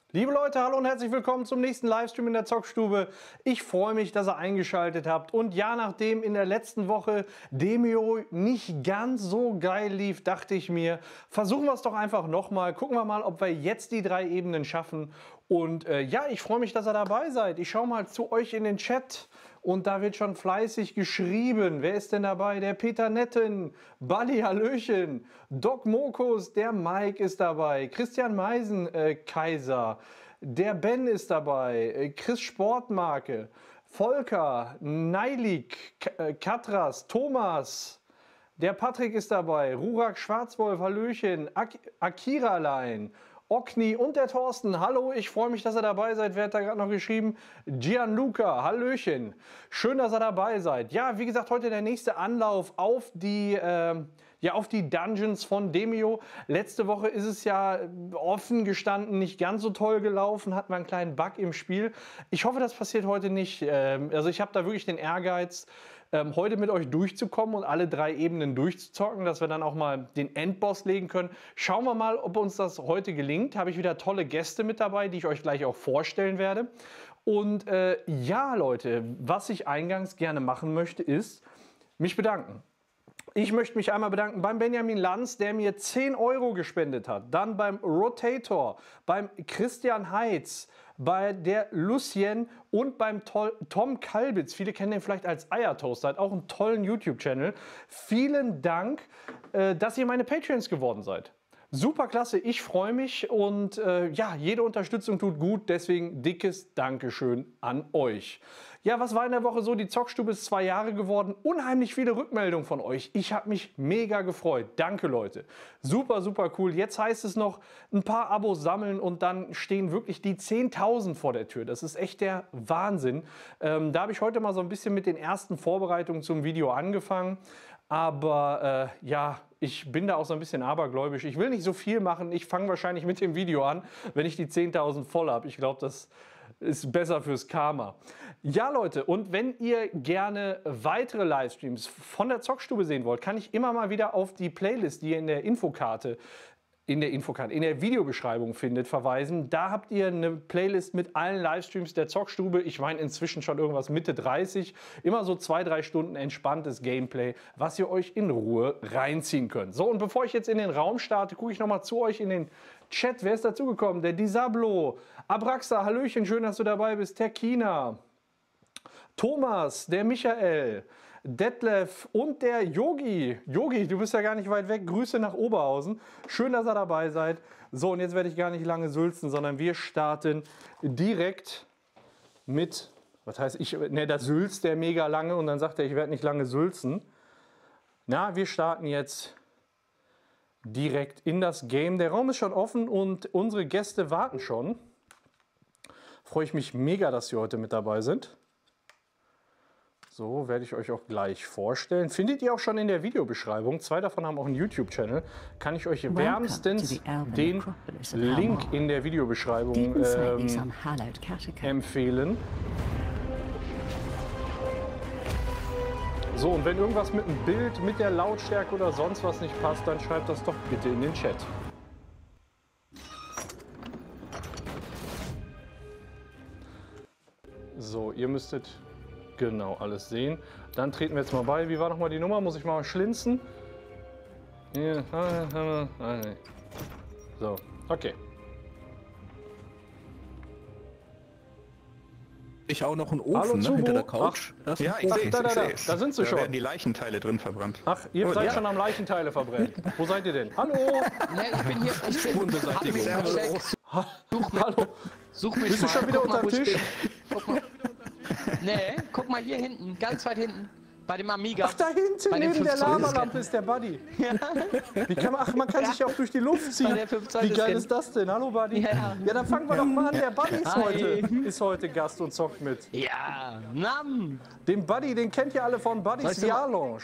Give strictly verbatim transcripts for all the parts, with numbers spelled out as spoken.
Liebe Leute, hallo und herzlich willkommen zum nächsten Livestream in der Zockstube. Ich freue mich, dass ihr eingeschaltet habt. Und ja, nachdem in der letzten Woche Demeo nicht ganz so geil lief, dachte ich mir, versuchen wir es doch einfach nochmal. Gucken wir mal, ob wir jetzt die drei Ebenen schaffen. Und äh, ja, ich freue mich, dass ihr dabei seid. Ich schaue mal zu euch in den Chat. Und da wird schon fleißig geschrieben. Wer ist denn dabei? Der Peter Netten, Buddy Hallöchen, Doc Mokus, der Mike ist dabei, Christian Meisen, äh, Kaiser, der Ben ist dabei, äh, Chris Sportmarke, Volker, Neilik, K äh, Katras, Thomas, der Patrick ist dabei, Rurak Schwarzwolf, Hallöchen, Ak Akiralein, Okni und der Thorsten. Hallo, ich freue mich, dass ihr dabei seid. Wer hat da gerade noch geschrieben? Gianluca, Hallöchen. Schön, dass ihr dabei seid. Ja, wie gesagt, heute der nächste Anlauf auf die, äh, ja, auf die Dungeons von Demeo. Letzte Woche ist es ja offen gestanden nicht ganz so toll gelaufen, hatten wir einen kleinen Bug im Spiel. Ich hoffe, das passiert heute nicht. Ähm, also ich habe da wirklich den Ehrgeiz, Ähm, heute mit euch durchzukommen und alle drei Ebenen durchzuzocken, dass wir dann auch mal den Endboss legen können. Schauen wir mal, ob uns das heute gelingt. Habe ich wieder tolle Gäste mit dabei, die ich euch gleich auch vorstellen werde. Und äh, ja, Leute, was ich eingangs gerne machen möchte, ist mich bedanken. Ich möchte mich einmal bedanken beim Benjamin Lanz, der mir zehn Euro gespendet hat. Dann beim Rotator, beim Christian Heitz, bei der Lucien und beim Tom Kalbitz. Viele kennen den vielleicht als Eiertoaster, hat auch einen tollen YouTube-Channel. Vielen Dank, äh, dass ihr meine Patreons geworden seid. Super klasse, ich freue mich und äh, ja, jede Unterstützung tut gut, deswegen dickes Dankeschön an euch. Ja, was war in der Woche so? Die Zockstube ist zwei Jahre geworden, unheimlich viele Rückmeldungen von euch. Ich habe mich mega gefreut. Danke, Leute. Super, super cool. Jetzt heißt es noch ein paar Abos sammeln und dann stehen wirklich die zehntausend vor der Tür. Das ist echt der Wahnsinn. Ähm, da habe ich heute mal so ein bisschen mit den ersten Vorbereitungen zum Video angefangen. Aber äh, ja, ich bin da auch so ein bisschen abergläubisch. Ich will nicht so viel machen. Ich fange wahrscheinlich mit dem Video an, wenn ich die zehntausend voll habe. Ich glaube, das ist besser fürs Karma. Ja, Leute, und wenn ihr gerne weitere Livestreams von der Zockstube sehen wollt, kann ich immer mal wieder auf die Playlist, die ihr in der Infokarte in der Infokarte, in der Videobeschreibung findet, verweisen. Da habt ihr eine Playlist mit allen Livestreams der Zockstube. Ich meine inzwischen schon irgendwas Mitte dreißig. Immer so zwei, drei Stunden entspanntes Gameplay, was ihr euch in Ruhe reinziehen könnt. So, und bevor ich jetzt in den Raum starte, gucke ich nochmal zu euch in den Chat. Wer ist dazugekommen? Der Disablo, Abraxa, Hallöchen, schön, dass du dabei bist. Terkina, Thomas, der Michael, Detlef und der Yogi. Yogi, du bist ja gar nicht weit weg. Grüße nach Oberhausen. Schön, dass ihr dabei seid. So, und jetzt werde ich gar nicht lange sülzen, sondern wir starten direkt mit, was heißt ich, ne, da sülzt der mega lange und dann sagt er, ich werde nicht lange sülzen. Na, wir starten jetzt direkt in das Game. Der Raum ist schon offen und unsere Gäste warten schon. Freue ich mich mega, dass sie heute mit dabei sind. So, werde ich euch auch gleich vorstellen. Findet ihr auch schon in der Videobeschreibung. Zwei davon haben auch einen YouTube-Channel. Kann ich euch wärmstens den Link in der Videobeschreibung ähm, empfehlen. So, und wenn irgendwas mit dem Bild, mit der Lautstärke oder sonst was nicht passt, dann schreibt das doch bitte in den Chat. So, ihr müsstet genau alles sehen. Dann treten wir jetzt mal bei. Wie war noch mal die Nummer? Muss ich mal schlinzen? So, okay. Ich auch noch einen Ofen, ne, hinter der Couch. Ach, ja, ich sehe es. Da, da, da, da sind sie da schon. Da werden die Leichenteile drin verbrannt. Ach, ihr oh, seid ja. schon am Leichenteile verbrennen. Wo seid ihr denn? Hallo! Ne, ich bin hier. Ich bin Spurenbeseitigung. Ha Such mich. Hallo. Such mich Bist mal. du schon wieder Guck unter dem Tisch? Guck mal. Nee, guck mal hier hinten, ganz weit hinten. Bei dem Amiga. Ach, da hinten, neben der Lavalampe ist der Buddy. Ja. Wie kann man, ach, man kann ja. sich ja auch durch die Luft ziehen. Wie geil ist das denn? Hallo, Buddy. Ja, ja dann fangen wir doch mal an. Der Buddy ist heute, ist heute Gast und zockt mit. Ja, Nam. Den Buddy, den kennt ihr alle von Buddy's VR Lounge.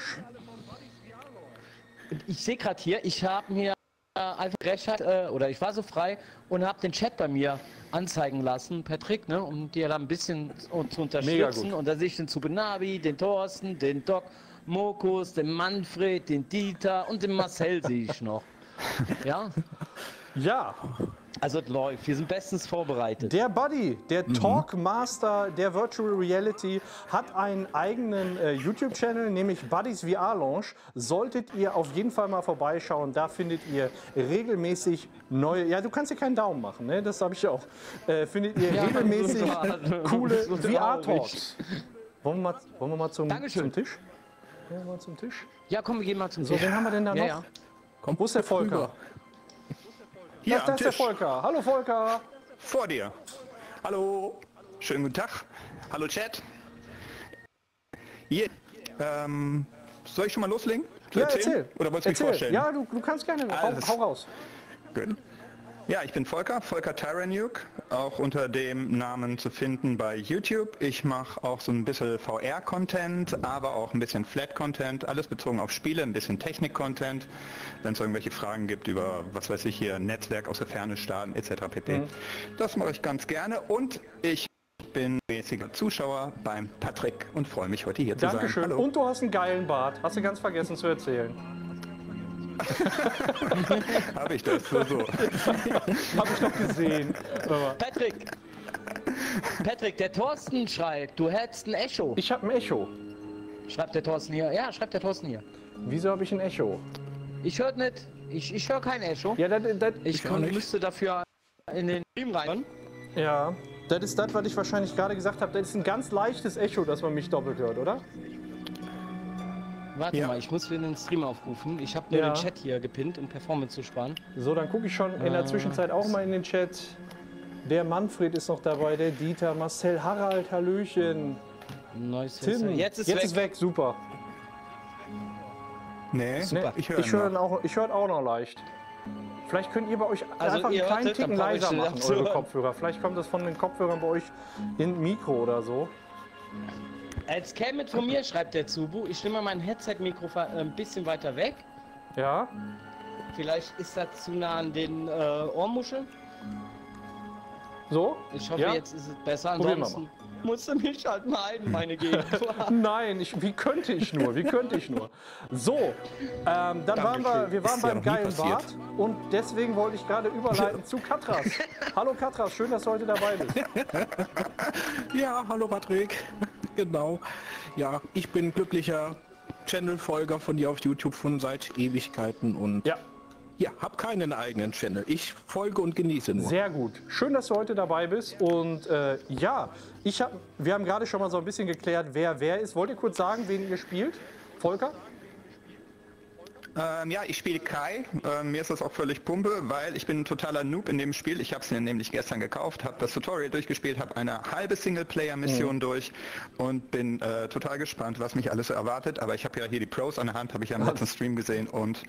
Ich sehe gerade hier, ich habe mir einfach Recht, äh, oder ich war so frei und habe den Chat bei mir anzeigen lassen, Patrick, ne, um dir da ein bisschen zu unterstützen. Und da sehe ich den Zubenabi, den Thorsten, den Doc, Mokus, den Manfred, den Dieter und den Marcel sehe ich noch. Ja? Ja. Also es läuft, wir sind bestens vorbereitet. Der Buddy, der Mhm. Talkmaster der Virtual Reality, hat einen eigenen äh, YouTube-Channel, nämlich Buddies V R Lounge. Solltet ihr auf jeden Fall mal vorbeischauen. Da findet ihr regelmäßig neue. Ja, du kannst hier keinen Daumen machen, ne? Das habe ich auch. Äh, findet ihr Ja, regelmäßig so coole so V R-Talks. Wollen wir mal, wollen wir mal zum, Dankeschön. zum Tisch? Wollen wir mal zum Tisch? Ja, komm, wir gehen mal zum So, wen haben wir denn da noch? Ja, ja. Komm, Wo ist der Volker? rüber. Hier Das, am das ist der Tisch, Volker. Hallo Volker. vor dir. Hallo, schönen guten Tag. Hallo Chat. Hier, ähm, soll ich schon mal loslegen? Zu Ja, erzählen? erzähl. Oder wolltest du mich Erzähl. vorstellen? Ja, du, du kannst gerne. Hau, Alles. hau raus. Gut. Ja, ich bin Volker, Volker Tyrannuke, auch unter dem Namen zu finden bei YouTube. Ich mache auch so ein bisschen V R-Content, aber auch ein bisschen Flat-Content, alles bezogen auf Spiele, ein bisschen Technik-Content, wenn es irgendwelche Fragen gibt über, was weiß ich hier, Netzwerk aus der Ferne starten et cetera pp. Mhm. Das mache ich ganz gerne und ich bin mäßiger Zuschauer beim Patrick und freue mich heute hier zu sein. Dankeschön. Hallo. Und du hast einen geilen Bart. Hast du ganz vergessen zu erzählen. Habe ich das? So, so. Hab ich doch gesehen. Aber Patrick! Patrick, der Thorsten schreibt, du hättest ein Echo. ich habe ein Echo. Schreibt der Thorsten hier. Ja, schreibt der Thorsten hier. Wieso habe ich ein Echo? Ich höre nicht. Ich, ich höre kein Echo. Ja, das, das, Ich auch kon- nicht. müsste dafür in den Stream rein. ja, das ist das, was ich wahrscheinlich gerade gesagt habe. Das ist ein ganz leichtes Echo, dass man mich doppelt hört, oder? Warte Ja. mal, ich muss wieder den Stream aufrufen. Ich habe nur Ja. den Chat hier gepinnt, um Performance zu sparen. So, dann gucke ich schon in der Zwischenzeit auch mal in den Chat. Der Manfred ist noch dabei, der Dieter, Marcel, Harald, Hallöchen. Neues Tim, Fenster. Jetzt ist jetzt weg. ist weg, super. Nee, Nee, ich höre ich höre noch. auch, ich höre auch noch leicht. Vielleicht könnt ihr bei euch Also einfach einen ihr kleinen hörtet, dann Ticken brauche ich leiser den machen, abzuhören. eure Kopfhörer. Vielleicht kommt das von den Kopfhörern bei euch in Mikro oder so. Als käme von mir, schreibt der Zubu. Ich nehme mal mein Headset-Mikro fa- äh, ein bisschen weiter weg. Ja? Vielleicht ist das zu nah an den äh, Ohrmuscheln. So? Ich hoffe, Ja? jetzt ist es besser. Probieren wir Ansonsten musst du mich halt meiden, meine Gegend. Nein, ich, wie könnte ich nur? Wie könnte ich nur? So, ähm, dann waren wir, Dankeschön. wir waren Ist ja beim noch nie geilen passiert. Bart und deswegen wollte ich gerade überleiten zu Katras. Hallo Katras, schön, dass du heute dabei bist. Ja, hallo Patrick. Genau. Ja, ich bin glücklicher Channel-Folger von dir auf YouTube schon seit Ewigkeiten und Ja, ja, hab keinen eigenen Channel. Ich folge und genieße nur. sehr gut. Schön, dass du heute dabei bist. Und äh, ja, ich hab, wir haben gerade schon mal so ein bisschen geklärt, wer wer ist. Wollt ihr kurz sagen, wen ihr spielt? Volker? Ähm, ja, ich spiele Kai. Ähm, mir ist das auch völlig Pumpe, weil ich bin ein totaler Noob in dem Spiel. Ich habe es mir nämlich gestern gekauft, habe das Tutorial durchgespielt, habe eine halbe Singleplayer-Mission durch und bin äh, total gespannt, was mich alles so erwartet. Aber ich habe ja hier die Pros an der Hand, habe ich ja im letzten Stream gesehen und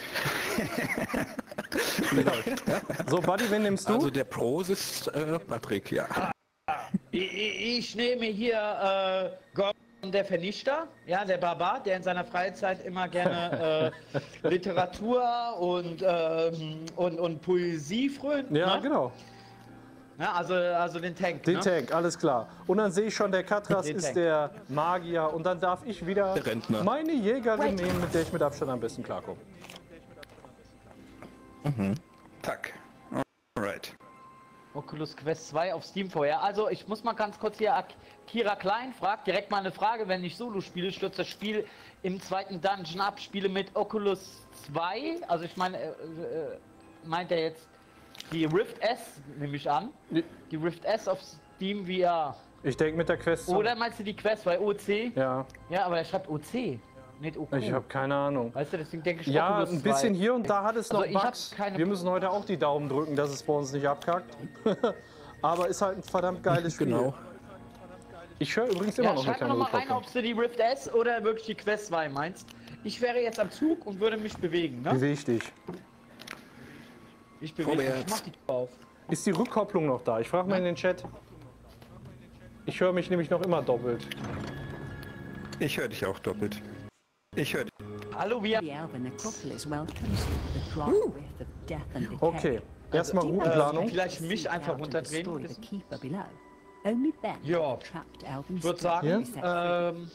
So, Buddy, wen nimmst du? Also der Pros ist äh, Patrick, ja. Ich, ich, ich nehme hier äh, Gordon der Vernichter, ja, der Barbar, der in seiner Freizeit immer gerne äh, Literatur und, ähm, und, und Poesie frönt. ja, ne? genau. Ja, also, also den Tank. Den ne? Tank, alles klar. Und dann sehe ich schon, der Katras Den ist Tank. der Magier. Und dann darf ich wieder Der Rentner. meine Jägerin nehmen, mit der ich mit Abstand am besten klarkomme. tack. Alright. Oculus Quest zwei auf Steam vorher. Also ich muss mal ganz kurz hier, Ak- Kira Klein fragt direkt mal eine Frage, wenn ich Solo spiele, stürzt das Spiel im zweiten Dungeon ab, spiele mit Oculus zwei, also ich meine, äh, äh, meint er jetzt die Rift S, nehme ich an, die Rift S auf Steam V R. Ich denke mit der Quest. so- Oder meinst du die Quest bei O C? Ja, Ja, aber er schreibt O C, nicht O Q. ich habe keine Ahnung. Weißt du, deswegen denke ich Ja, Oculus ein bisschen zwei. hier und da hat es noch Also ich hab Bugs. keine- Wir müssen heute auch die Daumen drücken, dass es bei uns nicht abkackt. Aber ist halt ein verdammt geiles Spiel. Genau. Ich höre übrigens immer Ja, noch eine schreib mir kleine noch mal rein, Rückkopplung. ob du die Rift S oder wirklich die Quest zwei meinst. Ich wäre jetzt am Zug und würde mich bewegen, ne? Beweg dich. Ich bewege mich, ich Vorwärts. mach die Tür auf. Ist die Rückkopplung noch da? Ich frage mal in den Chat. Ich höre mich nämlich noch immer doppelt. Ich höre dich auch doppelt. Ich höre dich. Hallo, wir. The elven necropolis welcomes you, the dry breath of death and decay. Okay, erstmal Also, Routenplanung. äh, Vielleicht mich Seek einfach out and runterdrehen, destroy the bisschen. keeper below. Only then Ja. the trapped elven Ich würde spirit sagen, be set free. ähm,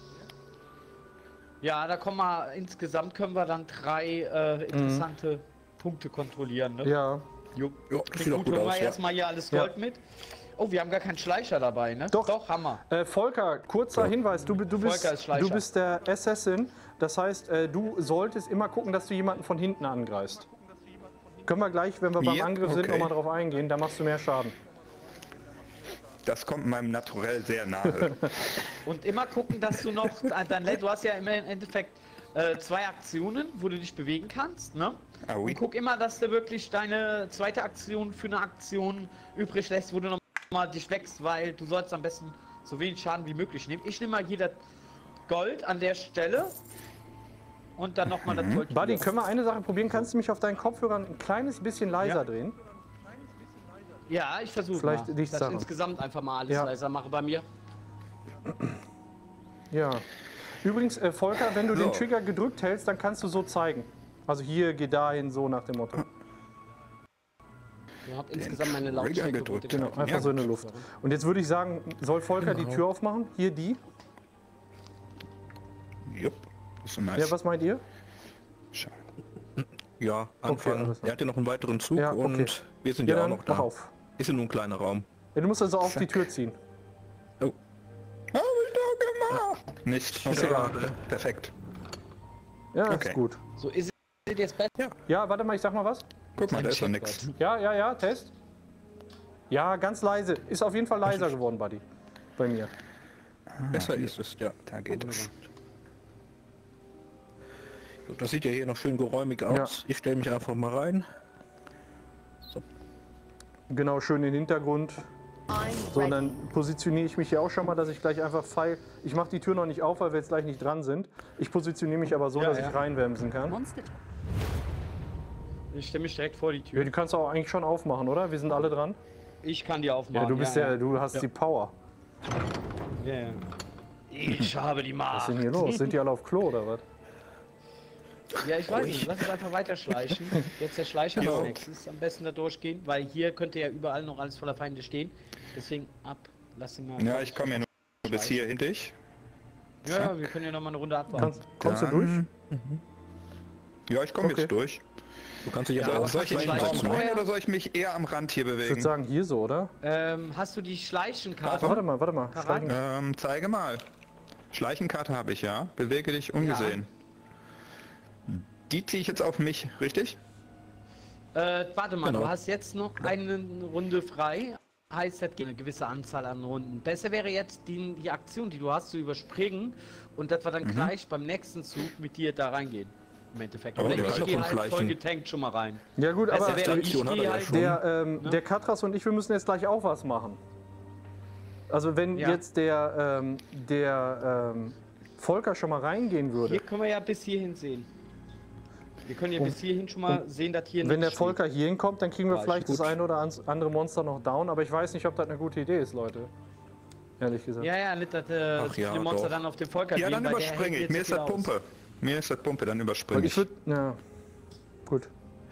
ja, da kommen wir, insgesamt können wir dann drei äh, interessante Punkte kontrollieren, ne? Ja, Jo. Ja, Klingt sieht auch gut, gut holen aus, wir ja. erstmal hier alles Ja. Gold mit. Oh, wir haben gar keinen Schleicher dabei, ne? Doch. Doch, Hammer. Äh, Volker, kurzer Hinweis, du, du, bist, Volker ist Schleicher. du bist der Assassin, das heißt, äh, du solltest immer gucken, dass du jemanden von hinten angreifst. Können wir gleich, wenn wir beim Ja, Angriff sind, okay. nochmal drauf eingehen, da machst du mehr Schaden. Das kommt meinem Naturell sehr nahe. Und immer gucken, dass du noch, dann, du hast ja im Endeffekt äh, zwei Aktionen, wo du dich bewegen kannst, ne? Ah, oui. Und guck immer, dass du wirklich deine zweite Aktion für eine Aktion übrig lässt, wo du nochmal dich wächst, weil du sollst am besten so wenig Schaden wie möglich nehmen. Ich nehme mal hier das Gold an der Stelle und dann nochmal das Gold. Buddy, können wir eine Sache probieren? Kannst du mich auf deinen Kopfhörern ein kleines bisschen leiser Ja. drehen? Ja, ich versuche Vielleicht mal, liegt's dass ich daran. insgesamt einfach mal alles Ja. leiser mache bei mir. Ja. Übrigens, äh, Volker, wenn du So. den Trigger gedrückt hältst, dann kannst du so zeigen. Also hier, geh dahin, so nach dem Motto. Ich habe insgesamt meine Trigger Lautstärke gedrückt. runter- Genau, einfach Ja, so in der Luft. Und jetzt würde ich sagen, soll Volker die Tür aufmachen? Hier die? Jupp. Das ist so nice. Ja, was meint ihr? Schade. Ja, anfangen. alles klar. Er hat ja noch einen weiteren Zug Ja, okay. und wir sind Ja, ja, dann auch noch mach da. auf. Ist ja nur ein kleiner Raum. Ja, du musst also auf die Tür ziehen. Oh, Hab ich doch gemacht! Nicht. Ist egal. Perfekt. Ja, Okay. ist gut. So ist es jetzt besser. Ja, warte mal, ich sag mal was. Guck mal, Ein da ist doch Checkpoint. nichts. Ja, ja, ja, Test. Ja, ganz leise. Ist auf jeden Fall leiser geworden, Buddy. Bei mir. besser ist es, ja. Da geht es. So, das sieht ja hier noch schön geräumig aus. Ich stelle mich einfach mal rein. So. Genau, schön den Hintergrund. So, und dann positioniere ich mich hier auch schon mal, dass ich gleich einfach Pfeil... Ich mache die Tür noch nicht auf, weil wir jetzt gleich nicht dran sind. Ich positioniere mich aber so, Ja, dass ja. ich reinwämsen kann. Monster. Ich stelle mich direkt vor die Ja, Tür. die kannst du auch eigentlich schon aufmachen, oder? Wir sind alle dran. Ich kann die aufmachen. Ja, du bist ja, du hast die Power. Ja, ja. Ich habe die Macht. Was ist denn hier los? Sind die alle auf Klo oder was? Ja, ich weiß nicht. Lass uns einfach weiter schleichen. Jetzt der Schleicher Ja. als nächstes. Am besten da durchgehen, weil hier könnte ja überall noch alles voller Feinde stehen. Deswegen ab. Lass ihn mal. Ja, ich komme ja nur bis hier hinter dich. Ja, ja, wir können ja noch mal eine Runde abwarten. Kannst, kommst du Dann- durch? Ja, ich komme Okay. jetzt durch. Du kannst dich jetzt Ja, auch aber Soll ich in den Schleichen Raum vorher? rein oder soll ich mich eher am Rand hier Ich würde bewegen? sagen, hier so, oder? Ähm, hast du die Schleichenkarte? Warte mal, warte mal. Parat? Schleichen. Ähm, zeige mal. Schleichenkarte habe ich, ja. Bewege dich ungesehen. Die ziehe ich jetzt auf mich, richtig? Äh, warte mal, Genau. du hast jetzt noch eine Runde frei. Heißt, das geht eine gewisse Anzahl an Runden. Besser wäre jetzt die, die Aktion, die du hast, zu überspringen und dass wir dann gleich beim nächsten Zug mit dir da reingehen. Im Endeffekt. Aber Oder du hast ich doch gehe ein halt voll Schleichen. getankt schon mal rein. Ja gut, aber Besser wäre, ich Aktion hat er gehe ja halt schon. der, ähm, Ne? der Katras und ich, wir müssen jetzt gleich auch was machen. Also wenn Ja. jetzt der, ähm, der ähm, Volker schon mal reingehen würde, Hier können wir ja bis hierhin sehen. Wir können ja bis hierhin schon mal sehen, dass hier wenn der nichts Volker hier hinkommt, dann kriegen wir Ja, ist vielleicht das gut. eine oder ans- andere Monster noch down, aber ich weiß nicht, ob das eine gute Idee ist, Leute. Ehrlich gesagt. steht. Ja, ja, nicht, dass äh, Ach ja, viele Monster doch. dann auf den Volker Ja, gehen, dann weil der überspringe hält ich. Mir jetzt ist so das viel aus. Pumpe. Mir ist das Pumpe, dann Und überspringe ich ich. würde, ja, gut.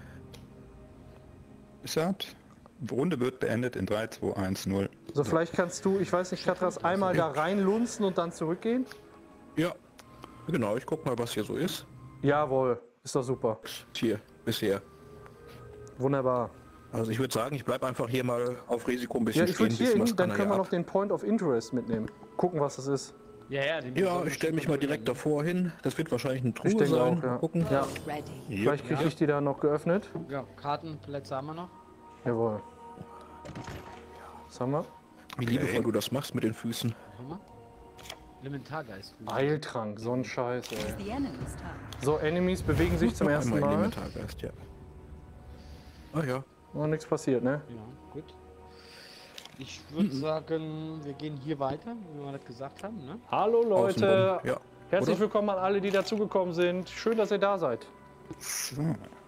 Ist das? Runde wird beendet in drei, zwei, eins, null. So, vielleicht kannst du, ich weiß nicht, Katras, einmal da reinlunzen und dann zurückgehen? Ja, genau. Ich guck mal, was hier so ist. Jawohl, ist doch super. Hier, bisher. Wunderbar. Also ich würde sagen, ich bleibe einfach hier mal auf Risiko ein bisschen Ja, ich stehen. würde hier bisschen was hin, dann kann er können wir ja noch ab. den Point of Interest mitnehmen. Gucken, was das ist. Ja, ja, den Ja, ich stelle mich mal direkt davor hin. Das wird wahrscheinlich eine Truhe Ich denke sein. auch, ja. Mal gucken. Ja, Ready. vielleicht kriege ich die da noch geöffnet. Ja, Kartenplätze haben wir noch. Jawohl. Was haben wir? Wie liebevoll du das machst mit den Füßen. Haben wir? Elementargeist. Heiltrank, so ein Scheiß, ey. The enemy's turn. So, Enemies bewegen sich zum ersten Einmal Mal. Elementargeist, ja. Ach ja. Noch nichts passiert, ne? Ja, gut. Ich würde sagen, wir gehen hier weiter, wie wir das gesagt haben, ne? Hallo Leute, Außenrum, ja. herzlich Oder? willkommen an alle, die dazugekommen sind. Schön, dass ihr da seid. So.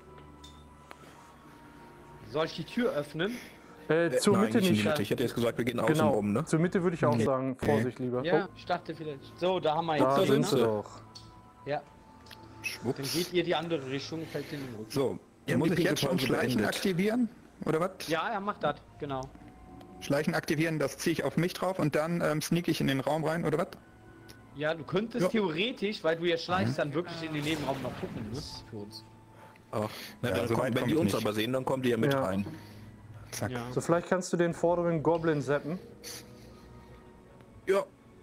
Soll ich die Tür öffnen? Äh, zur Nein, Mitte nicht in die nicht. Mitte. Ich hätte jetzt gesagt, wir gehen außen Genau, rum, ne? zur Mitte würde ich auch sagen, Vorsicht lieber. Ja, Oh, ich dachte vielleicht. So, da haben wir da jetzt. sind ne? sie doch. Ja, dann Schwupps. geht ihr die andere Richtung, fällt in den Rücken. So, Ja, muss die ich jetzt schon Pinkelpause Schleichen beendet. aktivieren? Oder was? Ja, er macht das, genau. Schleichen aktivieren, das ziehe ich auf mich drauf und dann ähm, sneak ich in den Raum rein, oder was? Ja, du könntest Ja. theoretisch, weil du ja schleichst, dann wirklich in den Nebenraum noch gucken, ne? Für uns. Ach, na, Ja, dann so kommen, weit wenn komm die ich uns nicht. aber sehen, dann kommen die ja mit Ja. rein. Zack. Ja. So, vielleicht kannst du den vorderen Goblin zappen. Ja.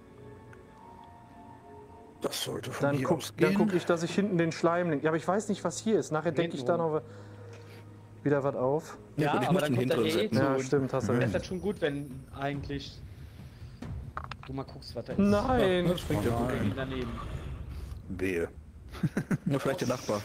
Das sollte von Dann hier guck, aus dann gehen. guck ich, dass ich hinten den Schleim... Ja, aber ich weiß nicht, was hier ist. Nachher decke ich da noch wieder was auf. Ja, gut, ich aber muss dann den kommt er hinteren eh setzen. zu Ja, uns. stimmt, hast du Das recht. ist schon gut, wenn eigentlich du mal guckst, was da ist. Nein! Das fängt ja gut Guck an. ihn daneben. Wehe. Ja, vielleicht der Nachbar.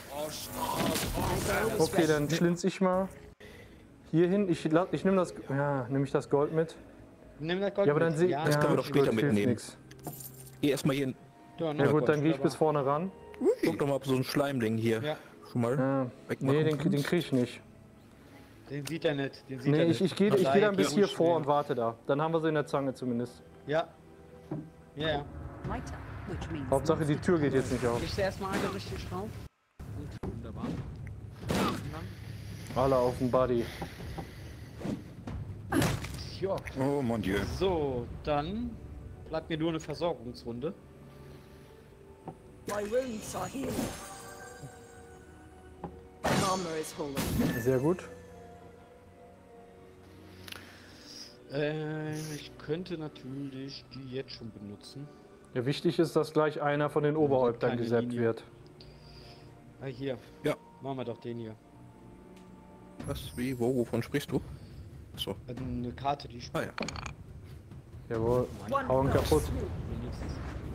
Okay, dann schlins ich mal hier hin. Ich, la- ich nehme das... Ja, nehme ich das Gold mit? Nimm das Gold Ja, aber dann mit. sehe ja, ja, können wir doch später Gold hilft mitnehmen. nix. Geh erstmal hier hin. ja, Ja gut, dann gehe ich bis vorne ran. Guck doch mal, ob so ein Schleimding hier Ja. schon mal Ja. wegmachen Nee, den, kannst. den kriege ich nicht. Den sieht er nicht. Den sieht Nee, er ich, nicht. ich gehe ich geh dann bis hier Ruhig vor schnell. und warte da. Dann haben wir sie in der Zange zumindest. Ja. Ja, ja. Lighter, which means Hauptsache die Tür geht jetzt nicht auf. Ich erst mal eine richtig drauf. Und wunderbar. Alle auf den Buddy. Ja. Oh mon Dieu. So, dann bleibt mir nur eine Versorgungsrunde. my wounds are healed. My armor is holy. Sehr gut. Äh, ich könnte natürlich die jetzt schon benutzen. Ja, wichtig ist, dass gleich einer von den Oberhäuptern keine gesäppt Linie. wird. Ah, hier. Ja. Machen wir doch den hier. Was, wie, wo, wovon sprichst du? So. Also eine Karte, die Ah ja. Jawohl. One Hauen fell kaputt. swoop. wenigstens.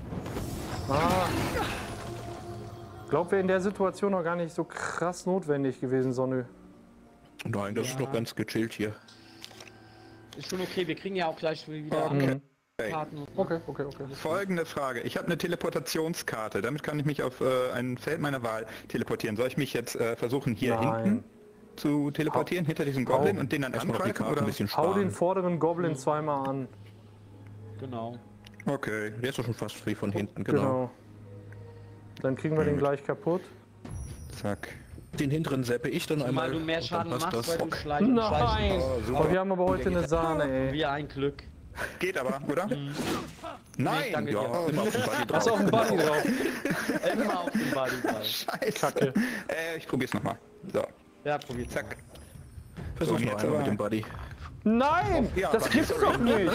Ah. Glaub, wäre in der Situation noch gar nicht so krass notwendig gewesen, Sonne. Nein, das ist Ja. doch ganz gechillt hier. Ist schon okay, wir kriegen ja auch gleich wieder Okay. andere Karten. und- Okay, okay, okay. Folgende Frage. Ich habe eine Teleportationskarte. Damit kann ich mich auf äh, ein Feld meiner Wahl teleportieren. Soll ich mich jetzt äh, versuchen, hier Nein. hinten zu teleportieren, hinter diesem Goblin Hau. und den dann Erstmal noch die angreifen? Karte ein Oder? bisschen Hau den sparen. vorderen Goblin zweimal an. Genau. Okay. Der ist doch schon fast wie von hinten, genau. Genau. Dann kriegen wir den gleich kaputt. Zack. Den hinteren seppe ich dann einmal. Weil du mehr und dann Schaden passt machst, das. weil du schleichen Nein! schleichen Aber wir haben aber heute eine Sahne, ey. Wie ein Glück. Geht aber, oder? Nee, Nein! danke Ja, dir. immer auf den Buddy drauf. Hast du auch einen Buddy drauf? Immer auf den Body drauf. Scheiße. Kacke. Äh, ich probier's nochmal. So, Ja, probier's. zack. Versuch So, noch jetzt einmal aber. mit dem Buddy. Nein! Ja, Das Buddy, gibt's sorry. doch nicht!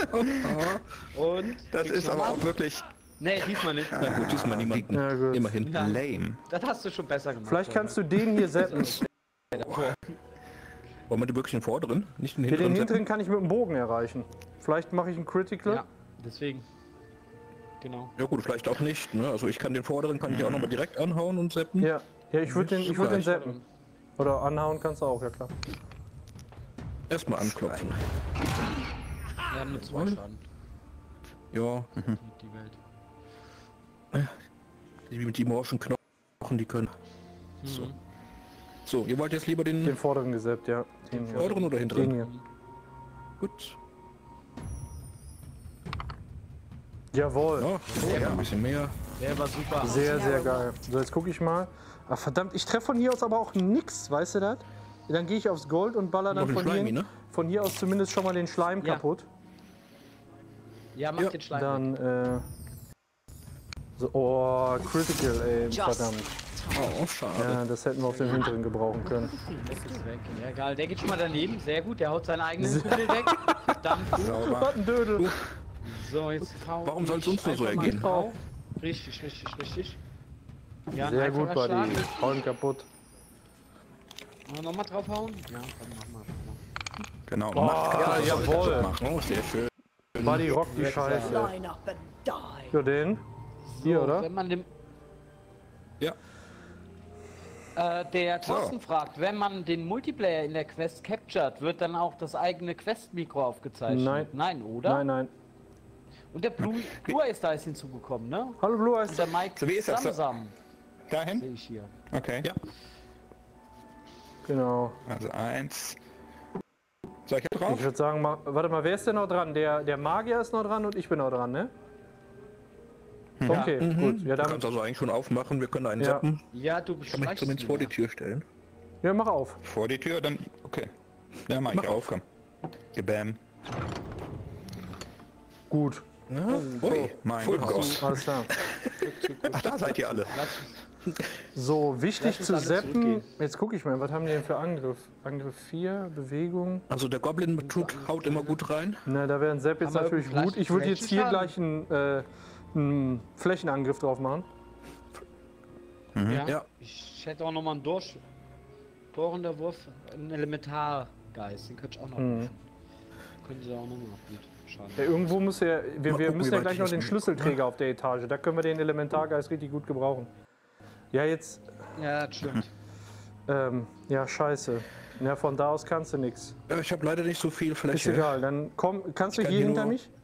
Und? Das Kriegst ist du aber mal? auch wirklich Nee, diesmal nicht. Na gut, diesmal niemanden. Ja, gut. Immerhin. Ja. lame. Das hast du schon besser gemacht. Vielleicht kannst du den hier setzen. Wollen wir die wirklich den vorderen? Nicht den Ja, hinteren? den seppen? hinteren kann ich mit dem Bogen erreichen. Vielleicht mache ich einen Critical. Ja, deswegen. Genau. Ja gut, vielleicht auch nicht. Ne? Also ich kann den vorderen kann ich auch nochmal direkt anhauen und seppen. Ja, ja ich würde den, ich würd den Vielleicht. setzen. Oder anhauen kannst du auch, ja klar. Erstmal anklopfen. Wir haben nur zwei Schaden. Ja, Die Welt. die mit die morschen Knochen, die können. So. So, ihr wollt jetzt lieber den, Den vorderen gesäppt, ja. Den hier. vorderen oder Den hinteren? hier. Gut. Jawohl. Ja, so, ja. Ein bisschen mehr. Der war super. Sehr, sehr geil. So, jetzt gucke ich mal. Ach verdammt, ich treffe von hier aus aber auch nix, weißt du das? Dann gehe ich aufs Gold und baller dann Noch den von hier, Schleimi, ne? von hier aus zumindest schon mal den Schleim Ja. kaputt. Ja, mach Ja, den Schleim. Dann, äh... So, oh, Critical, ey, Just verdammt. Oh, schade. Ja, das hätten wir auf dem hinteren gebrauchen können. Das ist weg. Ja, egal. Der geht schon mal daneben. Sehr gut. Der haut seine eigenen Kugel weg. Verdammt gut. Was ein Dödel. So, jetzt hau Warum ich soll's uns nur so einfach mal ergehen? drauf. Richtig, richtig, richtig. Ja, Sehr ein gut, einfacher Buddy. Schlag. Hau ihn kaputt. Wollen wir nochmal draufhauen? Ja, komm, mach mal. Mach mal. Genau. Oh, Macht ja, jawohl. Oh, sehr schön. Buddy rockt die Scheiße. Line up and die. Ja, den. Hier, So, oder? Wenn man dem, Ja. äh, der Thorsten fragt, wenn man den Multiplayer in der Quest captured, wird dann auch das eigene Quest-Mikro aufgezeichnet? Nein. Nein, oder? Nein, nein. Und der Blue, Blue Eyes da ist hinzugekommen, ne? Hallo Blue Und Eyes. der Mike So, wie ist das so? Samsam, Dahin? sehe ich hier. Okay. Ja. Genau. Also eins. Soll ich Ich drauf? würde sagen, ma- warte mal, wer ist denn noch dran? Der, der Magier ist noch dran und ich bin noch dran, ne? Okay, gut. Ja, Du dann, kannst also eigentlich schon aufmachen, wir können einen Ja. zappen. Ja, du Kann mich beschleichst zumindest vor die Tür stellen. ja, mach auf. Vor die Tür, dann. Okay. Ja, mach ich Mach auf, komm. Gebam. Gut. Ja, Ui, mein Full Gott. House. Alles klar. Ach, da seid ihr alle. Lass, So, wichtig Lass uns zu alle zappen. zurückgehen. Jetzt gucke ich mal, was haben die denn für Angriff? Angriff vier, Bewegung. Also der Goblin-Betrug haut immer gut rein. Na, da wäre ein Zapp jetzt Haben wir natürlich irgendeinen gut. Ich würde jetzt hier Flächenschaden? gleich einen, äh, einen Flächenangriff drauf machen. Ja. Ja. Ich hätte auch nochmal einen Durch... Bohrender Wurf, einen Elementargeist, den könnte ich auch noch Mhm. rufen. Können sie auch noch mal gut. Schade. Ja, irgendwo muss ja, wir, Mal wir gucken, müssen wie ja weit gleich ich noch das den mitbekomme. Schlüsselträger auf der Etage. Da können wir den Elementargeist richtig gut gebrauchen. Ja, jetzt, Ja, das stimmt. ähm, ja, scheiße. Ja, von da aus kannst du nichts. Ja, ich habe leider nicht so viel Ist Fläche. egal, dann komm, kannst du kann hier hier hinter nur- mich?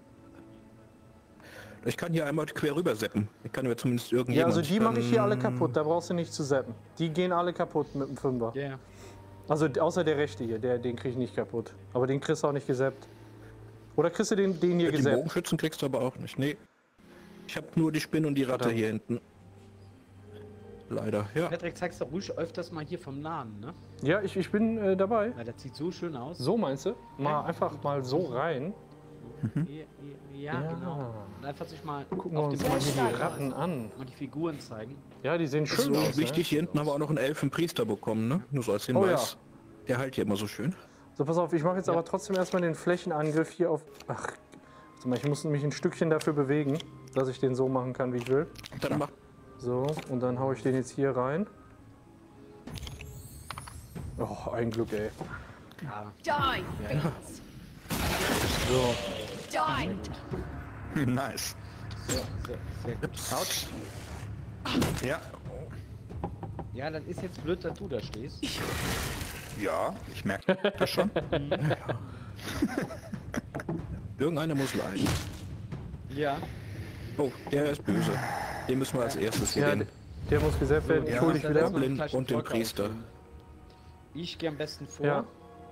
Ich kann hier einmal quer rüber seppen. Ich kann mir zumindest Ja, irgendjemand... also die mache ich hier alle dann- kaputt, da brauchst du nicht zu zappen. Die gehen alle kaputt mit dem Fünfer. Ja, ja. Also außer der rechte hier, der, den krieg ich nicht kaputt. Aber den kriegst du auch nicht gesappt. Oder kriegst du den, den hier Die gesappt? Bogenschützen kriegst du aber auch nicht. Nee. Ich habe nur die Spinne und die Ratte Verdammt. hier hinten. Leider, ja. Patrick, zeigst du ruhig öfters mal hier vom Nahen, ne? Ja, ich, ich bin äh, dabei. Weil das sieht so schön aus. So meinst du? Mal einfach mal so rein. Ja, ja, Ja. genau. Und einfach sich mal Gucken wir auf uns dem mal hier die Bild Ratten an. mal die Figuren zeigen. Ja, die sehen schön So aus. wichtig, Ne? hier hinten haben wir auch noch einen Elfenpriester bekommen, ne? Nur so als Oh Hinweis. Der heilt hier immer so schön. So, pass auf, ich mache jetzt Ja. aber trotzdem erstmal den Flächenangriff hier auf... Ach, warte mal, ich muss mich ein Stückchen dafür bewegen, dass ich den so machen kann, wie ich will. Dann mach So, und dann hau ich den jetzt hier rein. Oh, ein Glück, ey. Ja. Die, beast. So, Die. Nice. Sehr, sehr, sehr gut. Autsch. Ja, Ja, dann ist jetzt blöd, dass du da stehst. ja, ich merke das schon. Irgendeiner muss leiden. Ja. Oh, der ist böse. Den müssen wir als erstes hier ja, gehen. der muss gesäppt werden. Ich Ja. hol dich Das wieder. ist noch Goblin gleich und den Volk Priester. aufnehmen. Ich gehe am besten vor. Ja,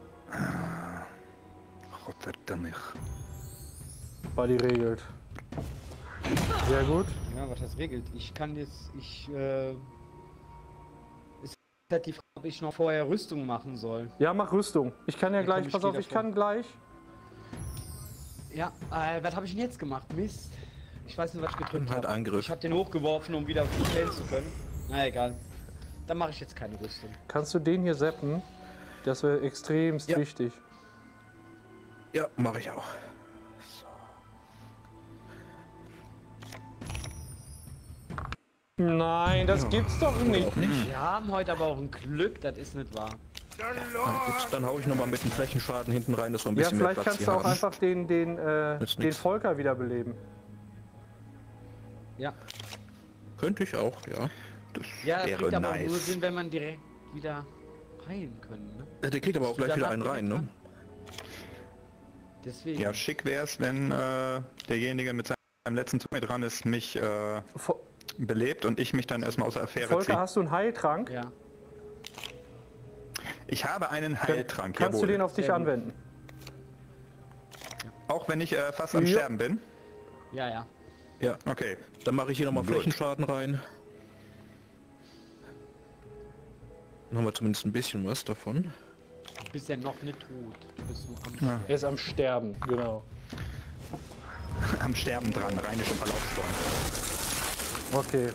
Rotterdam. war die regelt. Sehr gut. Ja, was das regelt. Ich kann jetzt, ich, äh, ist halt die Frage, ob ich noch vorher Rüstung machen soll. Ja, mach Rüstung. Ich kann ja Ja, gleich, komm, ich pass geh auf, ich davor. kann gleich. Ja, äh, was habe ich denn jetzt gemacht? Mist. Ich weiß nicht, was ich gedrückt Halt habe. Angriff. Ich habe den hochgeworfen, um wieder stellen zu können. Na egal. Dann mache ich jetzt keine Rüstung. Kannst du den hier zappen? Das wäre extremst Ja. wichtig. Ja, mache ich auch. Nein, das gibt's doch nicht. Wir haben heute aber auch ein Glück, das ist nicht wahr. Jetzt, dann hau ich nochmal mit dem Flächenschaden hinten rein, dass wir ein Ja, bisschen mehr vielleicht Platz kannst hier du auch haben. einfach den, den, äh, Nützt den nix. Volker wiederbeleben. Ja. Könnte ich auch, ja. Das Ja, das wäre kriegt aber auch nice. nur Sinn, wenn man direkt wieder heilen können. Ne? Äh, Der kriegt aber auch gleich wieder einen rein, ne? Deswegen. Ja, schick wäre es, wenn äh, derjenige mit seinem letzten Zug mit dran ist, mich äh, Vo belebt und ich mich dann erstmal aus der Affäre Volker, ziehe. hast du einen Heiltrank? Ja. Ich habe einen Heiltrank, Kannst jawohl. du den auf dich Sehr gut. anwenden? Auch wenn ich äh, fast am Ja. Sterben bin? Ja, ja. Ja, Okay. dann mache ich hier nochmal Gut. Flächenschaden rein. Dann haben wir zumindest ein bisschen was davon. Du bist ja noch nicht tot. Du bist nur am Er ist am Sterben, genau. Am Sterben dran, rheinische Verlaufsform. Okay.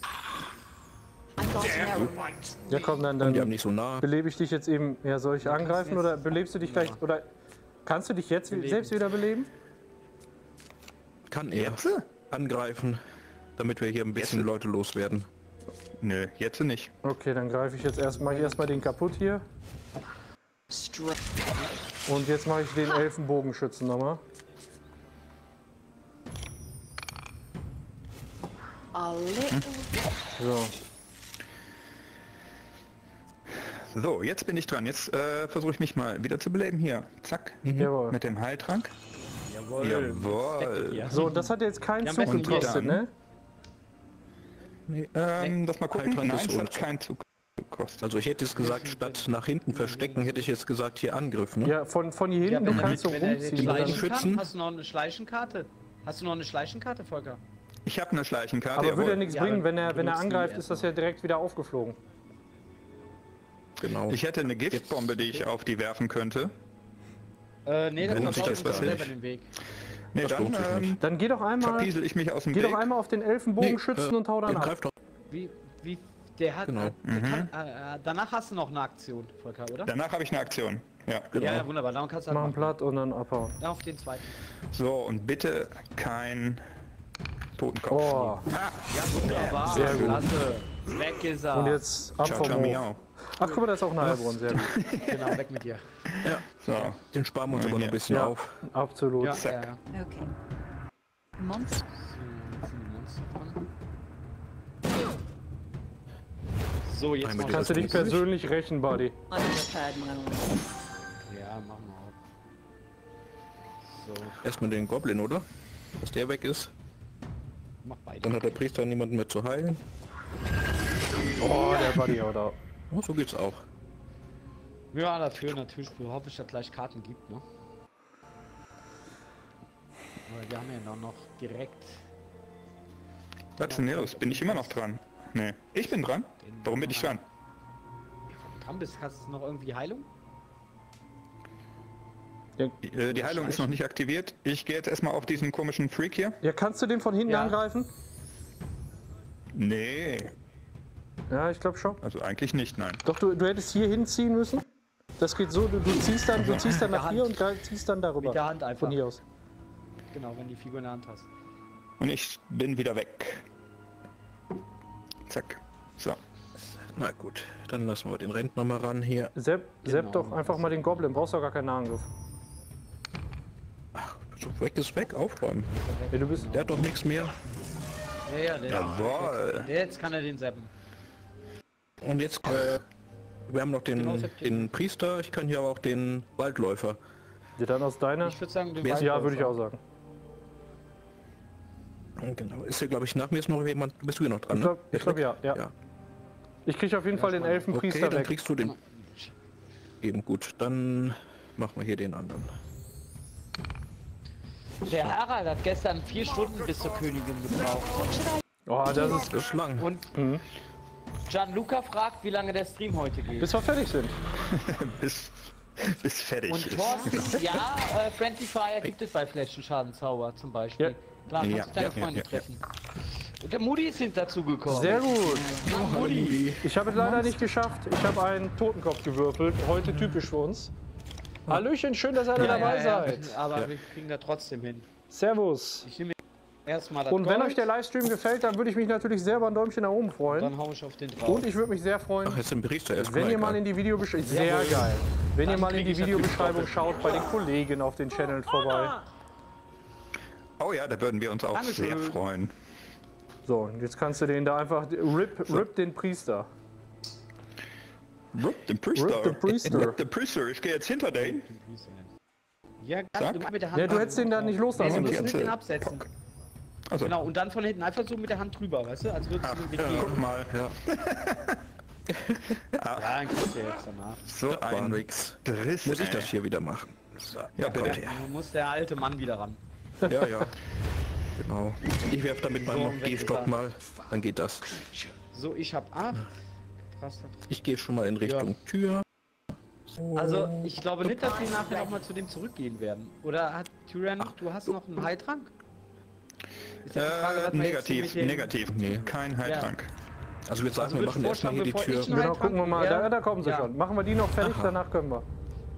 I got an arrow bite. Ja komm, dann, Die haben dann nicht so nah. belebe ich dich jetzt eben. Ja, soll ich kannst angreifen jetzt- oder belebst du dich gleich? Ja. Oder kannst du dich jetzt Beleben. selbst wieder beleben? Kann er Jetzt? angreifen, damit wir hier ein bisschen Leute loswerden. Nö, jetzt nicht. Okay, dann greife ich jetzt erst, mache ich erstmal den kaputt hier. Straight. Und jetzt mache ich den Elfenbogenschützen nochmal. A little. So. So, jetzt bin ich dran. Jetzt äh, versuche ich mich mal wieder zu beleben. Hier, zack. Jawohl. Mit dem Heiltrank. Jawohl. Jawohl. Ja. So, das hat jetzt keinen Ja, am Zug besten gekostet, dann. ne? Nee. Ähm, lass mal gucken. Heiltrank Nein, ist es ohne hat keinen Zug gekostet. Also ich hätte jetzt gesagt, statt nach hinten verstecken, hätte ich jetzt gesagt, hier Angriff, ne? Ja, von, von hier Ja, hinten, wenn du er, kannst so wenn er jetzt rumziehen. schleichen Dann, Schützen. kann, hast du noch eine Schleichenkarte? Hast du noch eine Schleichenkarte, Volker? Ich habe eine Schleichenkarte. aber würde ja jawohl. nichts Ja, bringen, dann wenn er, wenn er benutzt die angreift, ist das erstmal. ja direkt wieder aufgeflogen. Genau. Ich hätte eine Giftbombe, die ich auf die werfen könnte. Äh, nee, das Lohnt kommt sich auch das uns was selber nicht? den Weg. Nee, Das dann lohnt sich ähm, nicht. Dann geh doch einmal, verpiesel ich mich aus dem geh Weg. doch einmal auf den Elfenbogenschützen und hau dann ab. Greif doch. Wie, wie, der hat, Genau. äh, der kann, äh, äh, danach hast du noch eine Aktion, Volker, oder? Danach habe ich eine Aktion. Ja, genau. Ja, ja, wunderbar, dann kannst du halt Machen machen. platt und dann abhauen. Dann auf den zweiten. So, und bitte kein Totenkopf. Oh, Ja, wunderbar, Sehr gut. klasse. Weg ist er. und jetzt ab Ciao, vom ciao, Hof. miau. Ach, guck mal, da ist auch ein Heilbronn, sehr gut. Genau, weg mit dir. So, Den sparen wir uns aber noch ein bisschen Ja, auf. absolut. Ja, Zack. ja, ja. Okay. Monster. So, jetzt Einmal noch Kannst du das dich persönlich rächen, Buddy? I prepared my own. Ja, machen wir auch. So, Erstmal den Goblin, oder? Dass der weg ist. mach beide. Dann hat der Priester niemanden mehr zu heilen. Oh, der Buddy haut ab. Oh, so geht's auch. Ja, dafür natürlich hoffe ich, dass gleich Karten gibt, ne? Aber wir haben ja noch, noch direkt. was ist denn los? Bin ich immer noch dran? Nee. Ich bin dran? Warum bin ich dran? Dran bist, hast du noch irgendwie Heilung? Ja, Äh, Die Heilung ist noch nicht aktiviert. Ich gehe jetzt erstmal auf diesen komischen Freak hier. ja, kannst du den von hinten Ja. angreifen? Nee, Ja, ich glaube schon. also eigentlich nicht, nein. Doch, du, du hättest hier hinziehen müssen. Das geht so, du, du ziehst dann, du ziehst dann der nach hier Hand. und greif- ziehst dann darüber. Mit der Hand einfach. Von hier aus. Genau, wenn die Figur in der Hand hast. Und ich bin wieder weg. Zack. So. Na gut, dann lassen wir den Rentner mal ran hier. Sepp, Sepp Genau. doch einfach mal den Goblin, brauchst doch gar keinen Angriff. So, weg ist weg, aufräumen. Ja, du bist, Der hat doch nichts mehr. Ja, ja, der, Jawohl. der jetzt kann er den zappen. Und jetzt, äh, wir haben noch Genau, den, Sepp. den Priester, ich kann hier aber auch den Waldläufer. ja, dann aus deiner. Ich würde sagen, den Wer ist- Ja, würde ich auch sagen. Und genau, ist hier glaube ich nach mir ist noch jemand, bist du hier noch dran, Ich ne? glaube, ich glaub, ja, ja. Ja. Ich kriege auf jeden Fall den Okay, Elfenpriester dann weg. kriegst du den. Eben gut, dann machen wir hier den anderen. Der Harald hat gestern vier Stunden bis zur Königin gebraucht. Oh, das ist. Das ist lang. Und Mhm. Gianluca fragt, wie lange der Stream heute geht. Bis wir fertig sind. bis, bis fertig Und ist. Thorsten, ja, äh, Friendly Fire gibt es bei Flächenschadenzauber zum Beispiel. Ja. Klar, kannst Ja, du deine ja, Freunde ja, ja. treffen. Und der Moody sind dazu gekommen. Sehr gut. Moody. Ich habe es leider nicht geschafft. Ich habe einen Totenkopf gewürfelt. Heute typisch für uns. Hallöchen, schön, dass ihr alle Ja, dabei ja, ja. seid. Aber wir kriegen da trotzdem hin. Servus. Ich nehme erstmal das Und wenn Gold, euch der Livestream gefällt, dann würde ich mich natürlich sehr über ein Däumchen nach oben freuen. dann hau ich auf den drauf. Und ich würde mich sehr freuen, Ach, jetzt sind Priester erst wenn ihr mal egal. in die Videobeschreibung... Sehr Jawohl. geil. Wenn ihr Dann mal in krieg die ich natürlich Videobeschreibung doppelt. schaut, bei den Kollegen auf den Channel vorbei. Oh ja, da würden wir uns auch Dankeschön. sehr freuen. So, und jetzt kannst du den da einfach... Rip, rip den Priester. Rip the Priester. Rip the Priester. Rip the Priester. Ich gehe jetzt hinter den. Ja, Sag. ganz du mit der Hand. Ja, du hättest den da nicht Nee, loslassen du Und musst müssen. jetzt, nicht den äh, absetzen. Also, Genau, und dann von hinten einfach so mit der Hand drüber, weißt du? Als würdest du mit dir. guck mal. Ja, Ja, dann kriegst du jetzt danach. So war ein nix. Driss. Muss ich ey. das hier wieder machen? So, Ja, bitte. bitte. Du musst der alte Mann wieder ran. Ja, ja. Genau. Ich werfe damit So, meinen weg ist Gehstock er. mal, dann geht das. So, ich hab acht. Krass. Ich gehe schon mal in Richtung Tür. Also, ich glaube nicht, dass wir nachher auch mal zu dem zurückgehen werden. Oder hat Tyrann, du hast noch einen Heiltrank? Ist ja die Frage, was Äh, wir jetzt negativ, mit dem- negativ. Nee. Kein Heiltrank. Also wir sagen, Also wir würd machen ich erstmal hier die vorschlagen, Tür. bevor ich Genau, gucken wir mal. Da, da kommen sie Ja. schon. Machen wir die noch fertig, Aha. danach können wir.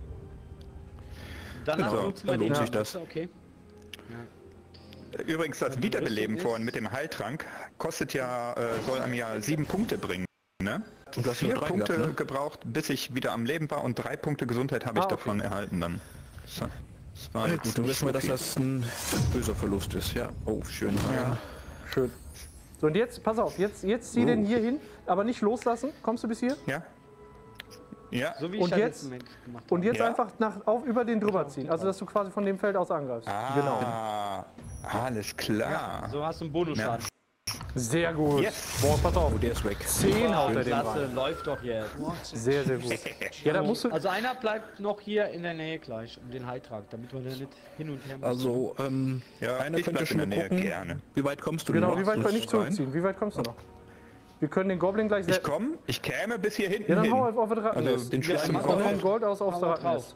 Danach Genau, nutzen wir dann den. lohnt sich das. Okay. Übrigens, das Wiederbeleben vorhin mit dem Heiltrank kostet ja, äh, soll einem ja sieben Punkte bringen. Ne? Und du hast Vier nur drei Punkte gehabt, ne? gebraucht, bis ich wieder am Leben war, und drei Punkte Gesundheit habe ich Ah, okay. davon erhalten dann. So, das war Ja, jetzt gut, dann nicht wissen wir, dass so das ein böser Verlust ist. Ja. Oh, schön. Ja. Schön. So, und jetzt, pass auf, jetzt, jetzt zieh den hier hin, aber nicht loslassen. Kommst du bis hier? viel. Ja? Ja. So wie Und ich das jetzt- letzten Moment gemacht Und habe. jetzt Ja. einfach nach, auf, über den drüber ziehen. Also, dass du quasi von dem Feld aus angreifst. Genau. Ah, alles klar. So hast du einen Bonusschaden. Sehr gut. Yes. Boah, pass auf. Oh, der ist weg. zehn haut er den Klasse, rein. läuft doch jetzt. Sehr, sehr gut. Ja, da musst du... Also einer bleibt noch hier in der Nähe gleich, um den Heiltrank, damit wir da nicht hin und her müssen. Also, ähm, Ja, einer ich könnte bleib schon in mal der Nähe, gucken. gerne. Wie weit kommst du Genau, noch? wie weit kann Sonst ich zurückziehen? Wie weit kommst du noch? Wir können den Goblin gleich... Ich se- komme, ich käme bis hier hinten Ja, dann hin. hau auf, auf das Rattennest. Also den Ja, Schleim mach Mach doch vom drauf. Gold aus aufs Hau mal Rattennest.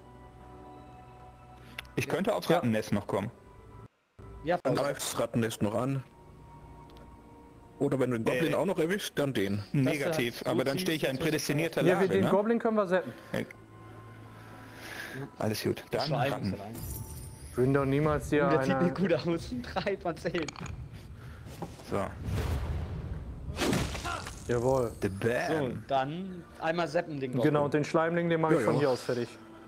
Ich könnte aufs Ja. Rattennest noch kommen. Ja, Dann greift das Rattennest noch an. Oder wenn du den Goblin Äh, auch noch erwischt, dann den. Negativ, halt so aber dann tief, stehe ich ja in dass wir- prädestinierter Ja, wir, Lage, den ne? Goblin können wir setzen. Alles gut, dann Schreiben Ratten. rein. Würden doch niemals hier Der sieht einer... nicht gut aus. drei von zehn. So, Jawohl. the So, bam. dann einmal seppen den Goblin. Genau, und den Schleimling, den mache Ja, ich von ja. hier aus fertig.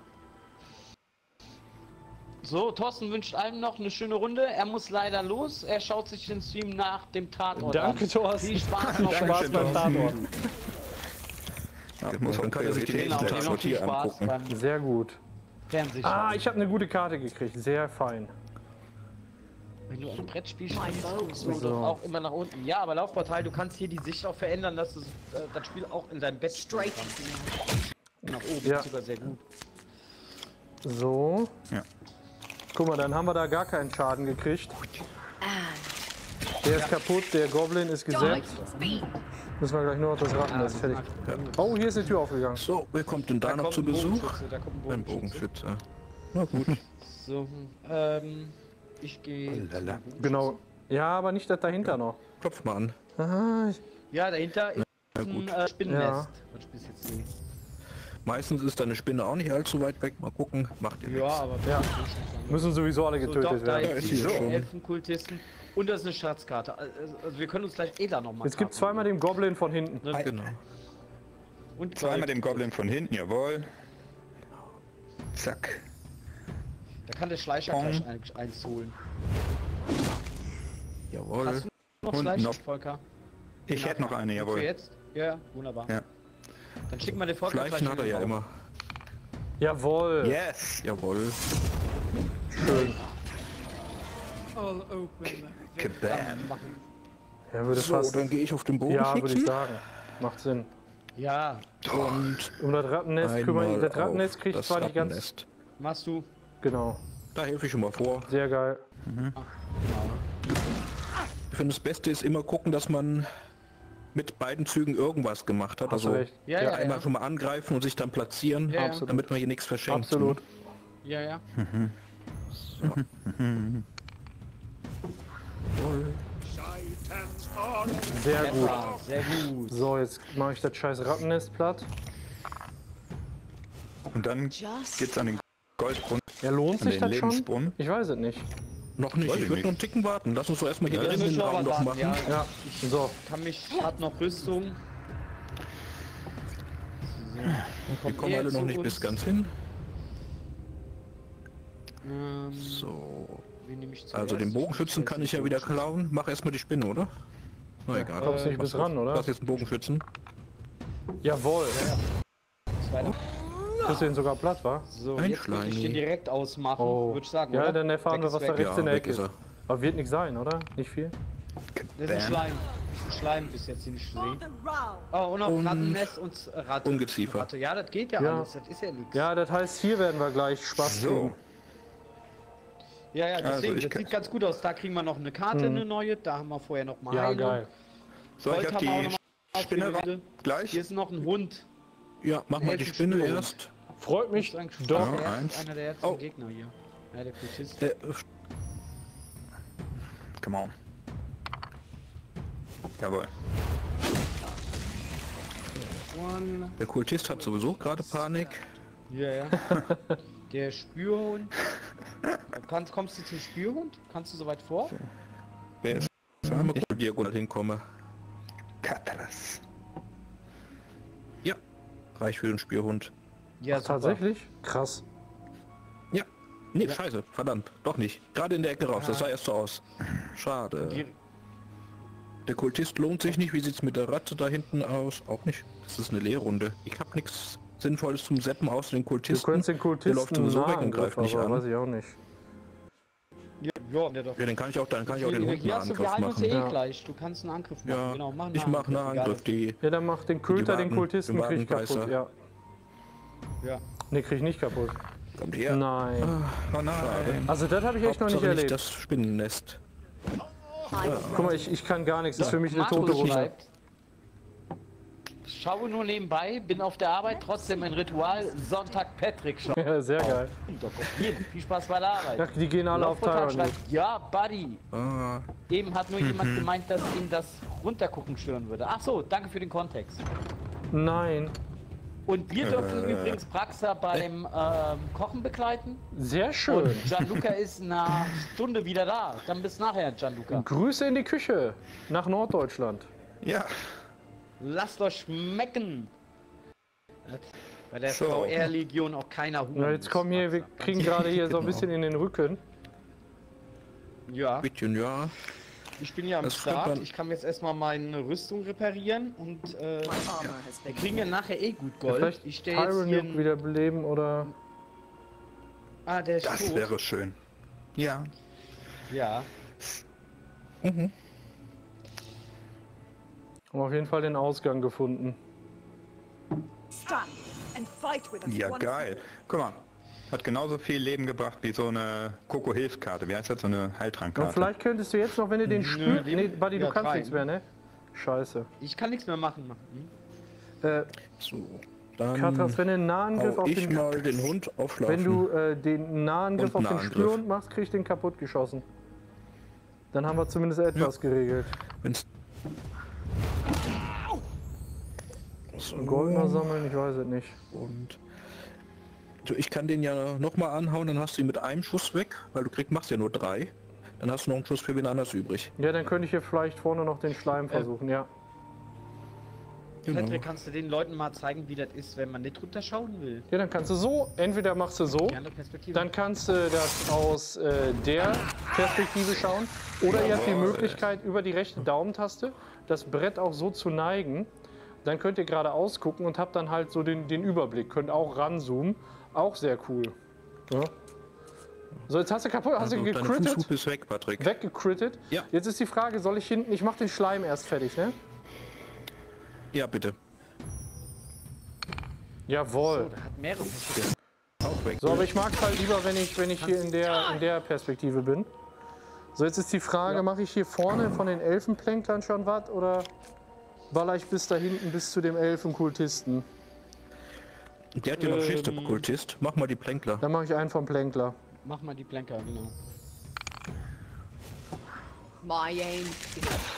So, Thorsten wünscht allen noch eine schöne Runde. Er muss leider los. Er schaut sich den Stream nach dem Tatort Danke, an. Thorsten. Viel Spaß noch. Danke. Spaß beim Tatort. Ja, Genau, muss dann auch kann er sich den Priorität Genau, nächsten dir setzen. noch viel hier Spaß angucken. beim Sehr gut. Fernsehen. Ah, ich habe eine gute Karte gekriegt. Sehr fein. Wenn du ein Brettspiel spielst, bow guckst du So. doch auch immer nach unten. Ja, aber Laufportal, du kannst hier die Sicht auch verändern, dass du äh, das Spiel auch in deinem Bett spielen Straight kannst. Nach oben Ja. ist sogar sehr gut. So. Ja. Guck mal, dann haben wir da gar keinen Schaden gekriegt. Der ist kaputt, der Goblin ist gesetzt. Müssen wir gleich nur noch das Rattennest fertig. Oh, hier ist die Tür aufgegangen. So, wer kommt denn da, Da noch kommt zu ein Besuch? Bogenschütze, da kommt ein Ein Bogenschütze. Bogenschütze. Na gut. So, ähm, ich gehe. Lala. Genau. Ja, aber nicht das dahinter noch. Klopf mal an. Aha, ich, Ja, dahinter ist Na ein gut. äh, Spinnennest. Ja. Was spielst du jetzt hier? Meistens ist deine Spinne auch nicht allzu weit weg. Mal gucken. Macht ihr Ja, nichts. aber Ja. so, müssen sowieso alle doch, getötet da werden. Ja, ist ist die sie schon. Elfenkultisten. Und das ist eine Schatzkarte. Also, also wir können uns gleich Eda nochmal. Es gibt zweimal den Goblin von hinten. Genau. Und Zweimal den Goblin von hinten, jawohl. Zack. Da kann der Schleicher Pong. gleich ein, eins holen. Jawohl. Hast du noch Und Schleicher, noch- Volker? Ich hätte noch eine, Für jawohl. jetzt? Ja, wunderbar. Ja. Dann schicken wir den Volker Schleichen gleich hat er in den ja Raum. immer. Jawohl. Yes! Jawohl. Schön. Kabam. Machen. Ja, würde So, fast. dann gehe ich auf den Ja, würde ich Bogenschützen. sagen. Macht Sinn. Ja, Und Um das Rattennest kümmern. einmal Das Rattennest auf kriegt das zwar nicht ganz. Rattennest. machst du. Genau. Da helfe ich schon mal vor. Sehr geil. Ich finde, das Beste ist immer gucken, dass man mit beiden Zügen irgendwas gemacht hat. Hast du Also recht. Ja, ja, einmal ja. schon mal angreifen und sich dann platzieren, Ja, ja. Absolut. damit man hier nichts verschenkt. Absolut. Ja, ja. Sehr gut. Ja, sehr gut. So, jetzt mache ich das scheiß Rattennest platt. Und dann Just geht's an den Goldbrunnen, Ja, lohnt an sich den das schon? Lebensbrunnen. Ich weiß es nicht. Noch nicht, Weiß ich ich würde nicht. noch einen Ticken warten. Lass uns doch erstmal hier Ja, drin wir den müssen Raum aber noch warten, machen. ja. Ja, so. Kann mich, hat noch Rüstung. Wir kommen ihr alle noch zu nicht uns? bis ganz hin. Ähm, So. wen nehme ich Also zuerst? den Bogenschützen Ich kann weiß ich ja nicht, wieder Bogenschützen. klauen. Mach erstmal die Spinne, oder? Na egal. kommst nicht Was bis ran, oder? Du hast jetzt einen Bogenschützen. Jawohl. Zweiter. Kriegst du den sogar platt, wa? So, Ein jetzt würde ich Schleimi. den direkt ausmachen, Oh. würde ich sagen, Ja, oder? dann erfahren Weg wir, ist was da weg. rechts in der weg Ecke ist ist. er. Aber wird nicht sein, oder? Nicht viel? Das ist ein Bam. Schleim. Schleim bis jetzt nicht gesehen. Oh, und noch Und Rattennest und äh, Ratte. Ungeziefer. Ratte. Ja, das geht ja, Ja. alles, das ist ja nichts. Ja, das heißt, hier werden wir gleich Spaß So. kriegen. ja, ja, Also, deswegen, ich das kann- sieht ganz gut aus. Da kriegen wir noch eine Karte, eine neue, da haben wir vorher noch mal Hm. Ja, eine. geil. So, ich Gold hab haben wir auch die noch mal Spinne ausgewählt. gleich. Hier ist noch ein Hund. Ja, mach mal die Helfen Spinne Spürhund. erst. Freut mich Das ist eigentlich doch. der- eins. einer der ersten Oh. Gegner hier. Ja, der Kultist. Der, Come on. Jawohl. One. der Kultist hat sowieso gerade Panik. Ja, ja. Der Spürhund. Kannst, kommst du zum Spürhund? Kannst du so weit vor? Wer ist Mal gucken, wo diagonal hinkomme. Katras? Ja, reicht für den Spürhund. Ja, Ach, tatsächlich? Krass. Ja. Nee, scheiße, verdammt, doch nicht. Gerade in der Ecke raus, das sah erst so aus. Schade. Die, Der Kultist lohnt sich nicht. Wie sieht's mit der Ratte da hinten aus? Auch nicht. Das ist eine Leerrunde. Ich habe nichts Sinnvolles zum Seppen außer den Du Kultisten. könntest den Der läuft Kultisten sowieso weg und Nahangriff, greift nicht aber an. weiß ich auch nicht. ja, ja, der doch. Ja, den kann ich auch, dann kann ich auch den Hund Hier einen hast du, wir Angriff heilen uns machen. eh Ja. gleich. Du kannst einen Angriff machen. Ja, Genau, mach einen ich mache einen Egal. Angriff. Die, Ja, dann mach den Köter, den Waden- Kultisten den krieg ich kaputt. Wadenbeißer. Ja. Ja. Ne, krieg ich nicht kaputt. kommt her. Nein. Oh nein. Also das habe ich echt noch nicht Hauptsache nicht erlebt. das Spinnennest. Guck mal, ich, ich kann gar nichts. Das ist für mich eine Markus tote Runde. schreibt, schaue nur nebenbei, bin auf der Arbeit, trotzdem ein Ritual, Sonntag Patrick schauen. Ja, sehr geil. Viel Spaß bei der Arbeit. Ach, die gehen alle auf Laufportal Tyrant. schreibt, ja, Buddy. Ah, Eben hat nur jemand gemeint, dass ihn das Runtergucken stören würde. Ach so, danke für den Kontext. Nein. Und wir dürfen übrigens Praxa beim ähm, Kochen begleiten. Sehr schön. Und Gianluca ist in einer Stunde wieder da. Dann bis nachher, Gianluca. Grüße in die Küche nach Norddeutschland. Ja, Lasst euch schmecken. Bei der So. V R-Legion auch keiner Huhn. Na, jetzt kommen hier, wir kriegen gerade hier so ein bisschen in den Rücken. Ja, bisschen, ja. ich bin ja am Das Start. kommt man- Ich kann jetzt erstmal meine Rüstung reparieren und äh, My armor has wir been kriegen ja nachher eh gut Ja, Gold. vielleicht Ich stehe jetzt Tyrant hier... Nuke wieder beleben oder... Ah, der ist das tot. wäre schön. Ja. Ja. Mhm. Haben auf jeden Fall den Ausgang gefunden. stand and fight with us. Ja, once geil. Guck mal. Hat genauso viel Leben gebracht wie so eine Coco-Hilfskarte. Wie heißt das? So eine Und Heiltrankkarte. vielleicht könntest du jetzt noch, wenn du den Spül... die- Nee, Buddy, du ja, kannst drei. nichts mehr, ne? Scheiße. Ich kann nichts mehr machen. Hm? Äh, So, dann Katras, wenn du einen Nahangriff hau auf ich den... mal den Hund aufschlafen. Wenn du äh, den Nahangriff Und auf den Nahangriff. Spürhund machst, krieg ich den kaputt geschossen. Dann haben wir zumindest etwas geregelt. Wenn's so, Gold noch sammeln, ich weiß es nicht. und so, ich kann den ja noch mal anhauen, dann hast du ihn mit einem Schuss weg, weil du kriegst, machst ja nur drei. Dann hast du noch einen Schuss für wen anders übrig. Ja, dann könnte ich hier vielleicht vorne noch den Schleim versuchen, ja. Genau. Patrick, kannst du den Leuten mal zeigen, wie das ist, wenn man nicht runterschauen will? Ja, dann kannst du so, entweder machst du so, Gerne Perspektive. dann kannst du das aus äh, der Perspektive schauen. Oder ihr habt die Möglichkeit, über die rechte Daumentaste das Brett auch so zu neigen. Dann könnt ihr geradeaus gucken und habt dann halt so den, den Überblick. Könnt auch ranzoomen. Auch sehr cool. Ja. So, jetzt hast du kaputt, hast Also, du dein gecrittet, Fußhub ist weg, Patrick. weggecrittet. Ja. Jetzt ist die Frage, soll ich hinten, ich mach den Schleim erst fertig, ne? Ja, bitte. Jawohl. Der hat mehrere. Auch weg. So, aber ich mag es halt lieber, wenn ich, wenn ich hier in der, in der Perspektive bin. So, jetzt ist die Frage, mache ich hier vorne von den Elfenplänklern schon was oder baller ich bis da hinten bis zu dem Elfenkultisten? Der hat ja noch Schicht, Ähm. der Kultist. Mach mal die Plänkler. Dann mache ich einen vom Plänkler. Mach mal die Blanker, genau. My aim is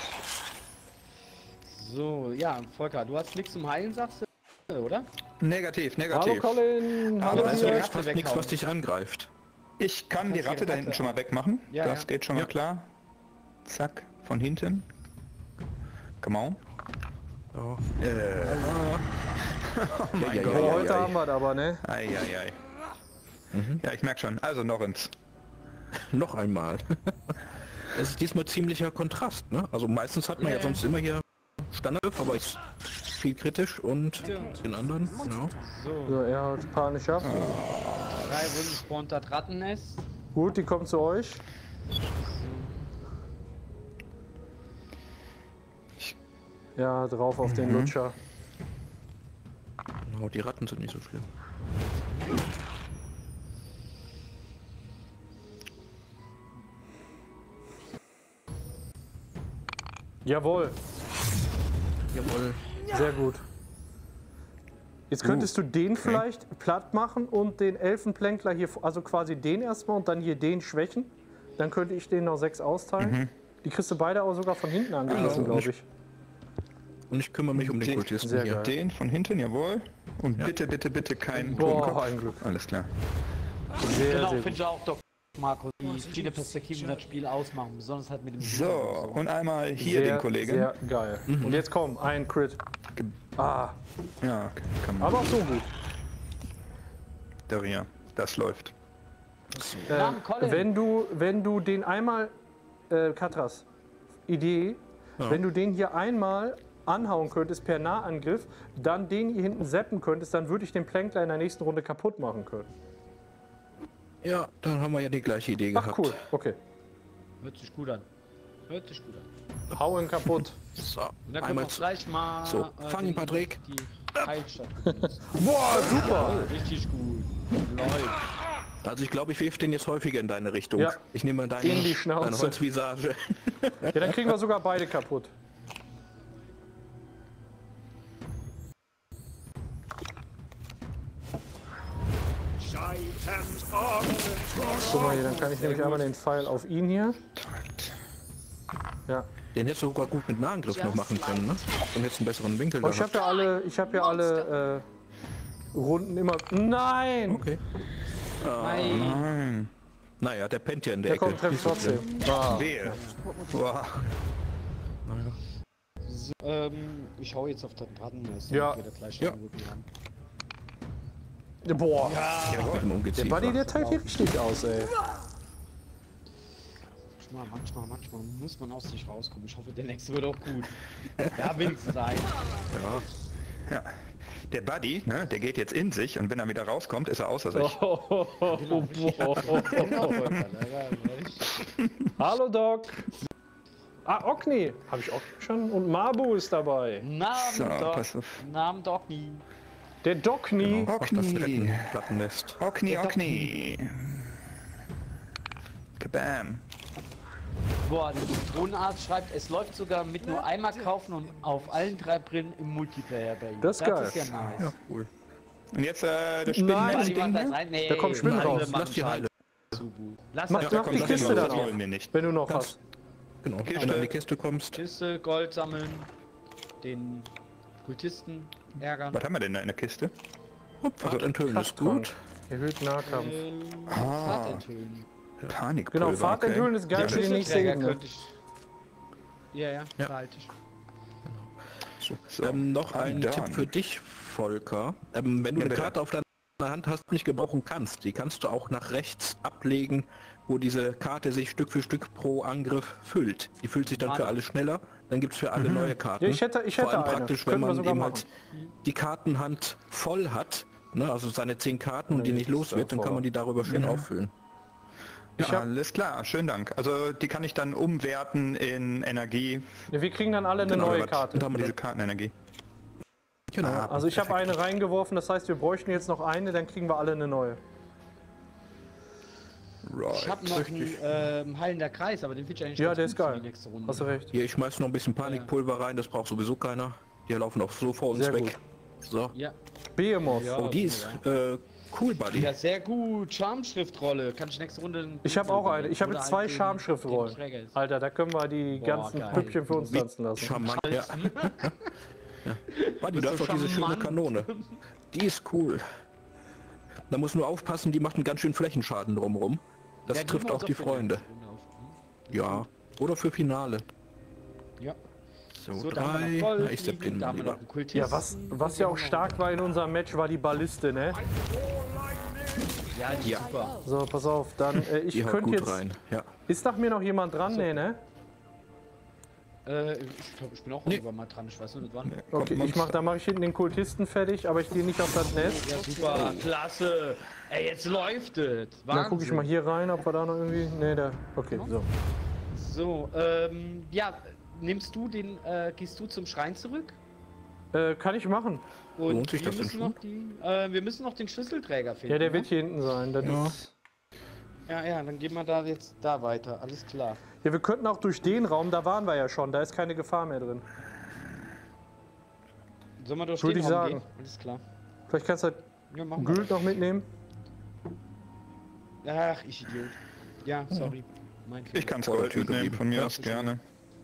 So, ja, Volker, du hast nichts zum Heilen, sagst du, oder? Negativ, Hallo negativ. Colin, Aber hallo das Also dir. da ja- ist fast weghauen. nichts, was dich angreift. Ich kann die Kannst Ratte die da Ratte hinten schon mal wegmachen. Ja, das ja. geht schon mal Ja. klar. Zack, von hinten. Come on. Ja. Äh. Oh mein ja, Gott. Oh, ja, heute ja. haben wir das aber, ne? Ei, ei, ei. Ja, ich merke schon. Also noch ins. Noch einmal. Es ist diesmal ziemlicher Kontrast, ne? Also meistens hat man ja, sonst immer hier Standard, aber ist viel kritisch und den anderen, genau. So, So, er hat panisch ab. drei Runden spawnt das Rattennest. Gut, die kommt zu euch. Ja, drauf auf den Lutscher. Genau, die Ratten sind nicht so schlimm. Jawohl, Jawohl. sehr gut. Jetzt könntest du den vielleicht platt machen und den Elfenplänkler hier, also quasi den erstmal und dann hier den schwächen. Dann könnte ich den noch sechs austeilen. Die kriegst du beide auch sogar von hinten angelassen, Genau. glaube ich. Und ich kümmere mich um den Den- Kultisten sehr hier. geil. Den von hinten, jawohl. Und bitte, bitte, bitte kein Boah, Totenkopf. ein Glück. Alles klar. Sehr, Genau, sehr finde gut. ich auch doch, Marco, die viele Perspektiven das Spiel ausmachen, besonders halt mit dem So, Shooter und einmal hier Sehr, den Kollegen. sehr geil. Und jetzt komm, ein Crit. Ah, Ja, kann man. aber auch so gut. Der Ria, das läuft. Äh, Namen Colin. wenn du, wenn du den einmal, äh, Katras, Idee, wenn du den hier einmal anhauen könntest per Nahangriff, dann den hier hinten zappen könntest, dann würde ich den Plänkler in der nächsten Runde kaputt machen können. Ja, dann haben wir ja die gleiche Idee Ach gehabt. cool, okay. Hört sich gut an. Hört sich gut an. Hau ihn kaputt. So, Und dann können wir einmal auch zu. gleich mal So, äh, fang ihn, die- Patrick. Die Heilstadt benutzen. Boah, super! Richtig gut. Läuft. Also ich glaube, ich wirf den jetzt häufiger in deine Richtung. Ja. Ich nehme mal deine, In die Schnauze. deine Holzvisage. Ja, dann kriegen wir sogar beide kaputt. Guck mal hier, dann kann ich nämlich einmal den Pfeil auf ihn hier. Ja. Den hättest du sogar gut mit Nahangriff noch machen können, ne? Dann hättest du einen besseren Winkel Oh, ich habe ja alle, ich habe ja alle äh, Runden immer. Nein! Okay. Nein. Naja, der pennt ja in der, Der Ecke. kommt trefft Nicht so trotzdem. schlimm. Ah. Wehe. Boah. So, ähm, ich hau jetzt auf den Rattennest. Ja. damit wir da gleich Ja. einen guten haben. Boah, Ja, der Ungeziefer. Buddy, der teilt hier richtig aus, ey. Manchmal, manchmal, manchmal muss man aus sich rauskommen. Ich hoffe, der nächste wird auch gut. Ja, wenigstens ein. Ja. Der Buddy, ne, der geht jetzt in sich und wenn er wieder rauskommt, ist er außer sich. Oh, oh, oh, oh, oh, oh. Hallo Doc. Ah, Ogni. Habe ich auch schon. Und Mabu ist dabei. Namen So, Doc. pass auf. Namen Dogny. Der Docni. Mach das direkt Okni. ein Plattennest. Okni, Okni. Kabam. Boah, der Drohnenarzt schreibt, es läuft sogar mit nur einmal kaufen und auf allen drei Brillen im Multiplayer bei ihm. Das ist geil. ist ja nice. Ja, cool. Und jetzt äh, der Nein. Spinnennest. Macht das rein? Nee, Da kommt Spinnen alle raus. machen Lass die Scheiß. Heile. Lass Mach, das mach doch die kommt Kiste das dann hin, auf, wollen wir nicht. wenn du noch Kannst- hast. Genau. Kiste. Wenn du in die Kiste kommst. Kiste, Gold sammeln, den Kultisten ärgern. Was haben wir denn da in der Kiste? Also enthüllen ist gut. Erhöht Nahkampf. Ähm, Ah. Fahrt enthüllen. Panikpulver. Genau, Fahrt enthüllen ist geil Ja, für die nächste Schlüsselträger Ebene. könnte ich. Ja, ja, Ja. behalte ich. So, Ähm, noch ein dann. Tipp für dich, Volker. Ähm, wenn du Ja, eine bitte. Karte auf deiner Hand hast, nicht gebrauchen kannst, die kannst du auch nach rechts ablegen, wo diese Karte sich Stück für Stück pro Angriff füllt. Die füllt sich dann für alle schneller, dann gibt es für alle neue Karten. Ja, ich hätte- ich Vor hätte allem eine. praktisch, wenn Könnten wir man sogar eben machen. halt die Kartenhand voll hat, ne, also seine zehn Karten und die nicht los wird, dann kann man die darüber schön auffüllen. Ich Ja, hab, alles klar, schönen Dank. Also die kann ich dann umwerten in Energie. ja, wir kriegen dann alle eine Genau, neue was- Karte. Und haben wir Diese dann, Kartenenergie. genau. Also ich habe eine reingeworfen, das heißt, wir bräuchten jetzt noch eine, dann kriegen wir alle eine neue. Right. Ich habe noch einen ähm, heilender Kreis, aber den finde ich eigentlich Ja, ganz der gut ist für geil. die nächste Runde. Hast du recht. Hier, ich schmeiß noch ein bisschen Panikpulver rein, das braucht sowieso keiner. Die laufen auch so vor uns Sehr weg. gut. So. Ja. Behemoth. Ja. Oh, die ist äh, cool, Buddy. Ja, sehr gut. Charmschriftrolle. Kann ich nächste Runde... einen Ich habe auch eine. Ich habe Oder jetzt zwei halt den- Schamschriftrollen. den Träger ist. Alter, da können wir die Boah, ganzen geil. Püppchen für uns tanzen lassen. Charmant, ja. ja. Buddy, du hast so doch diese schöne charmant. Kanone. Die ist cool. Da muss nur aufpassen, die macht einen ganz schönen Flächenschaden drumherum. Das Ja, die trifft macht auch die für die Freunde. nächste Runde auf. Ja. Oder für Finale. Ja. So, So, da haben drei. wir noch Na, ich sepp Gold, den da mal haben wir lieber. noch einen Kultisten. Ja, was, was ja auch stark war in unserem Match, war die Balliste, ne? Ja, die Ja. ist super. So, pass auf, dann, äh, ich Die haut könnte gut jetzt... rein. Ja. Ist nach mir noch jemand dran? Nee, ne? Äh, ich glaube, ich bin auch Nee. irgendwann mal dran. Ich weiß nur nicht wann. Okay, ich mach, dann mache ich hinten den Kultisten fertig, aber ich gehe nicht auf das Nest. Ja, super. Klasse. Ey, jetzt läuft es. Dann gucke ich mal hier rein, ob wir da noch irgendwie... Nee, da... Okay, so. So, ähm, ja, nimmst du den, äh, gehst du zum Schrein zurück? Äh, kann ich machen. Und Lohnt sich wir das denn müssen schon? noch die, äh, wir müssen noch den Schlüsselträger finden. Ja, der ne? wird hier hinten sein. Das Ja. ist... Ja, ja, dann gehen wir da jetzt da weiter. Alles klar. Ja, wir könnten auch durch den Raum, da waren wir ja schon, da ist keine Gefahr mehr drin. Sollen wir durch Würde den ich Raum sagen. gehen? Alles klar. Vielleicht kannst du Ja, machen wir. Gült noch mitnehmen. Ach, ich Idiot. Ja, sorry. Mein Fehler. Ich kann es Vor der Gold Tür mitnehmen, geblieben. von mir Ja. aus gerne.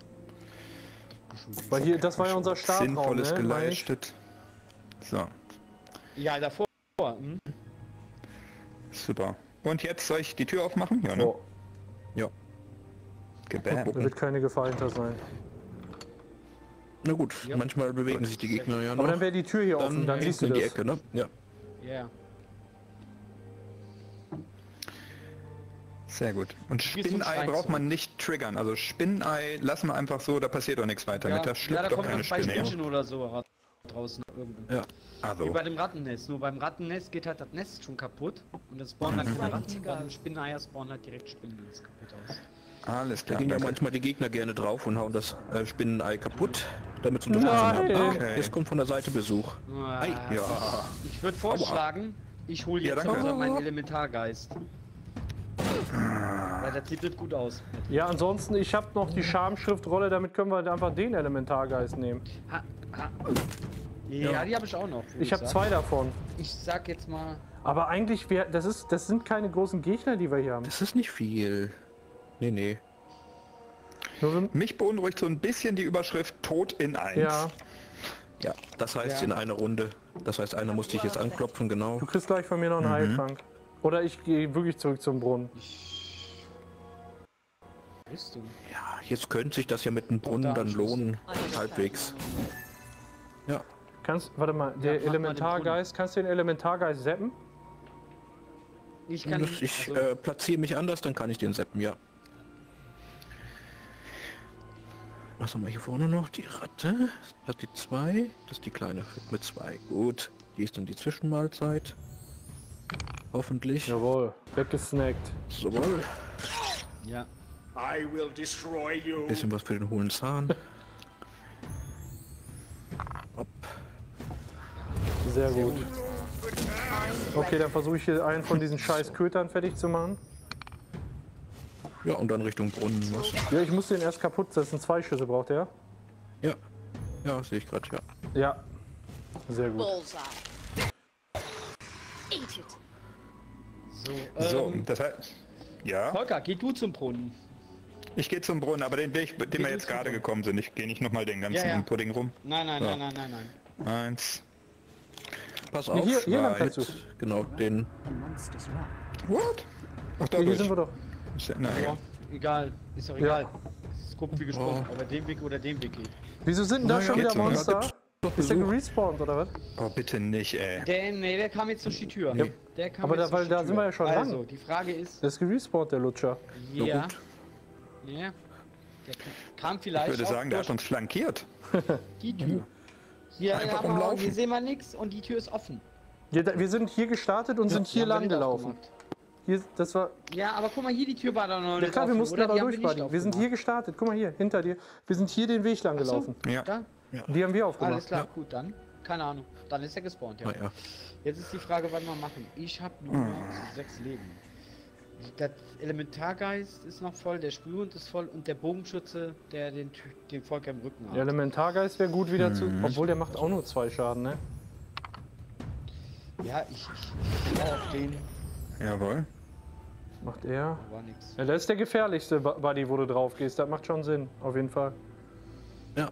Weil hier, das war ja unser Startraum, Sinnvolles ne? Meine ich. geleistet. So, Ja, davor. Hm? super. Und jetzt soll ich die Tür aufmachen? Ja, ne? Oh, Ja. Gebam. da wird keine Gefahr hinter sein. Na gut, Ja. manchmal bewegen sich die Gegner ja noch. Aber dann wäre die Tür hier offen, dann siehst du in die das. Ecke, ne? Ja. Ja. Sehr gut. Und Gehst zum Spinnei Schrein braucht zurück. man nicht triggern. Also Spinnei lassen wir einfach so, da passiert doch nichts weiter Ja, mit. Da ja, schlüpft da doch kommt keine noch zwei Spinne. Spinnchen oder so ra- draußen irgendwo. Ja. Wie Also, bei dem Rattennest. Nur beim Rattennest geht halt das Nest schon kaputt und das spawnen dann keine Ratten. Beim Spinneier spawnen halt direkt Spinnen, die ist kaputt aus. alles Da klar. gehen ja danke. manchmal die Gegner gerne drauf und hauen das äh, Spinnenei kaputt, damit sie Nein. unterstützen haben. Okay. Jetzt kommt von der Seite Besuch. Ah, Ja. Ich würde vorschlagen, ich hole Ja, jetzt danke. also meinen Elementargeist. Weil das sieht nicht gut aus. Ja, ansonsten, ich habe noch die Schamschriftrolle, damit können wir einfach den Elementargeist nehmen. Ha, ha. Ja, die habe ich auch noch. würd Ich habe sagen. zwei davon. Ich sag jetzt mal. Aber eigentlich, wär, das, ist, das sind keine großen Gegner, die wir hier haben. Das ist nicht viel. Nee, nee. Nur wenn- Mich beunruhigt so ein bisschen die Überschrift Tod in eins. Ja, Ja, das heißt Ja. in einer Runde. Das heißt, einer musste ich jetzt anklopfen, genau. du kriegst gleich von mir noch einen Heiltrank. Oder ich gehe wirklich zurück zum Brunnen. Bist du? Ja, jetzt könnte sich das ja mit dem Brunnen dann lohnen. Halbwegs. Ja, Kannst, warte mal, der mach mal den Elementargeist, kannst du den Elementargeist zappen? Ich kann. das, ich also, äh, platziere mich anders, dann kann ich den zappen, ja. Was haben wir hier vorne noch? Die Ratte. Das hat die zwei. Das ist die kleine mit zwei. Gut. Die ist dann die Zwischenmahlzeit. Hoffentlich. Jawohl, weggesnackt. So. ja. Bisschen was für den hohlen Zahn. Hopp. Sehr gut. Okay, dann versuche ich hier einen von diesen scheiß Kötern fertig zu machen. Ja, und dann Richtung Brunnen. Was? Ja, ich muss den erst kaputt setzen. Zwei Schüsse braucht er. Ja. Ja, sehe ich gerade, ja. Ja. Sehr gut. Bullseye. Eat it. So, So, ähm, das heißt, ja, Volker, geh du zum Brunnen. ich gehe zum Brunnen, aber den Weg, den wir jetzt gerade gekommen sind, ich gehe nicht nochmal den ganzen Ja, ja. Pudding rum. Nein, nein, Ja. nein, nein, nein, nein. Eins. Pass auf. hier- hier lang äh, kannst du. jetzt- Genau, den. The monster's rock. What? Ach, da Hier, hier durch. sind wir doch. Na, Ja, egal. egal, ist doch Ja. egal. Es ist grob wie gesprochen, ob er den Weg oder den Weg geht. Wieso sind denn da Na ja, schon wieder geht's so, ne? Monster? Doch Ist der Besuch. gerespawnt oder was? Oh, bitte nicht, ey. Der, nee, der kam jetzt durch die Tür. Ja. Der kam Aber jetzt da- durch weil die da Tür. sind wir ja schon Also, lang. die Frage ist, Der ist gerespawnt, der Lutscher. ja, gut. ja, der kam vielleicht Ich würde auch sagen, der durch hat uns flankiert. die Tür. Hier, Einfach haben wir, umlaufen. hier sehen wir nichts und die Tür ist offen. Ja, da, wir sind hier gestartet und sind hier Die haben wir lang nicht gelaufen. aufgemacht. Hier, das war. Ja, aber guck mal, hier die Tür war da noch Ja nicht klar, wir offen, mussten oder? da Die noch haben durch, wir nicht Buddy. Wir sind hier aufgemacht. gestartet. Guck mal hier, hinter dir. Wir sind hier den Weg lang Ach so, gelaufen. Ja. Da? Die haben wir aufgemacht. Alles klar, gut, dann. Keine Ahnung. Dann ist er gespawnt, ja. Ah, ja. Jetzt ist die Frage, was wir machen. Ich habe nur Hm. noch sechs Leben. Der Elementargeist ist noch voll, der Sprühhund ist voll und der Bogenschütze, der den, Ty- den Volker im Rücken hat. Der Elementargeist wäre gut wieder zu. Obwohl der macht auch nur zwei Schaden, ne? Ja, ich, ich, ich schau auf den. Jawohl. Macht er. War nix. Ja, das ist der gefährlichste Bu- Buddy, wo du drauf gehst. Das macht schon Sinn, auf jeden Fall. Ja.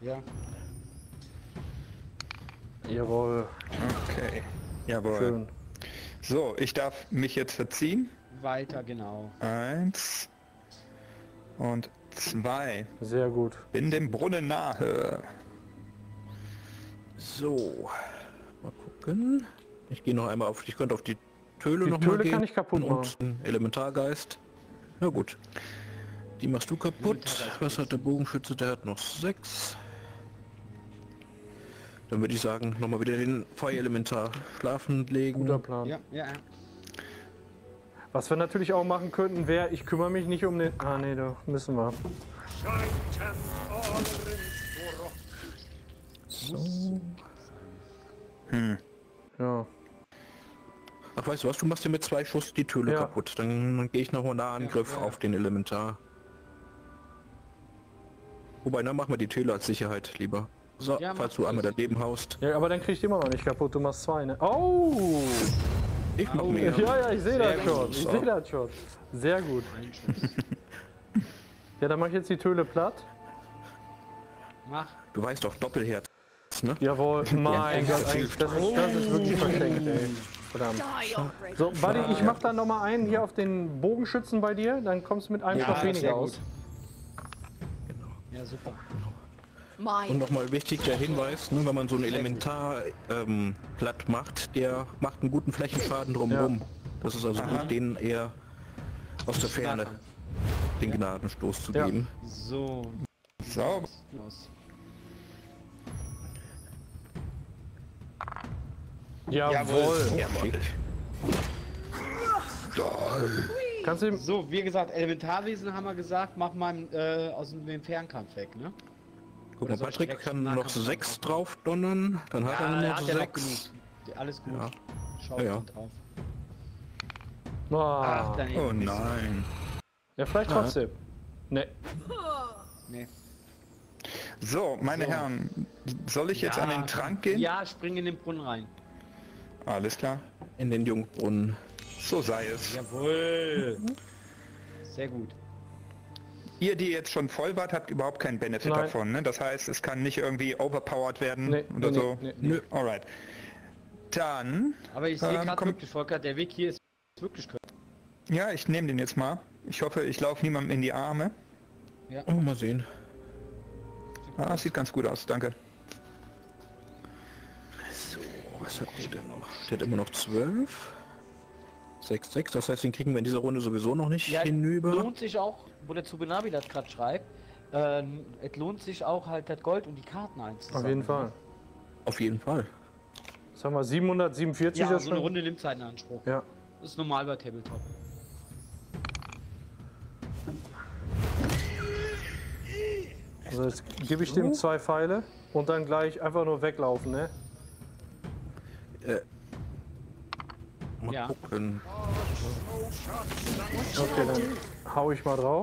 Jawohl, Okay. Jawohl. schön. So, ich darf mich jetzt verziehen. Weiter, genau. Eins. Und zwei. Sehr gut. Bin dem Brunnen nahe. So. Mal gucken. Ich gehe noch einmal auf. Ich könnte auf die Töle Die noch Töle mal gehen. kann ich kaputt machen. Und einen Elementargeist. Na gut. Die machst du kaputt. Was hat der Bogenschütze? Der hat noch sechs. Dann würde ich sagen, nochmal wieder den Feuerelementar schlafen legen. Guter Plan. Ja, ja, ja. Was wir natürlich auch machen könnten, wäre, ich kümmere mich nicht um den. Ah, nee, da müssen wir. So. Ja. Ach, weißt du was? Du machst dir mit zwei Schuss die Töle Ja. kaputt. Dann, dann gehe ich nochmal Nahangriff Ja, ja. auf den Elementar. Wobei, dann machen wir die Töle als Sicherheit lieber. So, Ja, falls mach du einmal das. daneben haust. Ja, aber dann krieg ich die immer noch nicht kaputt. Du machst zwei, ne? Oh! Ich mach Au. mehr. Ja, ja, ich sehe das Sehr schon. gut. Ich sehe das schon. Sehr gut. Ja, dann mach ich jetzt die Töle platt. Mach. Du weißt doch, Doppelherz, ne? Jawohl, mein Ja, Gott, das eigentlich, das ist, das ist wirklich verschenkt, ey. Verdammt. Die, Operator. So, Buddy, ich mach dann nochmal einen hier auf den Bogenschützen bei dir, dann kommst du mit einem Ja, Stock sehr weniger gut. aus. Ja, super. My Und nochmal wichtig der Hinweis, ne, wenn man so ein Elementar ähm, platt macht, der macht einen guten Flächenschaden drumherum. Das ist also gut, denen eher aus der Ferne den Gnadenstoß zu Ja. geben. So. Sauber. Los. Jawohl. Ja, schick. Kannst du ihm. So, wie gesagt, Elementarwesen haben wir gesagt, mach mal äh, aus dem, dem Fernkampf weg, ne? Guck mal, soll ich Patrick direkt kann Nahkampf noch sechs machen? drauf donnern, dann hat er Ja, nur er noch hat ja noch sechs. genug. Alles gut. Ja. Schau Ja, ja. ihn drauf. Ah. daneben Oh ein bisschen. nein. Ja, vielleicht trotzdem. Ne. Nee. So, meine So. Herren, soll ich jetzt Ja. an den Trank gehen? Ja, spring in den Brunnen rein. Alles klar. In den Jungbrunnen. So sei es. Jawohl. Sehr gut. Ihr, die jetzt schon voll wart, habt überhaupt keinen Benefit Nein. davon, ne? Das heißt, es kann nicht irgendwie overpowered werden Nee, oder nee, so. nee, Nö. Alright. Dann, Aber ich sehe Ähm, gerade komm- wirklich, Volker, der Weg hier ist wirklich kürzer. ja, ich nehme den jetzt mal. Ich hoffe, ich laufe niemandem in die Arme. Oh, mal sehen. Ah, sieht ganz gut aus, danke. So, was hat der denn noch? Der hat immer noch zwölf. sechs, sechs, das heißt, den kriegen wir in dieser Runde sowieso noch nicht Ja, hinüber. lohnt sich auch, wo der Zubenabi das gerade schreibt, äh, es lohnt sich auch halt das Gold und die Karten einzusammeln. Auf jeden Fall. Auf jeden Fall. Das haben wir siebenhundertsiebenundvierzig. Ja, das so eine schon. Runde nimmt Zeit in Anspruch. Ja. Das ist normal bei Tabletop. Also jetzt gebe ich dem zwei Pfeile und dann gleich einfach nur weglaufen, ne? Mal Ja. gucken. Okay, dann hau ich mal drauf.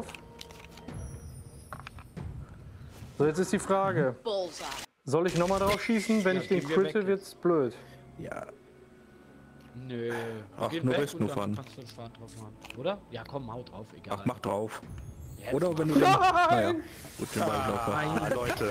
So, jetzt ist die Frage. Soll ich nochmal drauf schießen? Wenn Ja, ich den gehen wir critte, weg. wird's blöd. Ja, Nö. Ach, Geh nur weg Rest und nur dann fahren. kannst du den Schaden drauf machen. Oder? Ja, komm, hau drauf, egal. ach, mach drauf. Jetzt Oder mach. wenn du den... Naja, gut, den Waldläufer. Ah, Leute.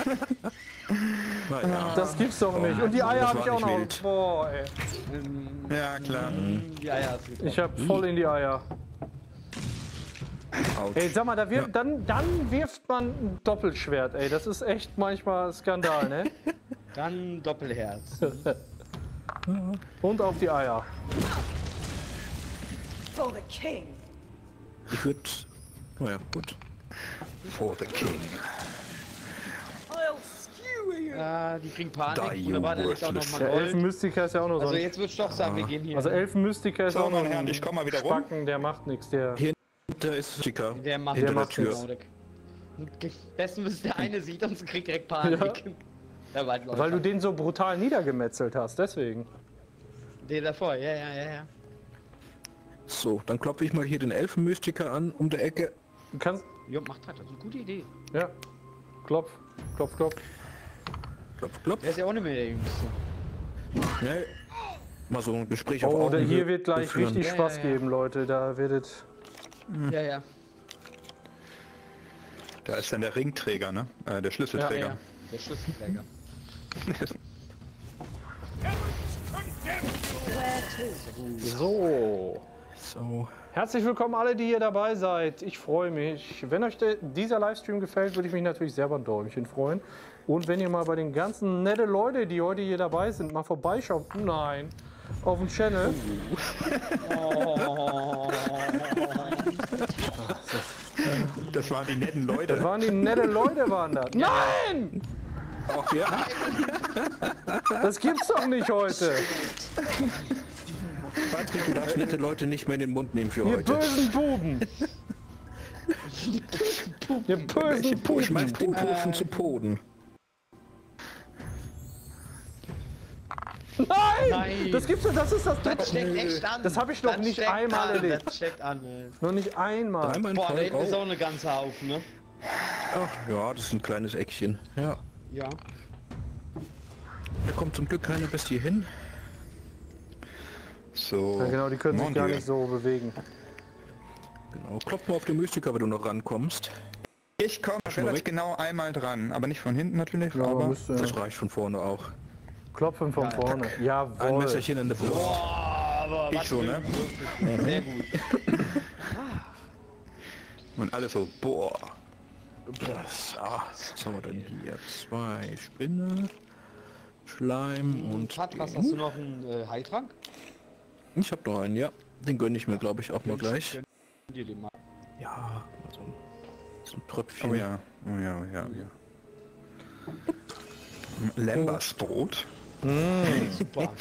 Naja. Das gibt's doch nicht. Und die Eier das habe war ich auch nicht noch. wild. Boah, ey. Ja, klar. Ja, ja, ist gut. Ich hab voll in die Eier. Autsch. Ey, sag mal, da wirft, dann, dann wirft man ein Doppelschwert, ey. Das ist echt manchmal Skandal, ne? Dann Doppelherz. Und auf die Eier. For the king. Ich würde... Naja, gut. For the king. I'll skewer you. Ja, die kriegen Panik. Die Und da war dann jetzt auch noch worthless. mal Der Gold. Elfenmystiker ist ja auch noch so Also ein... jetzt würde ich doch sagen, wir gehen hier. Also Elfenmystiker ist So, auch noch meine Herren, ein ich komm mal wieder rum. Spacken, der macht nichts. Der... Hier hinter ist Sticker. Der macht hinter macht der Tür. nichts. Besten ist, der eine sieht uns und kriegt direkt Panik. Der Waldläufer. Weil du den so brutal niedergemetzelt hast, deswegen. Den davor, ja, ja, ja, ja. So, dann klopfe ich mal hier den Elfenmystiker an, um der Ecke. Du kannst... Jo, macht das, das ist eine gute Idee. Ja. Klopf, klopf, klopf. Klopf, klopf. Der ist ja auch nicht mehr der Jüngste. Schnell. Mal so ein Gespräch auf Oh, da Augenhöhe hier wird gleich führen. richtig Ja, Spaß ja, ja. geben, Leute. Da wird es... Ja, ja. Da ist dann der Ringträger, ne? Äh, der Ja, Schlüsselträger. ja. Der Schlüsselträger. So. So. Herzlich willkommen alle, die hier dabei seid. Ich freue mich. Wenn euch der, dieser Livestream gefällt, würde ich mich natürlich selber ein Däumchen freuen. Und wenn ihr mal bei den ganzen nette Leute, die heute hier dabei sind, mal vorbeischaut, nein, auf dem Channel. Das waren die netten Leute. Das waren die nette Leute, waren das. Nein! Ach ja. Das gibt's doch nicht heute. Patrick, du darfst nette Leute nicht mehr in den Mund nehmen für Ihr heute. bösen Buben. Ihr bösen Ich schmeiß Buben. den Tofen zu Boden. Nein! Nein. Das gibt's doch, das ist das... Das steckt echt an. Das habe ich noch Das nicht steckt einmal an, erlebt. Das steckt an, ey. Noch nicht einmal. Einmal ein Boah, da Fall. hinten ist Oh. auch eine ganze Haufen, ne? Ach, ja, das ist ein kleines Eckchen. Ja. Ja. Da kommt zum Glück keiner bis hierhin. So. Ja, genau, die können sich Mon gar Dieu. nicht so bewegen. Genau. Klopf mal auf den Mystiker, wenn du noch rankommst. Ich komme relativ weg. genau einmal dran, aber nicht von hinten natürlich, Ja, aber aber müsste, Das reicht von vorne auch. klopfen von vorne. Ein Jawohl. Messerchen in der Brust. Aber ich was so, für ne? ein- Sehr gut. Und alles so, boah. Das, ah, was haben wir denn hier? Zwei Spinne, Schleim und Patras, den. hast du noch einen äh, Heiltrank? Ich hab noch einen, ja. Den gönne ich mir, glaube ich, auch mal gleich. Gönn dir den mal. Ja, so ein, so ein Tröpfchen. Oh ja, oh ja, oh ja. ja. Lembersbrot? Super.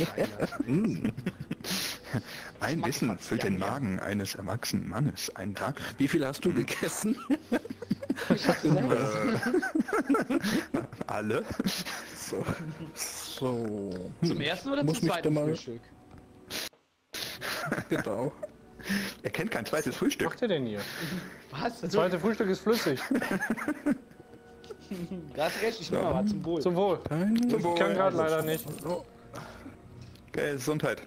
Ein Bissen füllt den Magen eines erwachsenen Mannes. Ein Tag. Wie viel hast du gegessen? Alle? So. So. Zum ersten oder Muss zum mich da zweiten mal- Frühstück? Genau. Er kennt kein zweites Was Frühstück. macht ihr denn hier? Was? Das zweite Frühstück ist flüssig. Gerade recht, ich nehme mal zum Wohl. Zum Wohl. Zum Ich Wohl. kann gerade leider nicht. Gesundheit.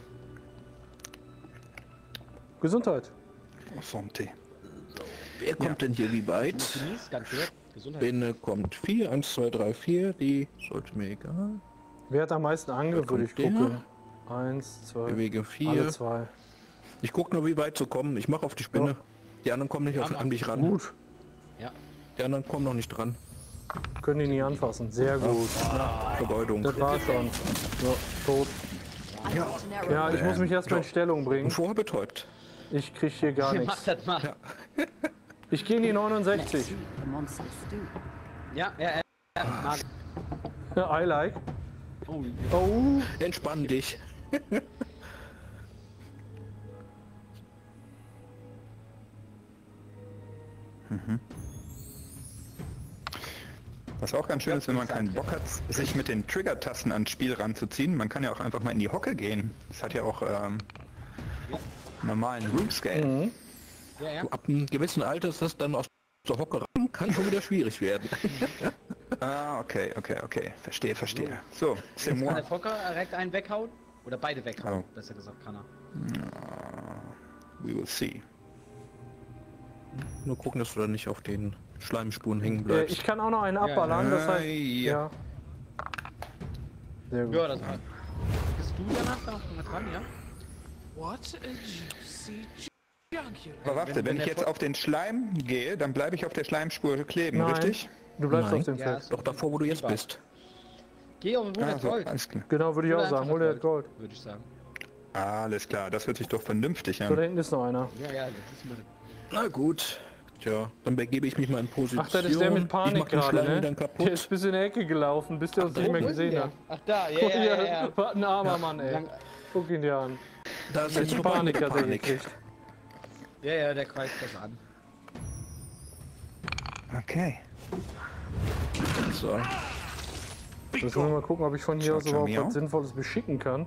Gesundheit. Oh, Santé. Wer kommt denn hier wie weit? Genieß, ganz gut. Gesundheit. Benne kommt vier, eins, zwei, drei, vier, die sollte mir egal. Wer hat am meisten Angriff, würde ich kommt der? gucken. Eins, zwei, Bewege alle vier. zwei. Ich gucke nur, wie weit zu kommen. Ich mache auf die Spinne. Die anderen kommen nicht auf, an mich ran. Gut. Ja. Die anderen kommen noch nicht dran. Können die nie anfassen. Sehr gut. Vergeudung. Das war schon. So, tot. Ja, ich muss mich erstmal in Stellung bringen. Und vorher betäubt. Ich krieg hier gar Mach nichts. das mal. Ich gehe in die neunundsechzig. The monster stew. Ja, ja, ja. ja. Mag. Ja, I like. Oh, Oh, Entspann dich. Was auch ganz schön ist, wenn man keinen Bock hat, sich mit den Trigger-Tasten ans Spiel ranzuziehen. Man kann ja auch einfach mal in die Hocke gehen. Das hat ja auch ähm, normalen Room-Scale. ja, ja. Ab einem gewissen Alter ist das dann aus der Hocke ran, kann schon wieder schwierig werden. Ah, okay, okay, okay. Verstehe, verstehe. So, c'est Kann moi. der Fokker direkt einen weghauen? Oder beide weghauen, Oh. besser gesagt kann er. We will see. Nur gucken, dass du da nicht auf den Schleimspuren hängen äh, bleibst. ich kann auch noch einen abballern. Das heißt, ja. ja. Sehr gut. Ja, das war. Bist du danach da noch mal dran, ja? Aber warte, wenn, wenn ich der jetzt Fo- auf den Schleim gehe, dann bleibe ich auf der Schleimspur kleben, Nein. richtig? Du bleibst Nein. auf dem Ja, Feld. ist Doch davor, wo du jetzt Lieber. bist. Geh auf den Ah, hundert so, Gold. alles klar. Genau, würde ich auch Oder sagen. einfach Hol dir das das Gold. Würde ich sagen. Alles klar, das hört sich doch vernünftig So, da an. hinten ist noch einer. Ja, ja, das ist mir. Na gut. Tja, dann begebe ich mich mal in Position. Ach, das ist der mit ich Panik mach den gerade, Schleim ne? dann Der kaputt. ist bis in die Ecke gelaufen, bis der uns nicht mehr Wo ist gesehen der? hat. Ach da, ja, ja, ja, ja. Was ein armer Mann, ey. Lang- Guck ihn dir an. Da ist jetzt Die vorbei mit Panik der hat er Panik. gekriegt. Ja, ja, der kreist das an. Okay. So. Jetzt müssen wir mal gucken, ob ich von hier Ciao, aus ciao, überhaupt miau. was Sinnvolles beschicken kann.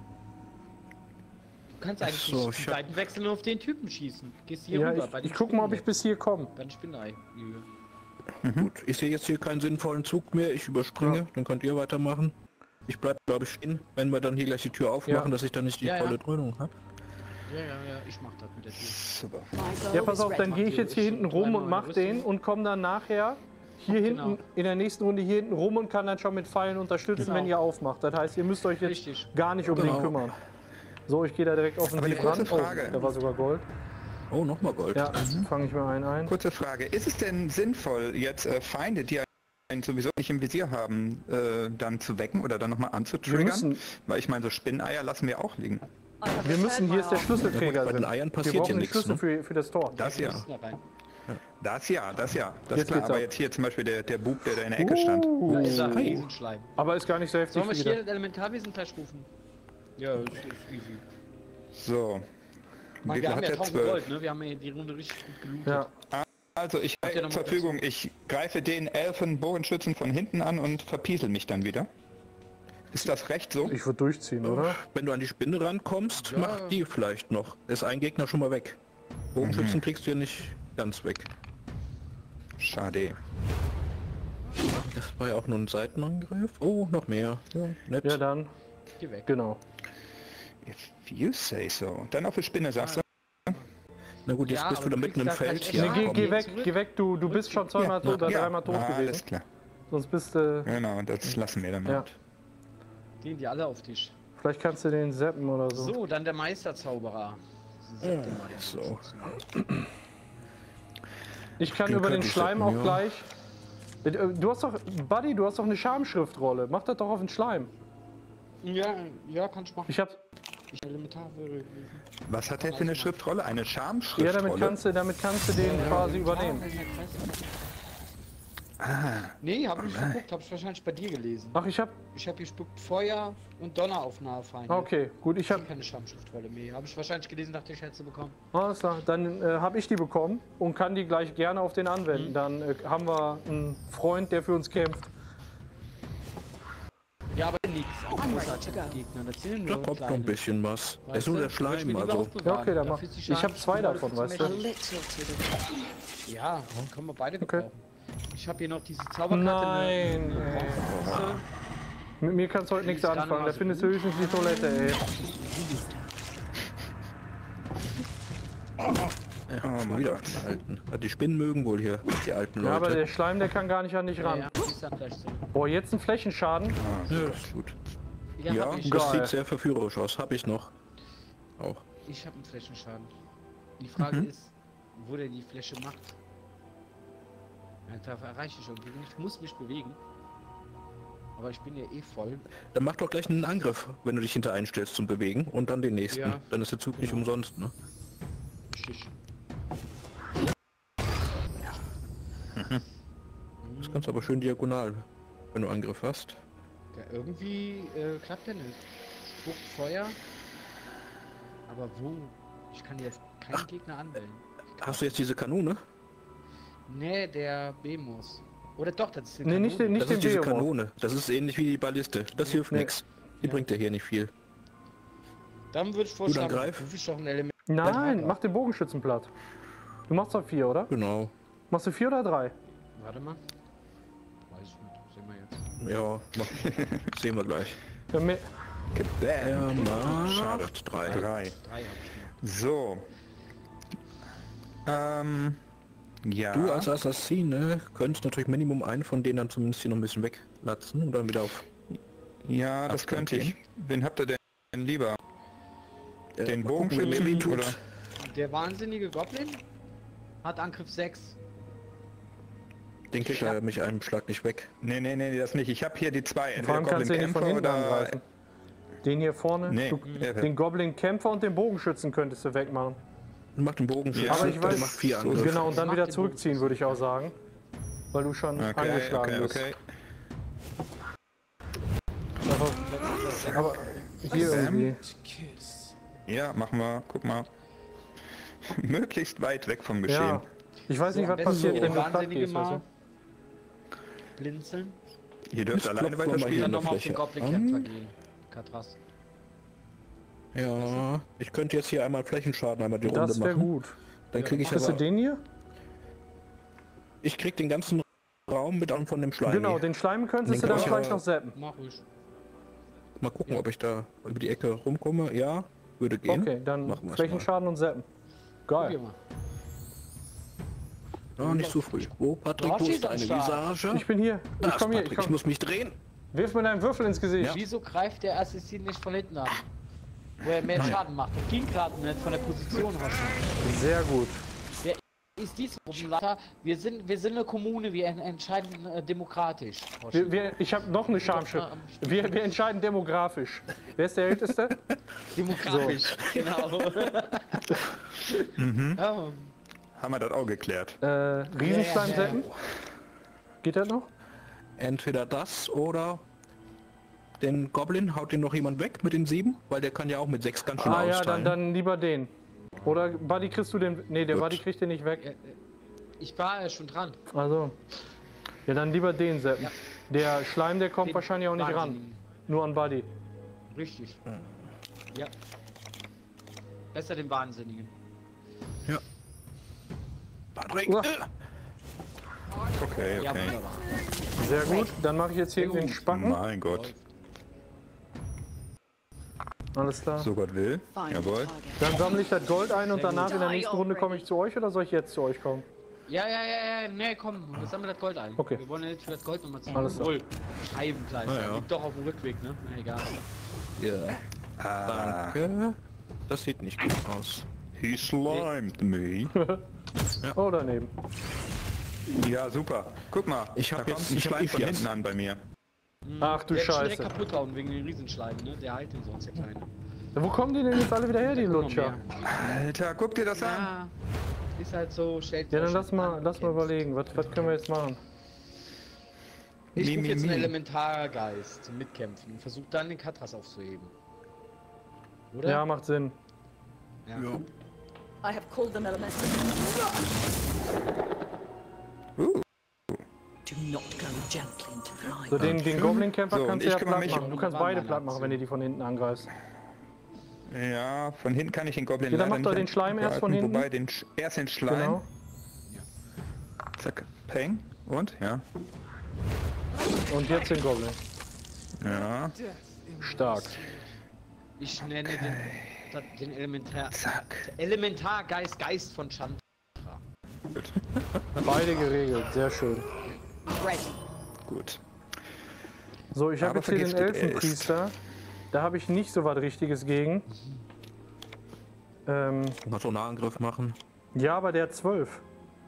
Du kannst eigentlich so, die ich hab- Seiten wechseln und auf den Typen schießen. Gehst hier Ja, rüber ich, bei ich den guck mal, ob ich Spinnen. bis hier komme. Bei den Spinnei. Gut, ich sehe jetzt hier keinen sinnvollen Zug mehr. Ich überspringe, Ja. dann könnt ihr weitermachen. Ich bleib, glaube ich, stehen, wenn wir dann hier gleich die Tür aufmachen, Ja. dass ich dann nicht die Ja, ja. volle Dröhnung habe. Ja, ja, ja, ich mach das mit der Tür. Super. My goal Ja, pass is auf, dann ready. gehe ich jetzt hier hinten rum und mach den und komme dann nachher hier Genau. hinten, in der nächsten Runde hier hinten rum und kann dann schon mit Pfeilen unterstützen, Genau. wenn ihr aufmacht. Das heißt, ihr müsst euch jetzt Richtig. gar nicht um Genau. den kümmern. So, ich gehe da direkt offensiv eine kurze ran. Oh, Frage. da war sogar Gold. Oh, nochmal Gold. Ja, fange ich mal einen ein. Kurze Frage. Ist es denn sinnvoll, jetzt äh, Feinde, die einen sowieso nicht im Visier haben, äh, dann zu wecken oder dann nochmal Wir anzutriggern? müssen, Weil ich meine, so Spinneier lassen wir auch liegen. wir müssen, hier ist der Schlüsselträger Bei den drin. Eiern Wir passiert brauchen hier den nichts. Schlüssel Ne? für, für das Tor. Das ja. Müssen da rein. Das ja, das ja. Das Jetzt ist klar. geht's Aber ab. jetzt hier zum Beispiel der, der Bub, der da in der Ecke stand. Uh, Da ist er, Hey. Riesenschleim. aber ist gar nicht so heftig Sollen wir wieder. hier das Elementarwesen gleich rufen? Ja, das ist easy. So. Mann, Wie wir viel haben hat ja der? tausend Zwölf. Gold, ne? Wir haben ja die Runde richtig gut gelootet. Ja, Also ich Habt ihr habe noch zur mal Verfügung, ich greife den Elfenbogenschützen von hinten an und verpiesel mich dann wieder. Ist das recht so? ich würde durchziehen, oder? Wenn du an die Spinne rankommst, Ja. mach die vielleicht noch. Ist ein Gegner schon mal weg. Bogenschützen Mhm. kriegst du ja nicht ganz weg. Schade. Das war ja auch nur ein Seitenangriff. Oh, noch mehr. Ja, nett. Ja, dann, Geh weg. genau. If you say so. Dann auf die Spinne, sagst du? Na gut, jetzt Ja, bist du aber da du mitten im kriegst da Feld gleich hier. Nee, geh, komm. geh Geh weg, zurück. geh weg, du, du bist schon zweimal tot oder dreimal tot ah, gewesen. alles klar. Sonst bist du, Genau, das lassen wir damit. ja, Gehen die alle auf dich. vielleicht kannst du den zappen oder so. So, dann der Meisterzauberer. Ja, so. Ich kann Den über den könnte ich Schleim zappen, auch ja. gleich. Äh, Du hast doch, Buddy, du hast doch eine Schamschriftrolle. Mach das doch auf den Schleim. Ja, ja, kann ich machen. Ich hab, Ich Elementarwürfel. Was hat der für eine Schriftrolle? Eine ja, Schamschriftrolle? damit kannst du, damit kannst du den quasi übernehmen. Ah, Nee, hab ich nicht geguckt, hab ich wahrscheinlich bei dir gelesen. Ach, ich hab, Ich hab gespuckt Feuer und Donner auf nahe Feinde. okay, gut, ich hab, Keine Schamschriftrolle mehr. Hab ich wahrscheinlich gelesen, dachte ich, hätte sie bekommen. alles klar, dann äh, habe ich die bekommen und kann die gleich gerne auf den Mhm. anwenden. Dann äh, haben wir einen Freund, der für uns kämpft. Ja, aber nichts. Auch großartige Gegner. Das sind Da nur kommt noch kleine. ein bisschen was. Weißt ist nur du? der Würde ich mir Schleim, lieber also. aufbewahren. Ja, okay, dann Dafür mach- ist die ich hab zwei Schamschriftrolle davon, viel weißt zu du? mächtig. Ja, können wir beide Okay. gebrauchen. Ich habe hier noch diese Zauberkarte. Nein, eine- eine ey. Bronze. Mit mir kannst du heute nichts ist gar nicht anfangen, mal da so findest du gut. höchstens die Toilette, ey. Ja, schon wieder die alten. Ja, die Spinnen mögen wohl hier, die alten Ja, aber der Leute. Schleim, der kann gar nicht an dich Ja, ran. ja, ist dann gleich so. Boah, jetzt ein Flächenschaden. Ja, das ist gut. Ja, Ja, hab ich. das Geil. sieht sehr verführerisch aus. Hab ich noch. Auch. Ich habe einen Flächenschaden. Die Frage Mhm. ist, wo der die Fläche macht. Ja, da erreiche ich irgendwie nicht. Ich muss mich bewegen. Aber ich bin ja eh voll. Dann mach doch gleich einen Angriff, wenn du dich hinter einstellst zum Bewegen und dann den nächsten. Ja. Dann ist der Zug nicht umsonst, ne? Schisch. Das kannst du aber schön diagonal, wenn du Angriff hast. Ja, irgendwie äh, klappt der nicht. Spuckt Feuer. Aber wo? Ich kann jetzt keinen Gegner anwählen. Hast du jetzt diese Kanone? Nee, der B-Muss. Oder doch, das ist eine Nee, nicht den, Kanone. nicht Das den ist diese Beomorph. Kanone. Das ist ähnlich wie die Balliste. Das hilft Nee. nichts. Die Ja. bringt dir hier nicht viel. Dann würde ich vorschlagen, greif. ruf ich doch ein Element. Nein, mach den Bogenschützen platt. Du machst doch vier, oder? Genau. Machst du vier oder drei? Warte mal. Weiß ich nicht. Sehen wir jetzt. Ja, mach. Sehen wir gleich. Ja, mehr- Er macht Schade. drei. Drei. Drei habe ich noch. So. Ähm. Ja. Du als Assassine könntest natürlich Minimum einen von denen dann zumindest hier noch ein bisschen weglatzen und dann wieder auf ja, das Abstand könnte ich. gehen. Wen habt ihr denn lieber? äh, Den mal gucken, wer mir Bogenschützen wehtut. oder? Der wahnsinnige Goblin hat Angriff sechs. Den kriegt er mich einen Schlag nicht weg. Nee, nee, nee, das nicht. Ich habe hier die zwei. Vor Entweder allem kannst du Goblin den nicht von Kämpfer hinten oder. angreifen. Den hier vorne, Nee, du, äh, den Goblin Kämpfer und den Bogenschützen könntest du wegmachen. Mach den Bogen Ja, aber ich der weiß- macht vier so Angriffe. Genau, und dann Mach wieder den zurückziehen, würde ich auch sagen. Weil du schon Okay, angeschlagen okay, bist. okay. Aber, aber hier irgendwie. Ja, machen wir. Guck mal. Möglichst weit weg vom Geschehen. Ja. Ich weiß nicht, So, am was besten passiert, so wenn du der platt Wahnsinnige gehst. Weißt mal du? blinzeln. Ihr dürft Jetzt alleine klopfen wir mal hier weiterspielen. Dann an der nochmal auf den Fläche Goblin-Kämpfer an. gehen. Katras. Ja, ich könnte jetzt hier einmal Flächenschaden einmal die Runde Das wäre machen. gut. Dann kriege ich Kriegst du aber, den hier? ich krieg den ganzen Raum mit an von dem Schleim. Genau, den Schleim könntest Den du dann kann ich vielleicht aber- noch zappen. Mach ruhig. Mal gucken, ob ich da über die Ecke rumkomme. Ja, würde gehen. Okay, dann Machen wir's Flächenschaden und zappen. Probier Geil. mal. Ah, nicht so früh. Oh, Patrick, Roshi wo ist ist am deine Start. Visage? Ich bin hier. Ich Das, komm hier. Ich Patrick, ich komm. muss mich drehen. Wirf mir deinen Würfel ins Gesicht. Wieso greift der Assassin nicht von hinten an? Wo er mehr Schaden macht. Er ging gerade nicht von der Position aus. Sehr gut. Ist dies Gruppenleiter? Wir sind, wir sind eine Kommune, wir en- entscheiden äh, demokratisch. Wir, wir, ich habe noch eine Schamschiff. Wir, wir entscheiden demografisch. Wer ist der Älteste? Demokratisch, genau. Ja, Haben wir das auch geklärt. Äh, Riesenschleim Ja, ja, ja. zappen? Geht das noch? Entweder das oder den Goblin. Haut den noch jemand weg mit den sieben? Weil der kann ja auch mit sechs ganz schön Ah ja, dann, austeilen. dann lieber den. Oder Buddy kriegst du den. Nee, der Gut. Buddy kriegt den nicht weg. äh, ich war ja schon dran. Also. Ja, dann lieber den zappen. Ja. Der Schleim, der kommt Den wahrscheinlich auch nicht ran. Wahnsinnigen. Nur an Buddy. Richtig. Ja. Besser den Wahnsinnigen. Patrick! Uah. äh, Okay, Ja, okay. wunderbar. Sehr gut. Dann mache ich jetzt hier Sehr den gut. Spacken. Mein Gott. Alles klar. So Gott will. Final Jawohl. target. Dann sammle ich das Gold ein und Sehr danach gut. in der nächsten Runde komme ich zu euch oder soll ich jetzt zu euch kommen? Ja, ja, ja, ja, nee, komm, wir sammeln das Gold ein. Okay. Wir wollen ja nicht für das Gold nochmal zahlen. Alles klar. Obwohl, Scheiben klein, Na ja. liegt doch auf dem Rückweg, ne? Na egal. Ja, Ah, danke. Das sieht nicht gut aus. he slimed me. Oh, daneben. Ja, super. Guck mal. Ich hab da jetzt- kommt ein ich hab Schleim von Ifias. hinten an bei mir. Ach du Der ist schon direkt Scheiße. kaputt hauen wegen den Riesenschleimen, ne? Der heilt den sonst, der Kleine. Wo kommen die denn jetzt alle wieder her, die Noch Lutscher? mehr. Alter, guck dir das an. Ja, ist halt so, stellt Ja, dann euch lass mal, an, lass mal kennst. überlegen. Was, was können wir jetzt machen? Ich Mi, rufe mi, jetzt einen mi. Elementargeist zum Mitkämpfen und versuche dann den Katras aufzuheben. Oder? Ja, macht Sinn. Ja. I have called them elemental. Uh, Do not go gently into the line. So, den, den Goblin-Camper So, und kannst du ich ja kümmere platt mich machen. um- Du kannst beide platt machen, wenn du die von hinten angreifst. ja, von hinten kann ich den Goblin Ja, dann leider mach doch nicht den Schleim erst von angreifen, hinten. Wobei, den, Sch- erst den Schleim. Genau. Zack, Peng. Und? Ja. Und jetzt den Goblin. Ja. Stark. Ich nenne den, das- den Elementar... Zack. Elementargeist Geist von Chandra. Beide geregelt, sehr schön. Gut. So, ich habe Aber jetzt hier den vergiftet er Elfenpriester. Da habe ich nicht so was Richtiges gegen. Ähm, Mal so einen Nahangriff machen. ja, aber der hat zwölf.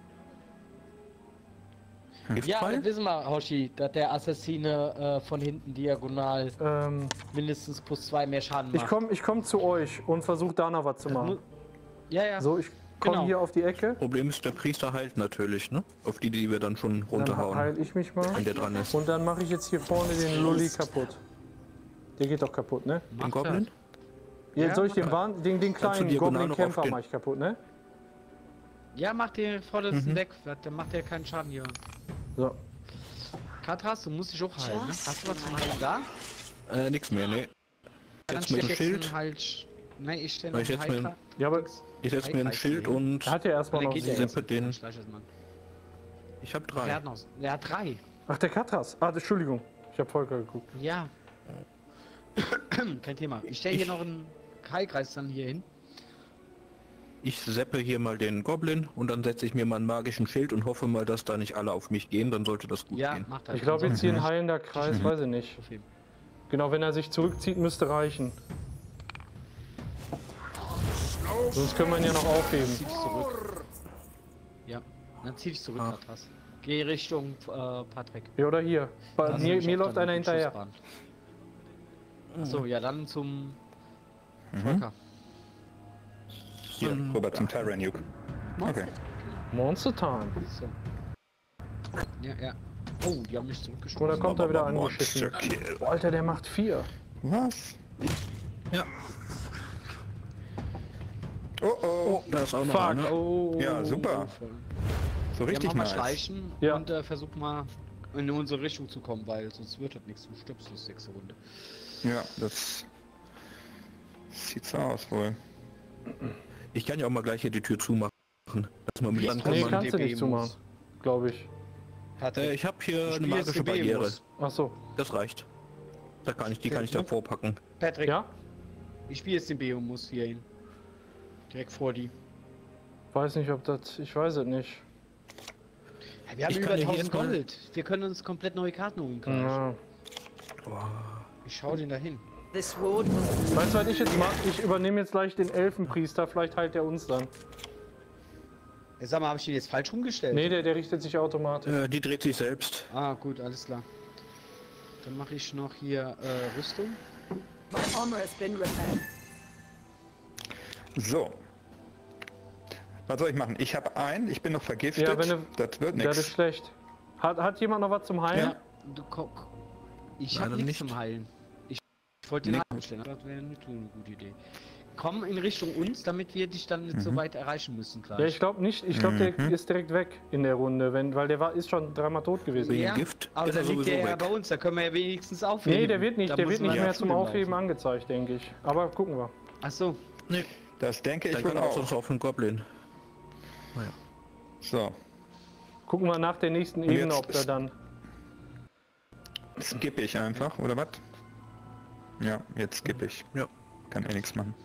Ja, Giftpfeil? das wissen wir, Hoshi, dass der Assassine äh, von hinten diagonal Ähm, mindestens plus zwei mehr Schaden ich macht. komme ich komm zu euch und versuche da noch was zu machen. Ja, ja. So, ich komme Genau. hier auf die Ecke. Problem ist, der Priester heilt natürlich, ne? Auf die, die wir dann schon Dann runterhauen, heile ich mich mal. wenn der dran ist. Und dann mache ich jetzt hier vorne den Lulli kaputt. Der geht doch kaputt, ne? Den Goblin? Jetzt Ja, soll ich den, mach- Bahn, den, den kleinen diagonal noch auf Goblin-Kämpfer den- mache ich kaputt, ne? Ja, mach den vordersten weg. Dann macht der keinen Schaden hier. So. Katras, du musst dich auch heilen, ne? Hast du was zum Heilen da? Äh, nix mehr, ne? Dann Jetzt mit dem steck Schild. einen Halt... Nein, ich stelle Ich setz mir einen- Ja, aber Ich setze mir ein Schild und er hat ja erstmal Der noch geht ja sieben. erst. Sippe den- Schleich das mal. ich habe Der drei. hat noch... Der hat drei. Ach, der Katras. Ah, Entschuldigung. Ich habe Volker geguckt. Ja. Kein Thema. Ich stelle hier Ich- noch einen Heilkreis dann hier hin. Ich seppe hier mal den Goblin und dann setze ich mir mal einen magischen Schild und hoffe mal, dass da nicht alle auf mich gehen, dann sollte das gut Ja, gehen. macht das. Ich glaube jetzt hier ein Ansonsten- heilender Kreis, weiß ich nicht. Auf jeden. Genau, wenn er sich zurückzieht, müsste reichen. Sonst können wir ihn ja noch aufheben. Zieh dich zurück. Ja, dann zieh dich zurück, Ah. Katras. Geh Richtung äh, Patrick. Ja, oder hier. Bei Da sind mir nämlich mir auch läuft dann einer die hinterher. Schussbahn. Achso, ja, dann zum Mhm. Volker. Hier, rüber zum Tyrannuke. Okay. Monster Time. So. Ja, ja. Oh, die haben mich Und zurückgestoßen. da kommt er wieder Monster angeschissen. Kill. Boah, Alter, der macht vier. Was? Ja. Oh oh. Da ist auch noch Fuck. einer. Oh, Ja, super. voll. So Ja, richtig mach mal nice. schleichen Ja. und äh, versuch mal in unsere Richtung zu kommen, weil sonst wird das nichts. Du stirbst das sechste Runde. Ja, das sieht so aus wohl. Ich kann ja auch mal gleich hier die Tür zumachen. Dass man mit Wie ran ist kann. Nee, man Man, kannst du D B nicht zumachen. muss. Glaube ich. äh, ich habe hier eine Spiel jetzt magische D B Barriere. muss. Ach so. Das reicht. Da kann ich, die kann ich da vorpacken. Patrick, Ja? ich spiele jetzt den Beomus hier hin. Direkt vor die. Weiß nicht, ob das. Ich weiß es nicht. Ja, wir haben Ich über kann dir tausend jetzt mal- Gold. Wir können uns komplett neue Karten holen. gleich. Ja. Ich schau den da hin. This ward will Weißt du, was ich jetzt mache? Ich übernehme jetzt gleich den Elfenpriester. Vielleicht heilt er uns dann. Ja, sag mal, habe ich den jetzt falsch rumgestellt? Nee, der, der richtet sich automatisch. Äh, die dreht sich selbst. Ah, gut, alles klar. Dann mache ich noch hier äh, Rüstung. my armor has been repaired. So. Was soll ich machen? Ich habe einen, ich bin noch vergiftet. Ja, wenn du- das wird Ja, das ist nichts. schlecht. Hat, hat jemand noch was zum Heilen? Ja, du guck. Ich habe Leider nichts nicht. zum Heilen. Ich, ich wollte den Nee. Heilen stellen, aber das wäre eine eine gute Idee. Komm in Richtung uns, damit wir dich dann nicht so weit erreichen müssen gleich. Ja, ich glaube nicht. Ich glaube, der ist direkt weg in der Runde, wenn, weil der war, ist schon dreimal tot gewesen. Wegen ja, Gift aber ist dann er liegt sowieso der ja weg. bei uns, da können wir ja wenigstens aufheben. Nee, der wird nicht, Da der muss wird nicht man mehr ja zum früher Aufheben laufen. angezeigt, denke ich. Aber gucken wir. Ach so. Nee, Das denke ich dann wohl kann er auch. sonst auf den Goblin. So, Gucken wir nach der nächsten jetzt Ebene, ob der ist- dann. skippe ich einfach, oder was? Ja, jetzt skippe ich. Ja. Kann eh nichts machen.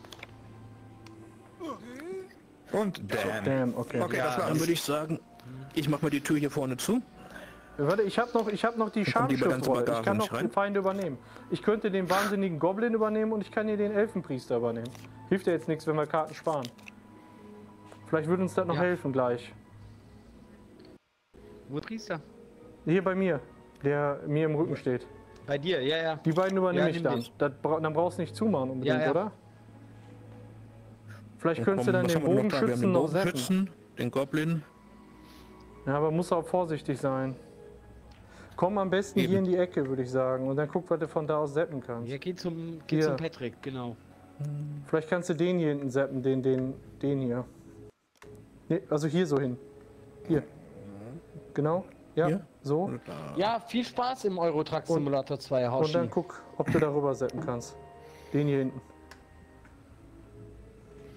Und damn. Damn, okay. Okay, das Dann war's. würde ich sagen, ich mache mal die Tür hier vorne zu. Warte, ich habe noch, ich hab noch die kommt die ganze Scharfschriftrolle. Ich Bagage kann noch nicht rein? den Feinde übernehmen. Ich könnte den wahnsinnigen Goblin übernehmen und ich kann hier den Elfenpriester übernehmen. Hilft ja jetzt nichts, wenn wir Karten sparen. Vielleicht würde uns das noch Ja. helfen gleich. Wo Priester? Hier bei mir, der mir im Rücken steht. Bei dir, ja, ja. Die beiden übernehme Ja, ich nimm dann. dich. Das bra dann brauchst du nicht zumachen unbedingt, Ja, ja. oder? Vielleicht Ja, könntest du komm, dann was den haben wir noch da? Wir haben Bogenschützen den noch setzen. Bogenschützen, den Goblin. Ja, aber muss auch vorsichtig sein. Komm am besten Eben. hier in die Ecke, würde ich sagen. Und dann guck, was du von da aus seppen kannst. Ja, geh zum, geh Hier. zum Patrick, genau. Vielleicht kannst du den hier hinten seppen, den, den, den hier. Nee, also hier so hin. Hier. Genau. Ja, Hier? so. Ja, viel Spaß im Eurotruck Simulator zwei, Und Hoshi. dann guck, ob du darüber seppen kannst. Den hier hinten.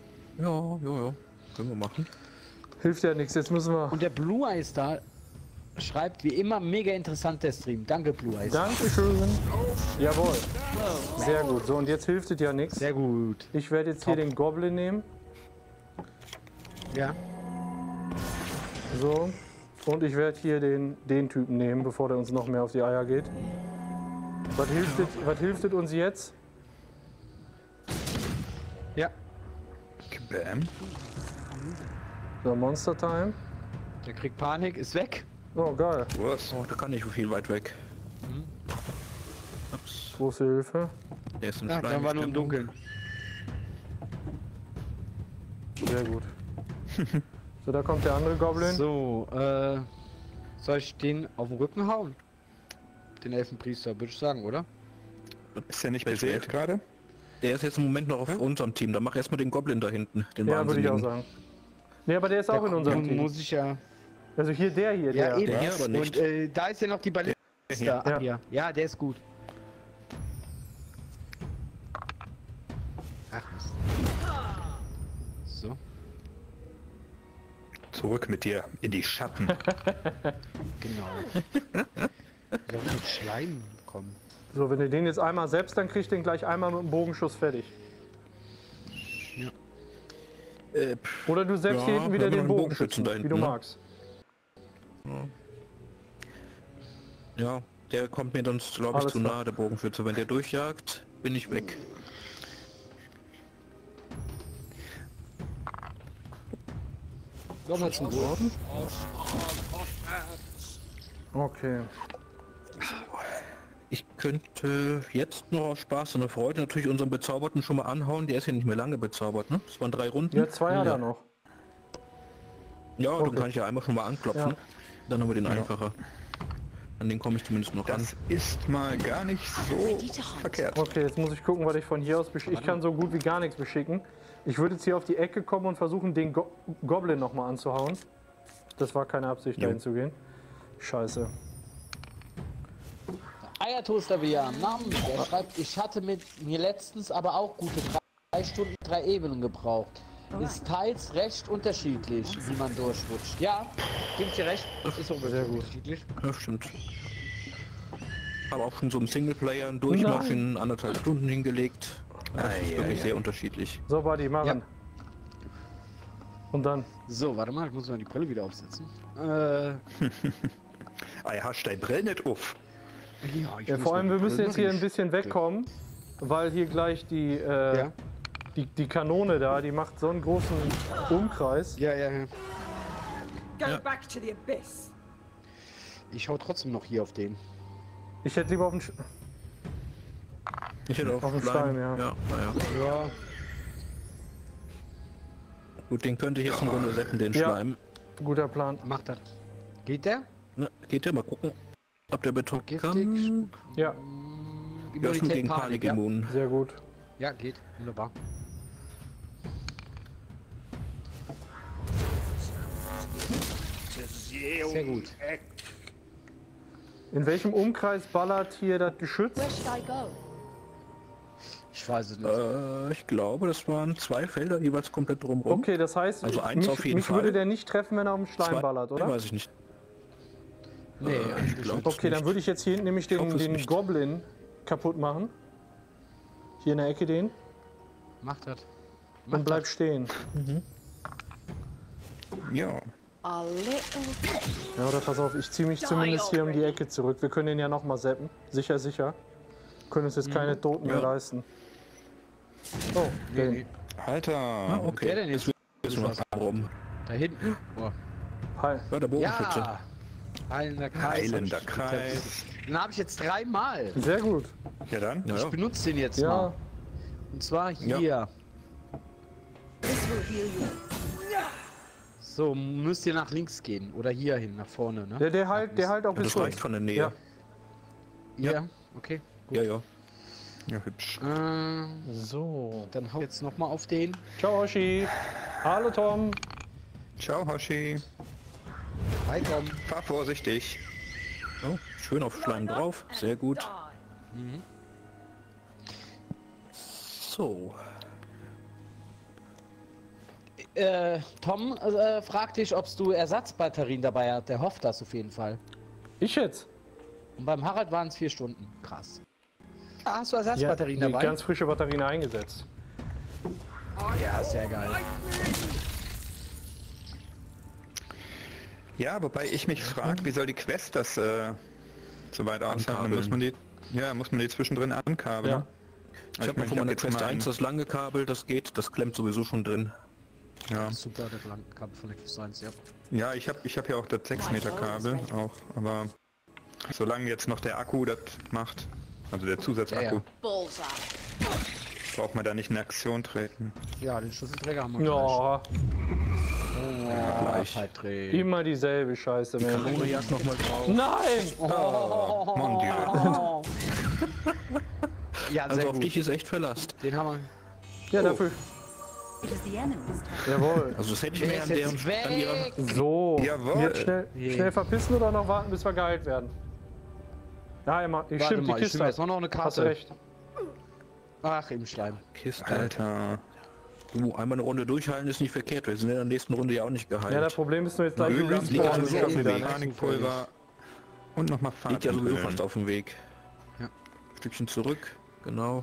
Ja, ja, ja. Können wir machen. Hilft ja nichts, jetzt müssen wir. Und der Blue Eye ist da. schreibt wie immer mega interessant der Stream. Danke, Blue Eyes. Dankeschön. Jawohl. Sehr gut. So, und jetzt hilft es ja nichts. Sehr gut. Ich werde jetzt hier den Goblin nehmen. Ja. So. Und ich werde hier den, den Typen nehmen, bevor der uns noch mehr auf die Eier geht. Was hilft es, was hilft es uns jetzt? Ja. Bam. So, Monster Time. Der kriegt Panik, ist weg. Oh, geil. Was? Oh, da kann ich so viel weit weg. Ups, Große Hilfe. der ist im Ja, Schleim dann war nur im gestanden. Dunkeln. Sehr gut. So, da kommt der andere Goblin. So, äh, soll ich den auf den Rücken hauen? Den Elfenpriester, würde ich sagen, oder? Ist der nicht Welche beseelt Elfe? gerade? Der ist jetzt im Moment noch auf unserem Team. Da mach erstmal den Goblin da hinten. Den Ja, würde ich auch Wahnsinnigen. sagen. Nee, aber der ist auch in unserem Dann Team. muss ich ja... Also hier der hier, Ja, der. eben. Der hier aber nicht. Und äh, da ist ja noch die Ballista. hier. Ah, ja. ja, der ist gut. Ach, Mist. So. Zurück mit dir in die Schatten. Genau. Ich soll mit Schleim kommen. So, wenn du den jetzt einmal selbst, dann kriegt den gleich einmal mit dem Bogenschuss fertig. Äh, pff, Oder du selbst Ja, hier hinten wieder wir haben den noch einen Bogenschützen, Bogenschützen da wie hinten, du ne? magst. ja, der kommt mir sonst, glaube ich, Alles zu klar. nahe, der Bogenschütze. Wenn der durchjagt, bin ich weg. Nochmal zum Wurf. Okay. Ich könnte jetzt noch aus Spaß und Freude natürlich unseren Bezauberten schon mal anhauen. Der ist ja nicht mehr lange bezaubert, ne? Das waren drei Runden. Ja, zwei hat ja. er noch. Ja, Okay. dann kann ich ja einmal schon mal anklopfen. Ja. Dann haben wir den einfacher. An den komme ich zumindest noch ran. Das ist mal gar nicht so verkehrt. Okay, jetzt muss ich gucken, was ich von hier aus beschicken. Ich kann so gut wie gar nichts beschicken. Ich würde jetzt hier auf die Ecke kommen und versuchen, den Go Goblin nochmal anzuhauen. Das war keine Absicht, Jo. dahin zu gehen. Scheiße. Eiertoaster wie am Namen. Der schreibt, ich hatte mit mir letztens aber auch gute drei Stunden, drei Ebenen gebraucht. Ist teils recht unterschiedlich, wie man durchrutscht. Ja, gebe ich dir recht. Das ist auch sehr unterschiedlich. Ja, stimmt. Aber auch schon so im Singleplayer einen Durchmarsch in anderthalb Stunden hingelegt. Das ist wirklich sehr unterschiedlich. So, Buddy, machen. Und dann. So, warte mal, ich muss mal die Brille wieder aufsetzen. Äh, Ei, hast dein Brill nicht auf. ja, ich Ja, muss vor allem, mal wir die müssen Brille jetzt hier ein machen. bisschen wegkommen, weil hier gleich die, äh, Ja, die, die Kanone da, die macht so einen großen Umkreis. ja, ja. ja. Go back to the abyss. Ich hau trotzdem noch hier auf den. Ich hätte lieber auf den... Sch Ich hätte auch Auf den Stein, ja. Ja, naja. Ja. Gut, den könnte ich jetzt eine Runde retten, den Ja. Schleim. Guter Plan. Macht das. Geht der? Na, geht der mal gucken, ob der betroffen Giftig. kann. Ja, Ja, schon gegen Panik ja. immun. sehr gut. Ja, geht. Wunderbar. Sehr gut. In welchem Umkreis ballert hier das Geschütz? Where should I go? Ich weiß es nicht. Äh, ich glaube, das waren zwei Felder jeweils komplett drumherum. Okay, das heißt, Also eins mich, auf jeden mich Fall. würde der nicht treffen, wenn er auf den Schleim Zwei- ballert, oder? Weiß ich nicht. Nee, Äh, ich glaube Okay, dann würde ich jetzt hier hinten nämlich den, hoffe es den nicht. Goblin kaputt machen. Hier in der Ecke den. Macht das. Und bleib stehen. Ja. A little. Ja, oder pass auf, ich ziehe mich zumindest hier um die Ecke zurück. Wir können den ja nochmal zappen. Sicher, sicher. Können uns jetzt keine Toten mehr Ja. leisten. Oh, den. nee. Alter. Ah, okay. Der denn jetzt? Ist noch rum. Da hinten? Oh. Hi. Ja, der Bogenschütze. Ja! Heilender Kreis. Heilender hab ich- Kreis. Den habe ich jetzt dreimal. Sehr gut. Ja dann. Ja, Ich ja. benutze den jetzt Ja, mal. Und zwar hier. This will heal you. So, müsst ihr nach links gehen. Oder hier hin, nach vorne, ne? der, der halt, der halt auch Ja, bis das reicht von der Nähe. Ja. Ja. Ja, okay. Ja, ja. Ja, hübsch. Äh, So. dann hau jetzt nochmal auf den. Ciao, Hoshi. Hallo, Tom. Ciao, Hoshi. Hi, Tom. Fahr vorsichtig. Oh, schön auf Schleim drauf. Sehr gut. So. Äh, Tom äh, fragt dich, ob du Ersatzbatterien dabei hast. Der hofft das auf jeden Fall. Ich jetzt? Und beim Harald waren es vier Stunden. Krass. Ah, hast du Ja, Ersatzbatterien nee, dabei? ganz frische Batterien eingesetzt. Ja, sehr geil. Ja, wobei ich mich frage, wie soll die Quest das äh, so weit aushalten? Muss man die, ja, muss man die zwischendrin ankabeln? Ja. Ich habe mir von meiner Quest eins das lange Kabel, das geht, das klemmt sowieso schon drin. Ja, Super, der Kabel von der Quest eins, ja. ja ich habe ich hab ja auch das sechs Meter Kabel auch, aber solange jetzt noch der Akku das macht, also der Zusatzakku, Ja, ja. Bullseye. braucht man da nicht in Aktion treten. Ja, den Schlüsselträger haben wir Ja, gleich. Oh, gleich. Gleich. immer dieselbe Scheiße, Mensch. Ohne erst noch mal drauf. Nein! Oh, mon Dieu. Oh. Ja, sehr Also auf gut. dich ist echt Verlass. Den haben wir. Ja, dafür. It is the enemy's turn. Jawohl. Also das hätte ich Der mir ist an jetzt deren an ihrer weg. So. Jawohl. Jetzt schnell, Je. schnell verpissen oder noch warten, bis wir geheilt werden? Ja, immer. Ich Warte stimmt, die mal, ich Kiste. nehme jetzt mal noch eine Hast du Karte. recht. Ach, im Schleim. Kiste. Alter. Du, einmal eine Runde durchheilen ist nicht verkehrt. Wir sind in der nächsten Runde ja auch nicht geheilt. Ja, das Problem ist nur jetzt gleich Öl respawn liegt ja und sowieso schon auf dem wieder. Weg. Ne? Panikpulver und nochmal Liegt ja sowieso Fahrtöl. fast auf dem Weg. Ja. Stückchen zurück, genau.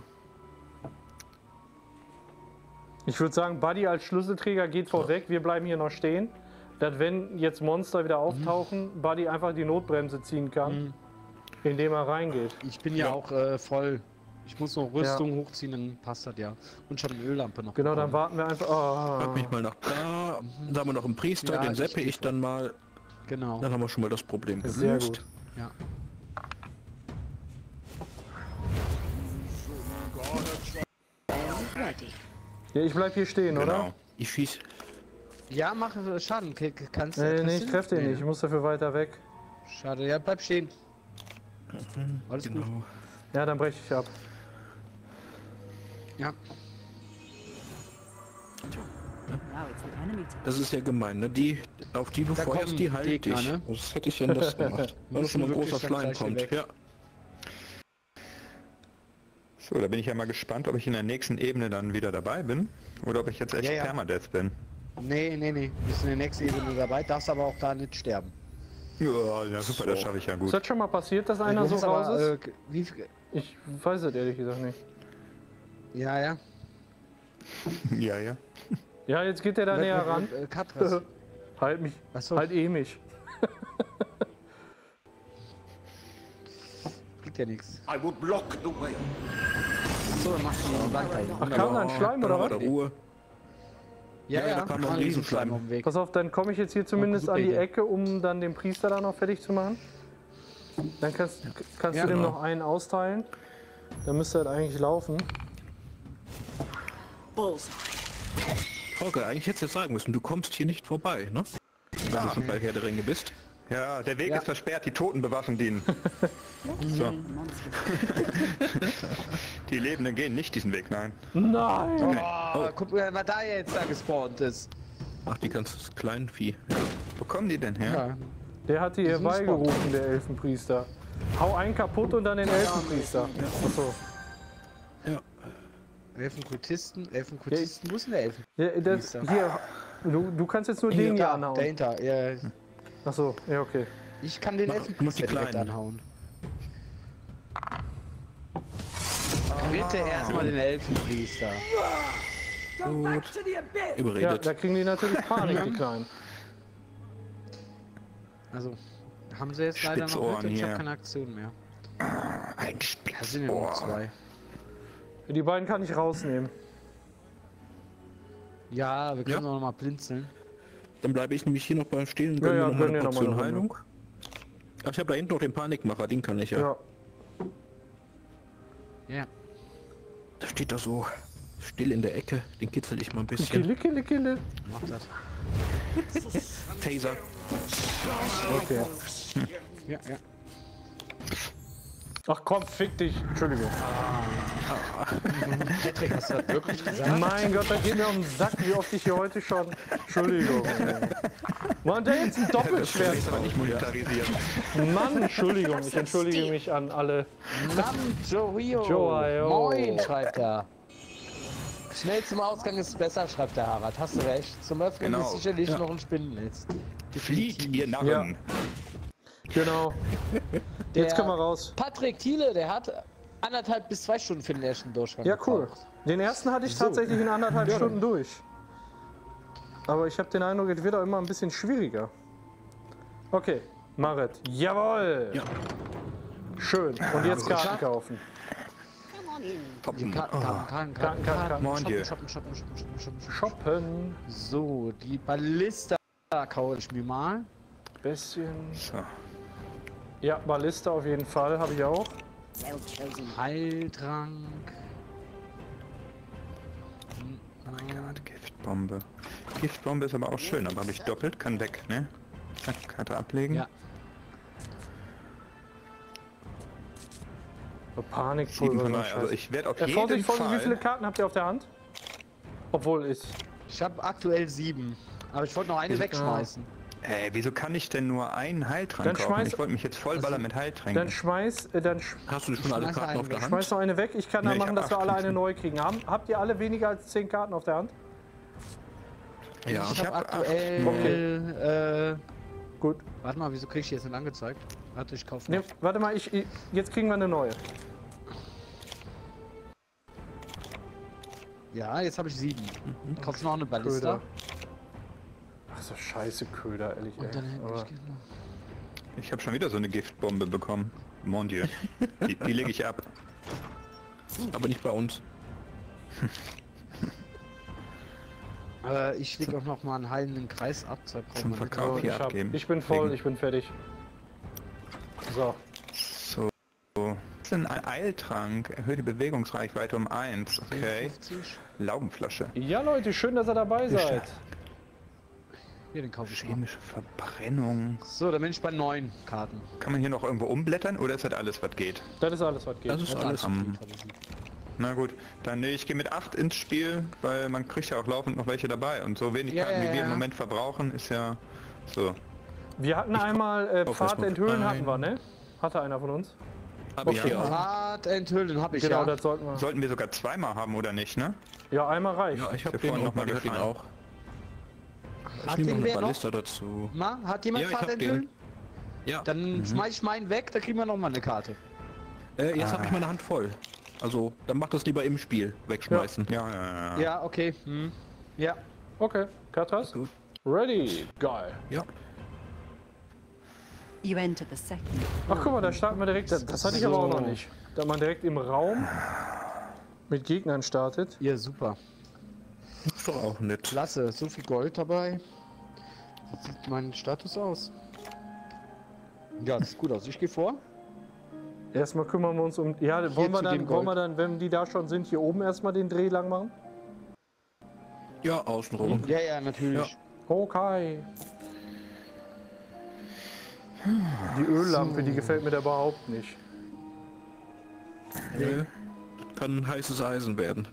Ich würde sagen, Buddy als Schlüsselträger geht vorweg. Wir bleiben hier noch stehen. Dass wenn jetzt Monster wieder auftauchen, Mhm. Buddy einfach die Notbremse ziehen kann, indem er reingeht. Ich bin ja, auch äh, voll. Ich muss noch Rüstung hochziehen, dann passt das ja. Und ich habe eine Öllampe noch. Genau, dann bekommen. warten wir einfach. Oh. Pack mich mal nach da. Dann haben wir noch einen Priester, Ja, den ich- seppe ich dann mal. Genau. Dann haben wir schon mal das Problem Sehr gelöst. gut. Ja. Ready. Ja, ich bleib hier stehen, Genau. oder? Ich schieß. Ja, mach äh, Schaden. K k- kannst du. Nee, triffst nee, ich du? treff den Nee, nicht. Ich muss dafür weiter weg. Schade, ja, bleib stehen. Alles Genau. gut. Ja, dann breche ich ab. Ja. Now it's the enemy turn. Das ist ja gemein, ne? Die, auf die du Da feuerst, kommen die halte ich. Gegner, ne? Was hätte ich denn das gemacht? Wenn Müssen schon mal ein wirklich großer dann Schleim gleich hier kommt. weg. Ja. So, da bin ich ja mal gespannt, ob ich in der nächsten Ebene dann wieder dabei bin oder ob ich jetzt echt Ja, ja. Permadeath bin. Nee, nee, nee. Du bist in der nächsten Ebene dabei, darfst aber auch da nicht sterben. Ja, ja super, das schaffe ich ja Ist gut. das schon mal passiert, dass einer Du so musst raus aber, ist? äh, wie viel- Ich weiß es ehrlich gesagt nicht. ja, ja. Ja, ja. Ja, jetzt geht der da näher ran. Äh, Katras. Halt mich. Achso. Halt eh mich. Bringt ja nichts. I will block the way. Achso, dann machst du noch einen Wand da hinten. Ach, kam da ein Schleim Dann oder haben wir was? da Ruhe. Ja, Ja, ja, da kam noch ein ein Riesenschleim. auf dem Weg. Pass auf, dann komme ich jetzt hier zumindest super an die Idee. Ecke, um dann den Priester da noch fertig zu machen. Dann kannst, kannst Ja, du dem genau. noch einen austeilen. Dann müsste das eigentlich laufen. Bullseye. Volker, eigentlich hättest du jetzt sagen müssen, du kommst hier nicht vorbei, ne? Wenn du schon bei Herr der Ringe bist. Ja, der Weg Ja. ist versperrt, die Toten bewachen den. So. Monster. Die Lebenden gehen nicht diesen Weg, nein. Nein! Oh, guck mal, wer da jetzt da gespawnt ist. Ach, die ganz kleinen Vieh. Wo kommen die denn her? Ja. Der hat die Diesen Spot. herbeigerufen, der Elfenpriester. Hau einen kaputt und dann den Elfenpriester. Achso. Ja. Elfenkultisten, Elfenkultisten, wo ist denn der Elfen? Ja, das, Priester. hier, du, du kannst jetzt nur den hier da, anhauen. dahinter. Ja, Achso, ja, okay. ich kann den Mach- Elfenpriester mach die direkt Kleinen. anhauen. Bitte erstmal den Elfenpriester. Gut. Ja, Überredet. da kriegen die natürlich Panik, die Kleinen. Also, haben sie jetzt leider noch Spitzohren mit? Ich habe hier. keine Aktion mehr. Ein Da sind ja nur Spitzohr. zwei. Die beiden kann ich rausnehmen. Ja, wir können Ja. auch noch mal blinzeln. Dann bleibe ich nämlich hier noch beim Stehen und Ja, gönne ja, mir noch mal gönn eine dir noch mal Portion eine Heilung. Ach, ich habe da hinten noch den Panikmacher, den kann ich ja. Ja. Ja. Da steht da so still in der Ecke, den kitzel ich mal ein bisschen. Kille, kille, kille. Mach das. Taser. Okay. Ja, ja. Ach komm, fick dich. Entschuldigung. Patrick, hast du das wirklich gesagt? Mein Gott, da geht mir um den Sack, wie oft ich hier heute schon. Entschuldigung. ey. Mann, da jetzt ein Doppelschwert. Das war nicht monetarisiert. Mann, Entschuldigung. Ich entschuldige mich an alle. Nam Jorio. Joaio. Moin, schreibt er. Schnell zum Ausgang ist besser, schreibt der Harald. Hast du recht. Zum Öffnen Genau. ist sicherlich Ja. noch ein Spinnennetz. Flieht, ihr Narren. Genau. Der Jetzt können wir raus. Patrick Thiele, der hat anderthalb bis zwei Stunden für den ersten Durchgang Ja, cool. gebraucht. Den ersten hatte ich So. tatsächlich in anderthalb Stunden durch. Aber ich habe den Eindruck, es wird auch immer ein bisschen schwieriger. Okay, Marit. Jawohl! Ja. Schön. Und jetzt Karten kaufen. Toppen. Karten, Karten, Karten, Karten, Karten, Karten, Karten, Mon Dieu. shoppen, shoppen, shoppen, shoppen, shoppen, shoppen. Shoppen. So, die Ballista kaufe ich mir mal. Bisschen. So. Ja, Ballista auf jeden Fall, habe ich auch. Well chosen. Heiltrank. Oh mein Gott, Giftbombe. Giftbombe ist aber auch schön, aber habe ich doppelt, kann weg, ne? Zack, Karte ablegen. Ja. Panikpulver. sieben von drei. Scheiße. Also ich werde auf Äh, jeden Vorsicht, Vorsicht, Fall... wie viele Karten habt ihr auf der Hand? Obwohl ist. Ich habe aktuell sieben. Aber ich wollte noch eine wegschmeißen. Ey, wieso kann ich denn nur einen Heiltrank Dann kaufen? schmeiß- Ich wollte mich jetzt vollballern mit Dann Heiltränken. schmeiß, äh, dann sch Hast du schon alle Schmeiß Karten einen auf der weg. Hand? schmeiß noch eine weg. Ich kann Nee, da ich machen, hab dass wir acht alle eine Karten. neu kriegen. Haben, habt ihr alle weniger als zehn Karten auf der Hand? Ja. Ich Ich habe hab aktuell. Äh, Gut. warte mal, wieso krieg ich die jetzt nicht angezeigt? Warte, ich kaufe Nee, noch. warte mal, ich, ich, jetzt kriegen wir eine neue. Ja, jetzt habe ich sieben. Kaufst noch eine Ballista? Köder. Ach so, scheiße Köder, ehrlich. Und dann ey. hätte Aber ich genau. Ich habe schon wieder so eine Giftbombe bekommen. Mon Dieu. Die, die lege ich ab. Aber nicht bei uns. Aber ich leg auch noch mal einen heilenden Kreis ab. Zwei brauchen Zum wir nicht. Verkauf so, hier ich, hab, abgeben. ich bin voll, Wegen- ich bin fertig. So. So. Das ist ein Eiltrank. Erhöht die Bewegungsreichweite um eins. Okay. fünfzig. Laugenflasche. Ja Leute, schön, dass ihr dabei seid. Hier, den kaufe ich mal. Chemische Verbrennung. So, dann bin ich bei neun Karten. Kann man hier noch irgendwo umblättern oder ist das alles, was geht? Das ist alles, was geht. Das ist alles. Am- Na gut, dann nee, ich gehe mit acht ins Spiel, weil man kriegt ja auch laufend noch welche dabei. Und so wenig Ja, Karten, ja, wie wir im ja. Moment verbrauchen, ist ja so. Wir hatten einmal äh, kauf Pfad erstmal enthüllen, ein. hatten wir, ne? Hatte einer von uns? Hab ich Okay. ja. Rad enthüllen habe ich Genau, ja. das sollten wir. Sollten wir sogar zweimal haben oder nicht, ne? Ja, einmal reicht. Ja, ich habe Wir den vorhin auch noch mal mal, ich hab den gefallen. auch. Ich Hat nehme den noch wer eine noch? Ballista dazu. Ma, hat jemand Ja, ich Pfad hab den. enthüllen? Ja. Dann schmeiß ich meinen weg, da kriegen wir noch mal eine Karte. Äh, jetzt habe ich meine Hand voll. Also, dann mach das lieber im Spiel. Wegschmeißen. Ja, ja, ja. Ja, okay. Hm. Ja. Okay, Katas? Gut. Ready. Geil. Ja. You enter the second. Ach guck mal, da starten wir direkt. Das, das hatte ich aber auch noch So. nicht. Da man direkt im Raum mit Gegnern startet. Ja, super. Ist doch auch nett. Klasse, so viel Gold dabei. Wie sieht mein Status aus? Ja, das sieht gut aus. Ich gehe vor. Erstmal kümmern wir uns um. Ja, wollen wir, zu dann, dem wollen wir Gold. dann, wenn die da schon sind, hier oben erstmal den Dreh lang machen? Ja, außenrum. Ja, ja, natürlich. Okay. Die Öllampe, die gefällt mir da überhaupt nicht. Nee. Kann heißes Eisen werden.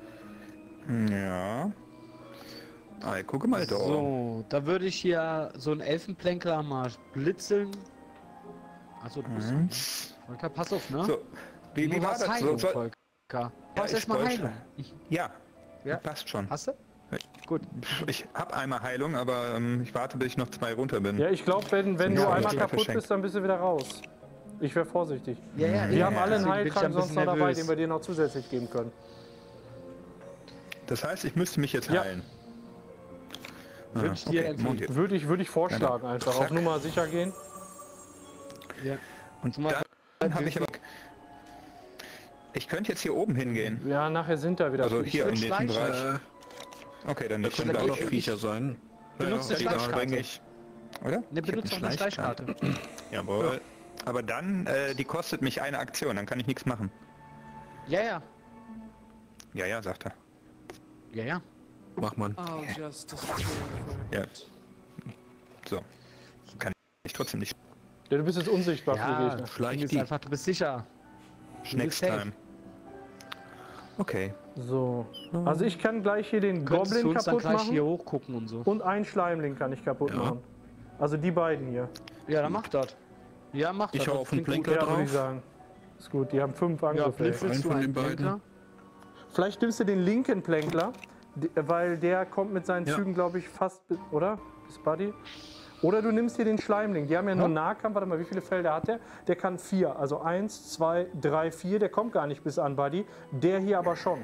Ja. Ah, gucke mal da. So, da würde ich hier so einen Elfenplänkler mal blitzeln. Also, du bist. Mhm. Volker, pass auf, ne? So, wie, Du wie war hast das? So, Heilung, so, Volker. Du Ja, hast ich erstmal wollte Heilung. ja, Ja? passt schon. Hast du? Gut. Ich habe einmal Heilung, aber ähm, ich warte, bis ich noch zwei runter bin. Ja, ich glaube, wenn, wenn Ja, du einmal ich kaputt verschenkt. bist, dann bist du wieder raus. Ich wäre vorsichtig. Ja, ja, Wir ja, haben alle einen deswegen bin ich Heiltrank ein sonst bisschen noch dabei, nervös. den wir dir noch zusätzlich geben können. Das heißt, ich müsste mich jetzt Ja. heilen. Würde ich dir empfehlen. Monty. Würde ich, würde ich vorschlagen, einfach auf Zack. Nummer sicher gehen. Ja. Und Zumal- dann habe ich aber... Ich könnte jetzt hier oben hingehen. Ja, nachher sind da wieder. Also Viecher. hier in würd diesem schleichen. Bereich. Äh, Okay, dann da nicht können schon auch noch gleich. Viecher sein. Benutzt Ja, eine dann Schleichkarte. springe ich. Oder? Ne, Ich hab benutzt auch eine Schleichkarte. Jawohl. Aber dann, äh, die kostet mich eine Aktion, dann kann ich nichts machen. Ja, ja. Ja, ja, sagt er. Ja, ja. Mach man. Ja. So. Kann ich trotzdem nicht. Ja, du bist jetzt unsichtbar für die Ja, Gegner. Schleich du bist die. einfach, du bist sicher. Next safe. time. Okay. So. Also ich kann gleich hier den Könntest du Goblin uns dann kaputt gleich hier machen hochgucken und so. und einen Schleimling kann ich kaputt Ja. machen. Also die beiden hier. Ja, dann mach das. Ja, mach Ich das. hau das auf den klingt gut. Blinker Ja, würde ich drauf. sagen. Ist gut, die haben fünf Ja, Angriffe. blitzelst Einen du von einen den beiden. Blinker? Vielleicht nimmst du den linken Plänkler, d- weil der kommt mit seinen Ja. Zügen, glaube ich, fast, bis, oder? Bis Buddy. Oder du nimmst hier den Schleimling. Die haben ja nur Nahkampf. Warte mal, wie viele Felder hat der? Der kann vier. Also eins, zwei, drei, vier. Der kommt gar nicht bis an Buddy. Der hier aber schon.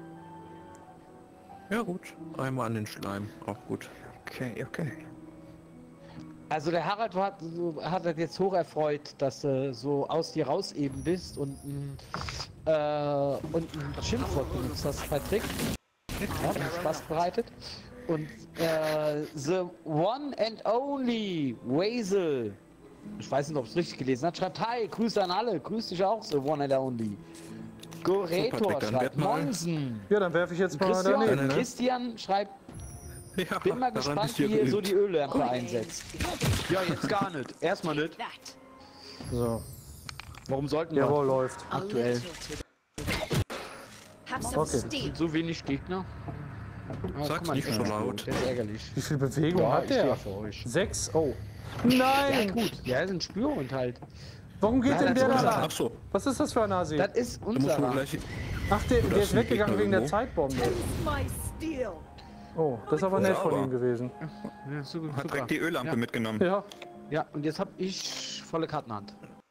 Ja gut, einmal an den Schleim, auch gut. Okay, okay. Also der Harald hat, hat das jetzt hoch erfreut, dass du so aus dir raus eben bist und ein, äh, und ein Schimpfwort benutzt hast, Patrick. Ja, hat mir Spaß bereitet. Und äh, the one and only Weasel, ich weiß nicht, ob es richtig gelesen hat, schreibt: Hi, Grüße an alle, grüß dich auch, the one and only. Goretor Patrick, dann schreibt: werd mal- Moinsen. Ja, dann werfe ich jetzt mal Christian, daneben. Ne? Christian schreibt: Ja, Bin mal daran gespannt, bist du wie ja ihr so die geübt. Öllampe einsetzt. Ja, jetzt gar nicht. Erstmal nicht. That. So. Warum sollten wir Jawohl, läuft. A aktuell little to- Have some Okay. steel. so wenig Gegner? Ah, Sag's guck mal, nicht der so ist laut. Der ist ärgerlich. Wie viel Bewegung Ja, hat ich der? stehe für euch. Sechs? Oh. Ja, Nein! gut. Ja, ist ein Spürhund halt. Warum geht Ja, denn das der ist da unser- lang? Ach so, Was ist das für ein Asi? Das ist da musst du unserer. gleich... Ach, der, der ist ein weggegangen Gegner wegen der irgendwo. Zeitbombe. My steel. Oh, das ist aber nett von Sauber. ihm gewesen. Ja, so, Hat super. direkt die Öllampe Ja. mitgenommen. Ja. Ja, und jetzt hab ich volle Kartenhand.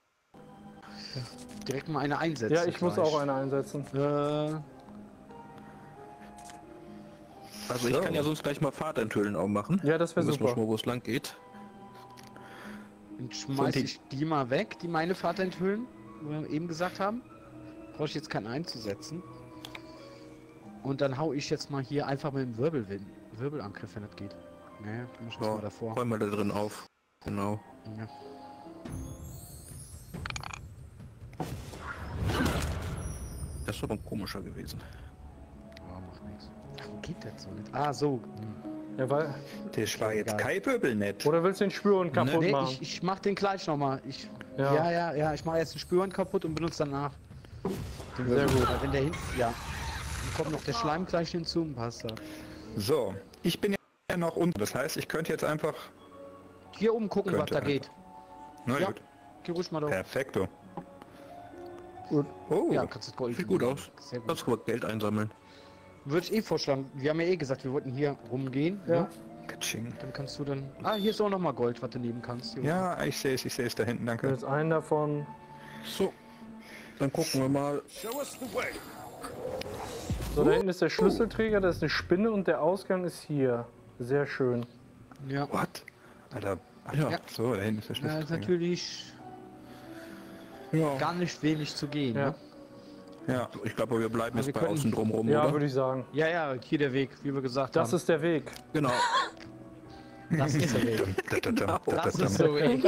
Direkt mal eine einsetzen. Ja, ich muss gleich. auch eine einsetzen. Äh, Also ich kann ja sonst gleich mal Fahrt enthüllen auch machen. Ja, das wäre Dann wissen wir super. schon mal, wo es lang geht. dann schmeiß die- ich die mal weg, die meine Fahrt enthüllen, wie wir eben gesagt haben. Brauche ich jetzt keinen einzusetzen. Und dann hau ich jetzt mal hier einfach mit dem Wirbel, Wirbelangriff, wenn das geht. Naja, muss ich jetzt So, mal davor. räumen wir da drin auf. Genau. Ja. Das ist aber komischer gewesen. Ja, macht nichts. Warum geht das so nicht? Ah, so. Hm. Ja, weil, Das war jetzt Egal. kein Pöbel nett. oder willst du den Spürhund kaputt Nee, machen? ich, ich mach den gleich nochmal. Ich, Ja. ja. ja, ja, Ich mache jetzt den Spüren kaputt und benutze danach. Den Sehr Wirbel. gut. Weil Wenn der hin, ja. Dann kommt noch der Schleim gleich hinzu und passt da. So, ich bin ja noch unten. Das heißt, ich könnte jetzt einfach... Hier oben gucken, was Könnte da einfach. geht. Na Ja. gut. Geh ruhig mal drauf. Perfekto. Gut. Oh, Ja, kannst du Gold. Sieht gut aus. Sehr gut. Kannst du mal Geld einsammeln. Würde ich eh vorschlagen. Wir haben ja eh gesagt, wir wollten hier rumgehen. Ja. Ne? Katsching. Dann kannst du dann. Ah, hier ist auch noch mal Gold, was du nehmen kannst. Hier Ja, ich sehe es, ich sehe es da hinten, danke. Jetzt einen davon. So, dann gucken wir mal. So, da hinten ist der Schlüsselträger, da ist eine Spinne und der Ausgang ist hier. Sehr schön. unten. Ja. What? Alter, ach, Ja. so, da hinten ist der Ja, Schlüssel. ist natürlich Ja, gar nicht wenig zu gehen. Ja. Ne? Ja, ich glaube, wir bleiben Aber jetzt wir bei können- außen drum rum, Ja, oder? würde ich sagen. Ja, ja, hier der Weg, wie wir gesagt Das haben. ist der Weg. Genau. Das ist der Weg. Da, da, da, da, Das da, ist da. der Weg.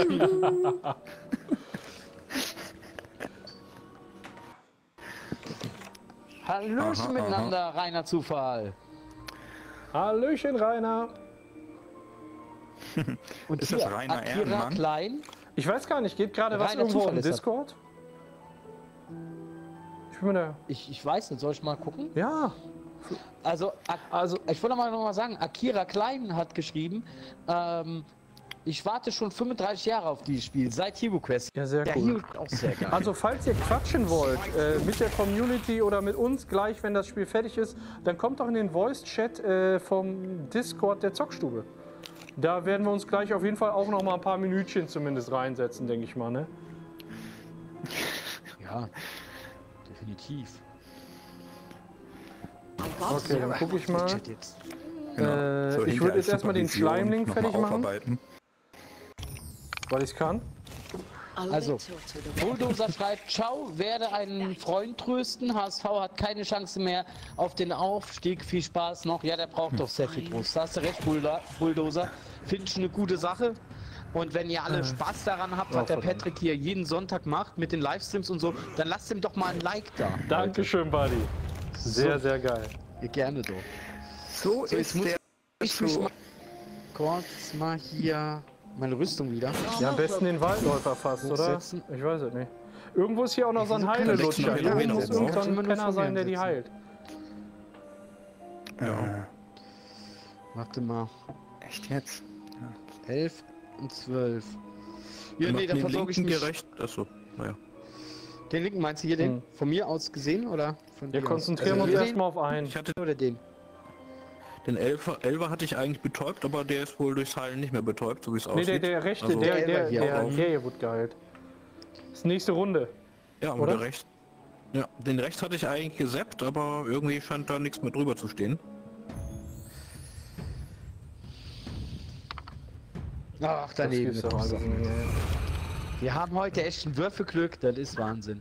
Hallöchen Aha, miteinander, reiner Zufall. Hallöchen, Rainer. Und Ist hier, das Rainer Akira Ehrenmann? Klein. Ich weiß gar nicht, geht gerade was Reiner irgendwo Zufall im ist das. Discord? Ich bin mir da. Ich, ich weiß nicht, soll ich mal gucken? Ja. Also, Ak Also, ich wollte mal noch mal sagen, Akira Klein hat geschrieben, ähm, ich warte schon fünfunddreißig Jahre auf dieses Spiel, seit Hero Quest. ja, sehr Der cool. hielt auch sehr geil. Also, falls ihr quatschen wollt äh, mit der Community oder mit uns gleich, wenn das Spiel fertig ist, dann kommt doch in den Voice-Chat äh, vom Discord der Zockstube. Da werden wir uns gleich auf jeden Fall auch noch mal ein paar Minütchen zumindest reinsetzen, denke ich mal, ne? Ja, definitiv. Okay, dann gucke ich mal. Chat jetzt. Genau. Äh, So, ich hinter würde als jetzt erstmal den Supervision Schleimling noch mal fertig machen, aufarbeiten. weil ich es kann. A Also, little to the Bulldozer schreibt, ciao, werde einen Freund trösten. H S V hat keine Chance mehr auf den Aufstieg. Viel Spaß noch. Ja, der braucht doch sehr viel Trost. Da hast du recht, Bulldo- Bulldozer. Finde ich eine gute Sache. Und wenn ihr alle Spaß daran habt, was der verdammt. Patrick hier jeden Sonntag macht mit den Livestreams und so, dann lasst ihm doch mal ein Like da. Dankeschön, Buddy. Sehr, So. sehr geil. Ja, gerne doch. So, So, jetzt ist muss der ich mich so. mal kurz mal hier meine Rüstung wieder. Ja, am besten den Waldläufer fast, oder? Hochsetzen. Ich weiß es nicht. Irgendwo ist hier auch noch so ein Wieso kann ich Heilelutscher. nicht noch Irgendwo muss hinsetzen? irgend so Immer ein nur Penner vor sein, mir der die hinsetzen. heilt. Ja. Warte mal. Echt jetzt? elf und zwölf. Ja, Wir nee, machen dann den versorge ich Linken mich. gerecht. Achso, naja. Den linken meinst du hier, den? Hm. Von mir aus gesehen, oder? Von Wir dir aus? konzentrieren Also uns hier erstmal auf einen. Ich hatte den oder den? den Elfer, Elfer hatte ich eigentlich betäubt, aber der ist wohl durchs Heilen nicht mehr betäubt, so wie es Nee, aussieht. der, der rechte, Also- der, Der der, hier der, auch. der hier wird geheilt. Das ist nächste Runde. Ja, aber oder? der rechts. Ja, den rechts hatte ich eigentlich gesappt, aber irgendwie scheint da nichts mehr drüber zu stehen. Ach, daneben. Das gibt's doch alles nicht. Wir haben heute echt ein Würfelglück, das ist Wahnsinn.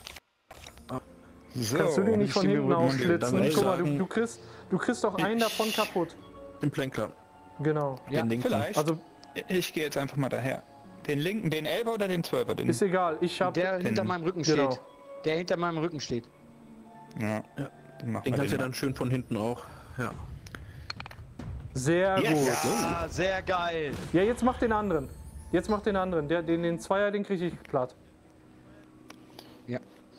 So, Kannst du den nicht von Stimme hinten rücken. aufschlitzen? Dann würde ich Guck mal, du, sagen- du, kriegst, du kriegst doch einen davon kaputt. Den Plänkler. Genau. Ja, den linken. vielleicht. Also Ich gehe jetzt einfach mal daher. Den linken, den Elfer oder den Zwölfer? Den... ist egal. Ich hab. Der hinter meinem Rücken steht. Genau. Der hinter meinem Rücken steht. Ja, den machen Den wir kannst du den dann schön von hinten auch. Ja. Sehr Yes. gut. Ah, sehr geil. Ja, jetzt mach den anderen. Jetzt mach den anderen. Der, den, den Zweier, den krieg ich platt. Ja.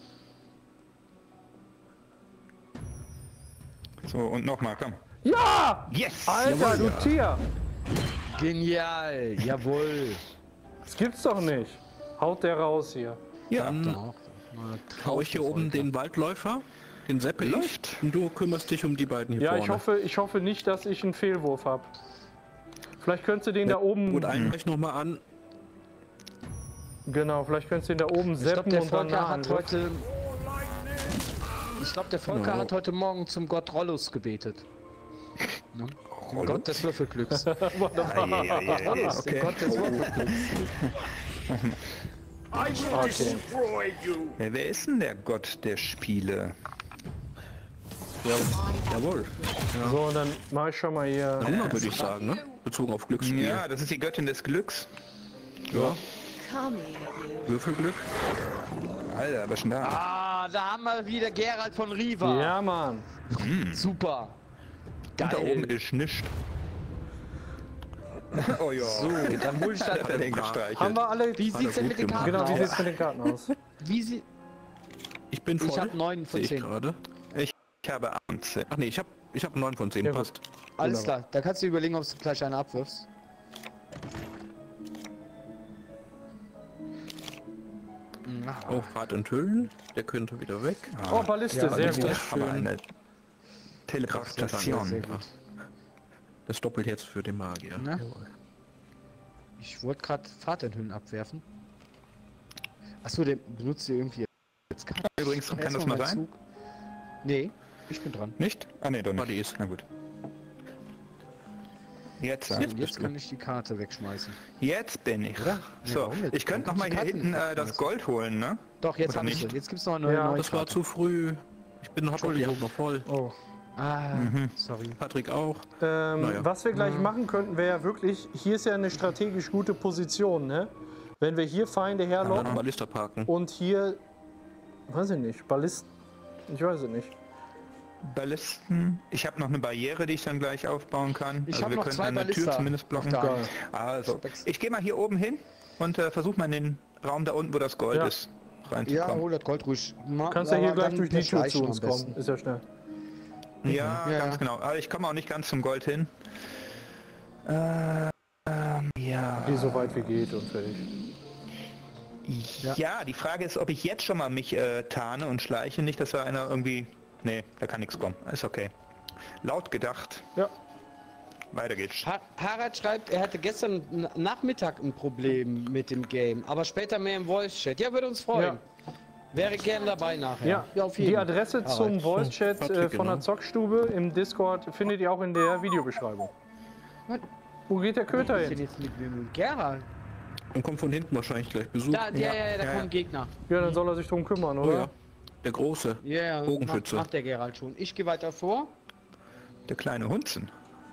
mal. So, und nochmal, komm. Ja! Yes! Alter, du Tier! Genial. Jawohl. Das gibt's doch nicht. Haut der raus hier. Ja, Dann Doch. Mal hau ich hier oben den Waldläufer, den Seppel Läuft. und du kümmerst dich um die beiden hier Ja, vorne. ich hoffe, ich hoffe nicht, dass ich einen Fehlwurf habe. Vielleicht könntest du den da oben. Gut, einen gleich nochmal an. Genau, vielleicht könntest du den da oben Ich glaube, seppen der und dann Volker hat Nahangriff. heute. Ich glaube, der Volker Genau. hat heute Morgen zum Gott Rollus gebetet. Ne? Dem Gott des Würfelglücks. Eieieiei, Rollus, okay. dem Gott des Würfelglücks. Okay. Ja, wer ist denn der Gott der Spiele? Jawohl. So, und dann mache ich schon mal hier. Hunger würde ich sagen, ne? Bezogen auf Glücksspiel. Ja, das ist die Göttin des Glücks. Ja. Come here, Würfelglück. Alter, was ist denn da? Ah, da haben wir wieder Gerald von Riva. Ja, Mann. Super. Und da oben Geil. ist nichts. Oh ja. So, dann hol ich Hat er dann. den gestreichelt. Haben wir alle. Wie sieht's denn mit den Karten Genau, wie aus? sieht's mit den Karten aus? Wie sie. Ich bin voll. Ich habe neun Sehe von ich zehn. gerade. Ich habe Amtse. Ach nee, ich habe ich hab neun von zehn, Ja, gut. passt. Alles Wunderbar. klar, da kannst du überlegen, ob du gleich eine abwirfst. Oh, Rad enthüllen. Der könnte wieder weg. Oh, Balliste, sehr Balliste. gut. Aber eine Sehr Teleportation. gut. Das doppelt jetzt für den Magier. Na? Jawohl. Ich wollte gerade Fahrtenhüllen abwerfen. Achso, den benutzt ihr irgendwie jetzt Karten. Übrigens, kann das Erstmal mal mein sein? Zug. Nee, ich bin dran. Nicht? Ah ne, doch Buddy nicht. ist. Na gut. Jetzt, So, ja. und jetzt kann ich die Karte wegschmeißen. Jetzt bin ich. Ja, So, warum jetzt? ich könnte noch Warum mal hier die Karten hinten nicht äh, das wegschmeißen? Gold holen, ne? Doch, jetzt Oder habe ich nicht? sie. Jetzt gibt's noch eine neue, Ja, neue Das war Karte. zu früh. Ich bin hab die auch noch voll. Oh. Ah, sorry. Patrick auch. Ähm, Naja. Was wir gleich machen könnten, wäre ja wirklich, hier ist ja eine strategisch gute Position, ne? Wenn wir hier Feinde Dann herlocken Ballista parken. und hier, weiß ich nicht, Ballisten, ich weiß es nicht. Ballisten. Ich habe noch eine Barriere, die ich dann gleich aufbauen kann. Ich also hab wir noch könnten zwei eine Tür Ballista zumindest blocken. auf der Hand. Also, ich gehe mal hier oben hin und äh, versuche mal in den Raum da unten, wo das Gold Ja. ist, Ja, reinzukommen. hol das Gold ruhig. Ma- Du kannst ja hier aber gleich dann durch die per Tür zu Schleichen uns am besten. kommen, ist ja schnell. Ja, Ja. ganz genau. Aber ich komme auch nicht ganz zum Gold hin. Äh, ähm, ja. Geh so weit wie geht und fertig. ja. die Frage ist, ob ich jetzt schon mal mich äh, tarne und schleiche. Nicht, dass da einer irgendwie... Nee, da kann nichts kommen. Ist okay. Laut gedacht. Ja. Weiter geht's. Ha Harald schreibt, er hatte gestern n- Nachmittag ein Problem mit dem Game, aber später mehr im Voice-Chat. Ja, würde uns freuen. Wäre gern dabei nachher. Ja, auf jeden die Fall. Adresse zum Voice-Chat Patrick, äh, von der genau. Zockstube im Discord findet ihr auch in der Videobeschreibung. Was? Wo geht der Köter Was ist denn hin? jetzt mit dem Gerald? Und kommt von hinten wahrscheinlich gleich Besuch. Da, ja, ja, ja, da ja, kommen ja. Gegner. Ja, dann soll er sich drum kümmern, Oh oder? ja. Der Große. Ja, ja, macht, Bogenschütze. macht der Gerald schon. Ich gehe weiter vor. Der kleine Hunzen.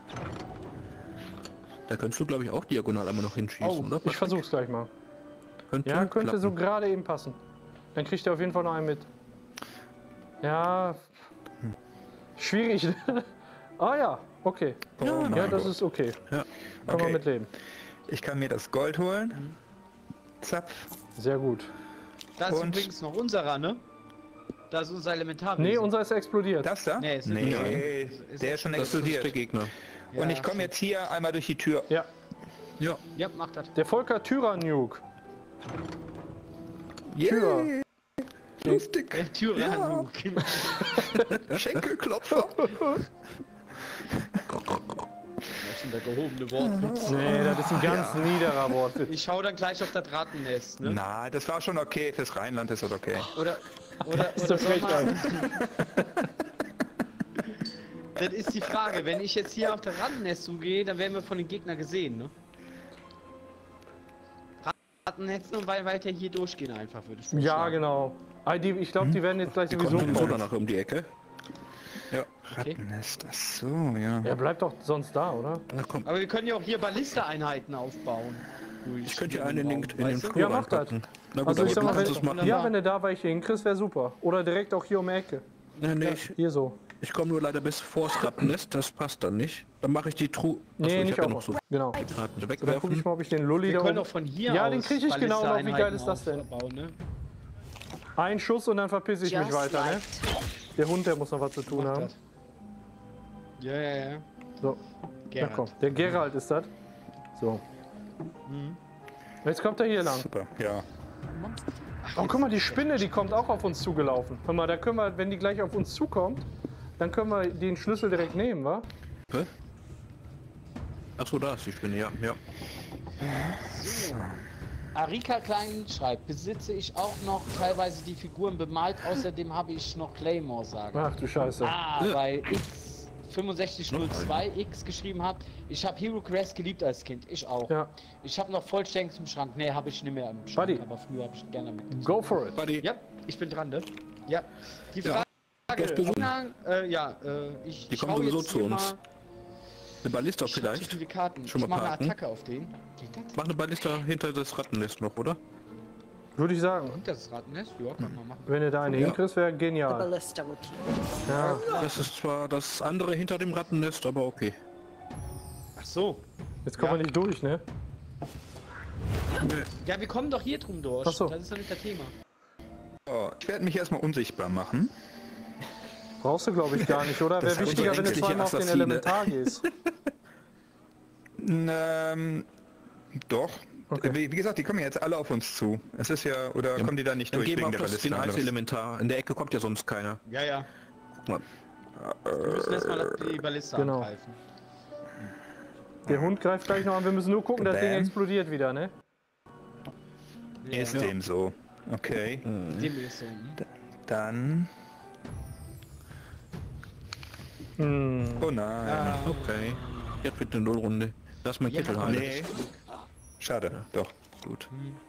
Da könntest du, glaube ich, auch diagonal einmal noch hinschießen, Oh, oder? ich versuch's gleich mal. Könnte Ja, könnte klappen. so gerade eben passen. Dann kriegt er auf jeden Fall noch einen mit. Ja. Schwierig. Ah ja, okay. Oh, Ja, mein das Gott. ist okay. Ja. Kann man Okay. mitleben. Ich kann mir das Gold holen. Zapf. Sehr gut. Da ist Und- übrigens noch unserer, ne? Da ist unser Elementar. Nee, unser ist explodiert. Das da? Nee, ist nicht nee, gut. der ist schon Das ist der explodiert. Gegner. Und ich komme jetzt hier einmal durch die Tür. Ja, Ja. Ja, macht das. der Volker Tyrannuke. Yeah. Tür. lustig. Der Tyrann. Ja. Schenkelklopfer. Das sind der gehobene Wortwitz. Nee, das ist ein ganz Ja. niederer Wortwitz. Ich schau dann gleich auf das Rattennest, ne? Na, das war schon okay. Fürs Rheinland ist das okay. Oder, oder, Ist oder doch soll schlecht man, eigentlich. das ist die Frage, wenn ich jetzt hier auf das Rattennest zugehe, dann werden wir von den Gegnern gesehen, ne? Rattennest und weil weiter hier durchgehen einfach, würde ich Ja, vorschlagen. genau. Ah, die, ich glaube, die werden jetzt gleich Die sowieso kommen sowieso kommen. danach um die Ecke. Ja, Okay. Rattennest, ach so, ja. Er bleibt doch sonst da, oder? na komm. Aber wir können ja auch hier Ballista-Einheiten aufbauen. Ich könnte ja einen in den, in den Weißt du? Flur Ja, mach das. reinpacken. Na gut, Also ich aber sag du mal, kannst wenn, es machen. ja, wenn du da welche hinkriegst, wäre super. Oder direkt auch hier um die Ecke. Nee, nee, ich, Hier so. ich komme nur leider bis vors Rattennest, das passt dann nicht. Dann mache ich die Truhe. Nee, ich nicht hab auch. ja noch so Genau. Ratten So, dann gucke ich wegwerfen. mal, ob ich den Lulli Wir da können oben... doch von hier Ja, aus den krieg ich genau noch. Wie geil ist das denn? Bauen, ne? Ein Schuss und dann verpiss ich mich Just weiter, ne? like Der Hund, der muss noch was zu tun Mach haben. das. Ja, ja, ja. So, na Gerhard. komm. Der Gerald ist das. So. Mhm. Jetzt kommt er hier lang. Super, ja. Oh, guck mal, die Spinne, die kommt auch auf uns zugelaufen. Hör mal, da können wir, wenn die gleich auf uns zukommt, dann können wir den Schlüssel direkt nehmen, wa? Hä? Ach so, da ist die Spinne, ja. ja. Arika Klein schreibt, besitze ich auch noch teilweise die Figuren bemalt, außerdem habe ich noch Claymore sagen. Ach du Scheiße. Ah, Ja. weil X fünf fünf null null zwei X geschrieben hat, ich habe Hero Quest geliebt als Kind, ich auch. Ja, Ich habe noch vollständig im Schrank, nee, habe ich nicht mehr im Schrank, Buddy. aber früher habe ich gerne mit. go for it. Buddy, Ja, ich bin dran, ne? Ja. Die Ja. Frage, Gehst du so? na, äh, ja, äh, ich Die ich kommen hau sowieso jetzt zu hier uns. Mal, eine Ballista ich hab zu vielleicht. viele Karten. Schon Ich mal mache eine parken? Attacke auf den. Geht das? Mach eine Ballista hinter das Rattennest noch, oder? Würde ich sagen. Und das Rattennest? Ja, kann man machen. Wenn du da eine Ja. hinkriegst, wäre the genial. ballista would Ja. Das ist zwar das andere hinter dem Rattennest, aber okay. Ach so. Jetzt kommen Ja. wir nicht durch, ne? Ja, wir kommen doch hier drum durch. Ach so. Das ist doch nicht das Thema. So, ich werde mich erstmal unsichtbar machen. Brauchst du, glaube ich, gar nicht, oder? Das Wäre ist wichtiger, unsere wenn du ängstliche zweimal auf den Assassine. Elementar gehst. Ähm, doch. Okay. Wie, wie gesagt, die kommen ja jetzt alle auf uns zu. Es ist ja, oder kommen die da nicht Dann durch geben wir wegen auch der das, den Ballista? Einzelelementar. In der Ecke kommt ja sonst keiner. Ja, ja. Guck mal. Wir müssen erstmal die Ballista Genau. angreifen. Der Hund greift gleich noch an. Wir müssen nur gucken, das Ding Bam. explodiert wieder, ne? Ja. Ist dem so. Okay, Dem ist so. Hm? dann... Hm. Oh nein. Ah, Okay. Jetzt wird eine Nullrunde. Lass mal Ja, Kittel halten. Nee. Schade, doch. Gut.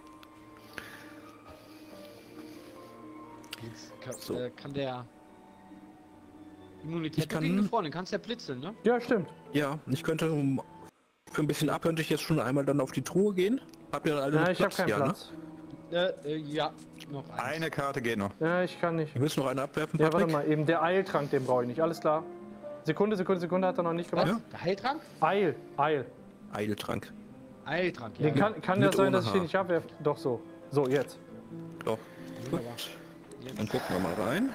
jetzt kann, So. äh, kann der Immunität Ich kann- gegen vorne, kannst ja blitzeln, ne? Ja, stimmt. Ja, ich könnte um, für ein bisschen ab, könnte ich jetzt schon einmal dann auf die Truhe gehen. Habt ihr alle Ja, noch ich habe keinen ja, Platz. Äh, äh, ja, noch eins. Eine Karte geht noch. Ja, ich kann nicht. Ne? Willst du noch eine abwerfen, Ja, warte Patrick? mal, eben der Eiltrank, den brauche ich nicht. Alles klar. Sekunde, Sekunde, Sekunde hat er noch nicht Was? gemacht. Der Heiltrank? Eil, Eil. Eiltrank. Heiltrank, ja. Den kann, kann Mit das sein, ohne dass ich den Haar. nicht abwerfe? Doch so. So, jetzt. Doch. Gut. Dann gucken wir mal rein.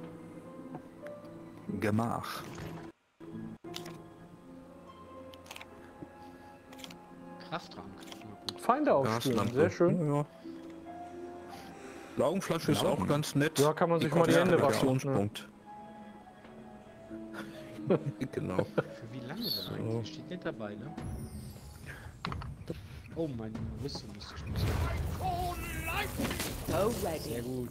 Gemach. Krafttrank. Na gut. Feinde aufspüren, Gaslampe. sehr schön. Ja, ja. Laugenflasche ist auch ganz nett. Ja, kann man sich mal die Hände waschen. Aktionspunkt. Genau. Für wie lange denn eigentlich? Steht nicht dabei, ne? Oh, meine Rüstung müsste ich müssen. go ready. Sehr gut.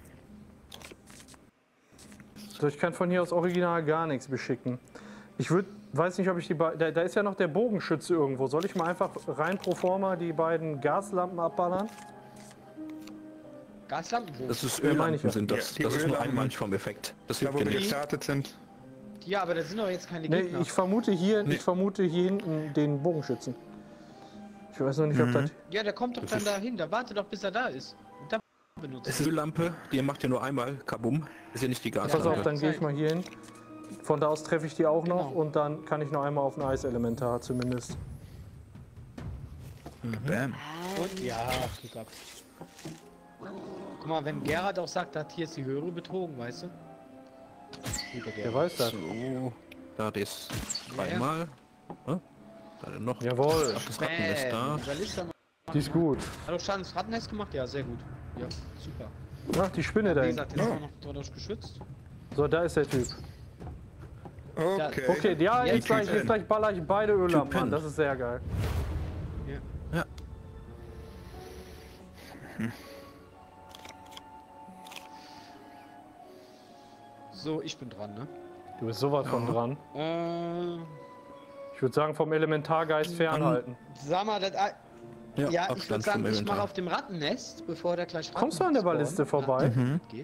So, ich kann von hier aus original gar nichts beschicken. Ich würde, weiß nicht, ob ich die beiden, da, da ist ja noch der Bogenschütze irgendwo. Soll ich mal einfach rein pro forma die beiden Gaslampen abballern? Gaslampen? Das ist Ja, meine ich Öllampen ja. sind das. Ja, die das ist nur Öllampen. einmalig vom Effekt. Das Da, hilft wo dir wir nicht. gestartet sind. Ja, aber das sind doch jetzt keine Nee, Gegner. ich vermute hier, Nee. ich vermute hier hinten den Bogenschützen. Ich weiß noch nicht, ob das... Ja, der kommt doch dann dahin. Da warte doch, bis er da ist. Und dann benutzt Das ist eine Lampe, die macht ja nur einmal Kabum. Ist ja nicht die Pass auf, Gaslampe. dann gehe ich mal hier hin. Von da aus treffe ich die auch noch Genau. und dann kann ich noch einmal auf ein Eiselementar zumindest. Bam. Und ja, geklappt. Guck mal, wenn Gerhard auch sagt, hat hier ist die Höhere betrogen, weißt du? Guter Wer Gerhard. weiß das? So, da das zweimal. Ja. Da denn noch. Jawohl, Das Rattennest da. Bam, Ballista. die ist gut. Hallo, Schaden, das Rattennest gemacht? Ja, sehr gut. Ja, super. Ach, die Spinne da Wie hinten. gesagt, jetzt oh. noch dadurch geschützt. So, da ist der Typ. Okay. Okay, ja, jetzt Jetzt gleich, geht's jetzt hin. gleich baller ich beide Öllampen Typen. an. Das ist sehr geil. Ja. So, ich bin dran, ne? Du bist sowas von dran. Äh, Ich würde sagen, vom Elementargeist fernhalten. sag mal, das... Ja, ja ich würde Abstand sagen, vom ich Inventar. mache auf dem Rattennest, bevor der gleich Ratten Kommst du an der spawnen. Balliste vorbei? Ja, geht.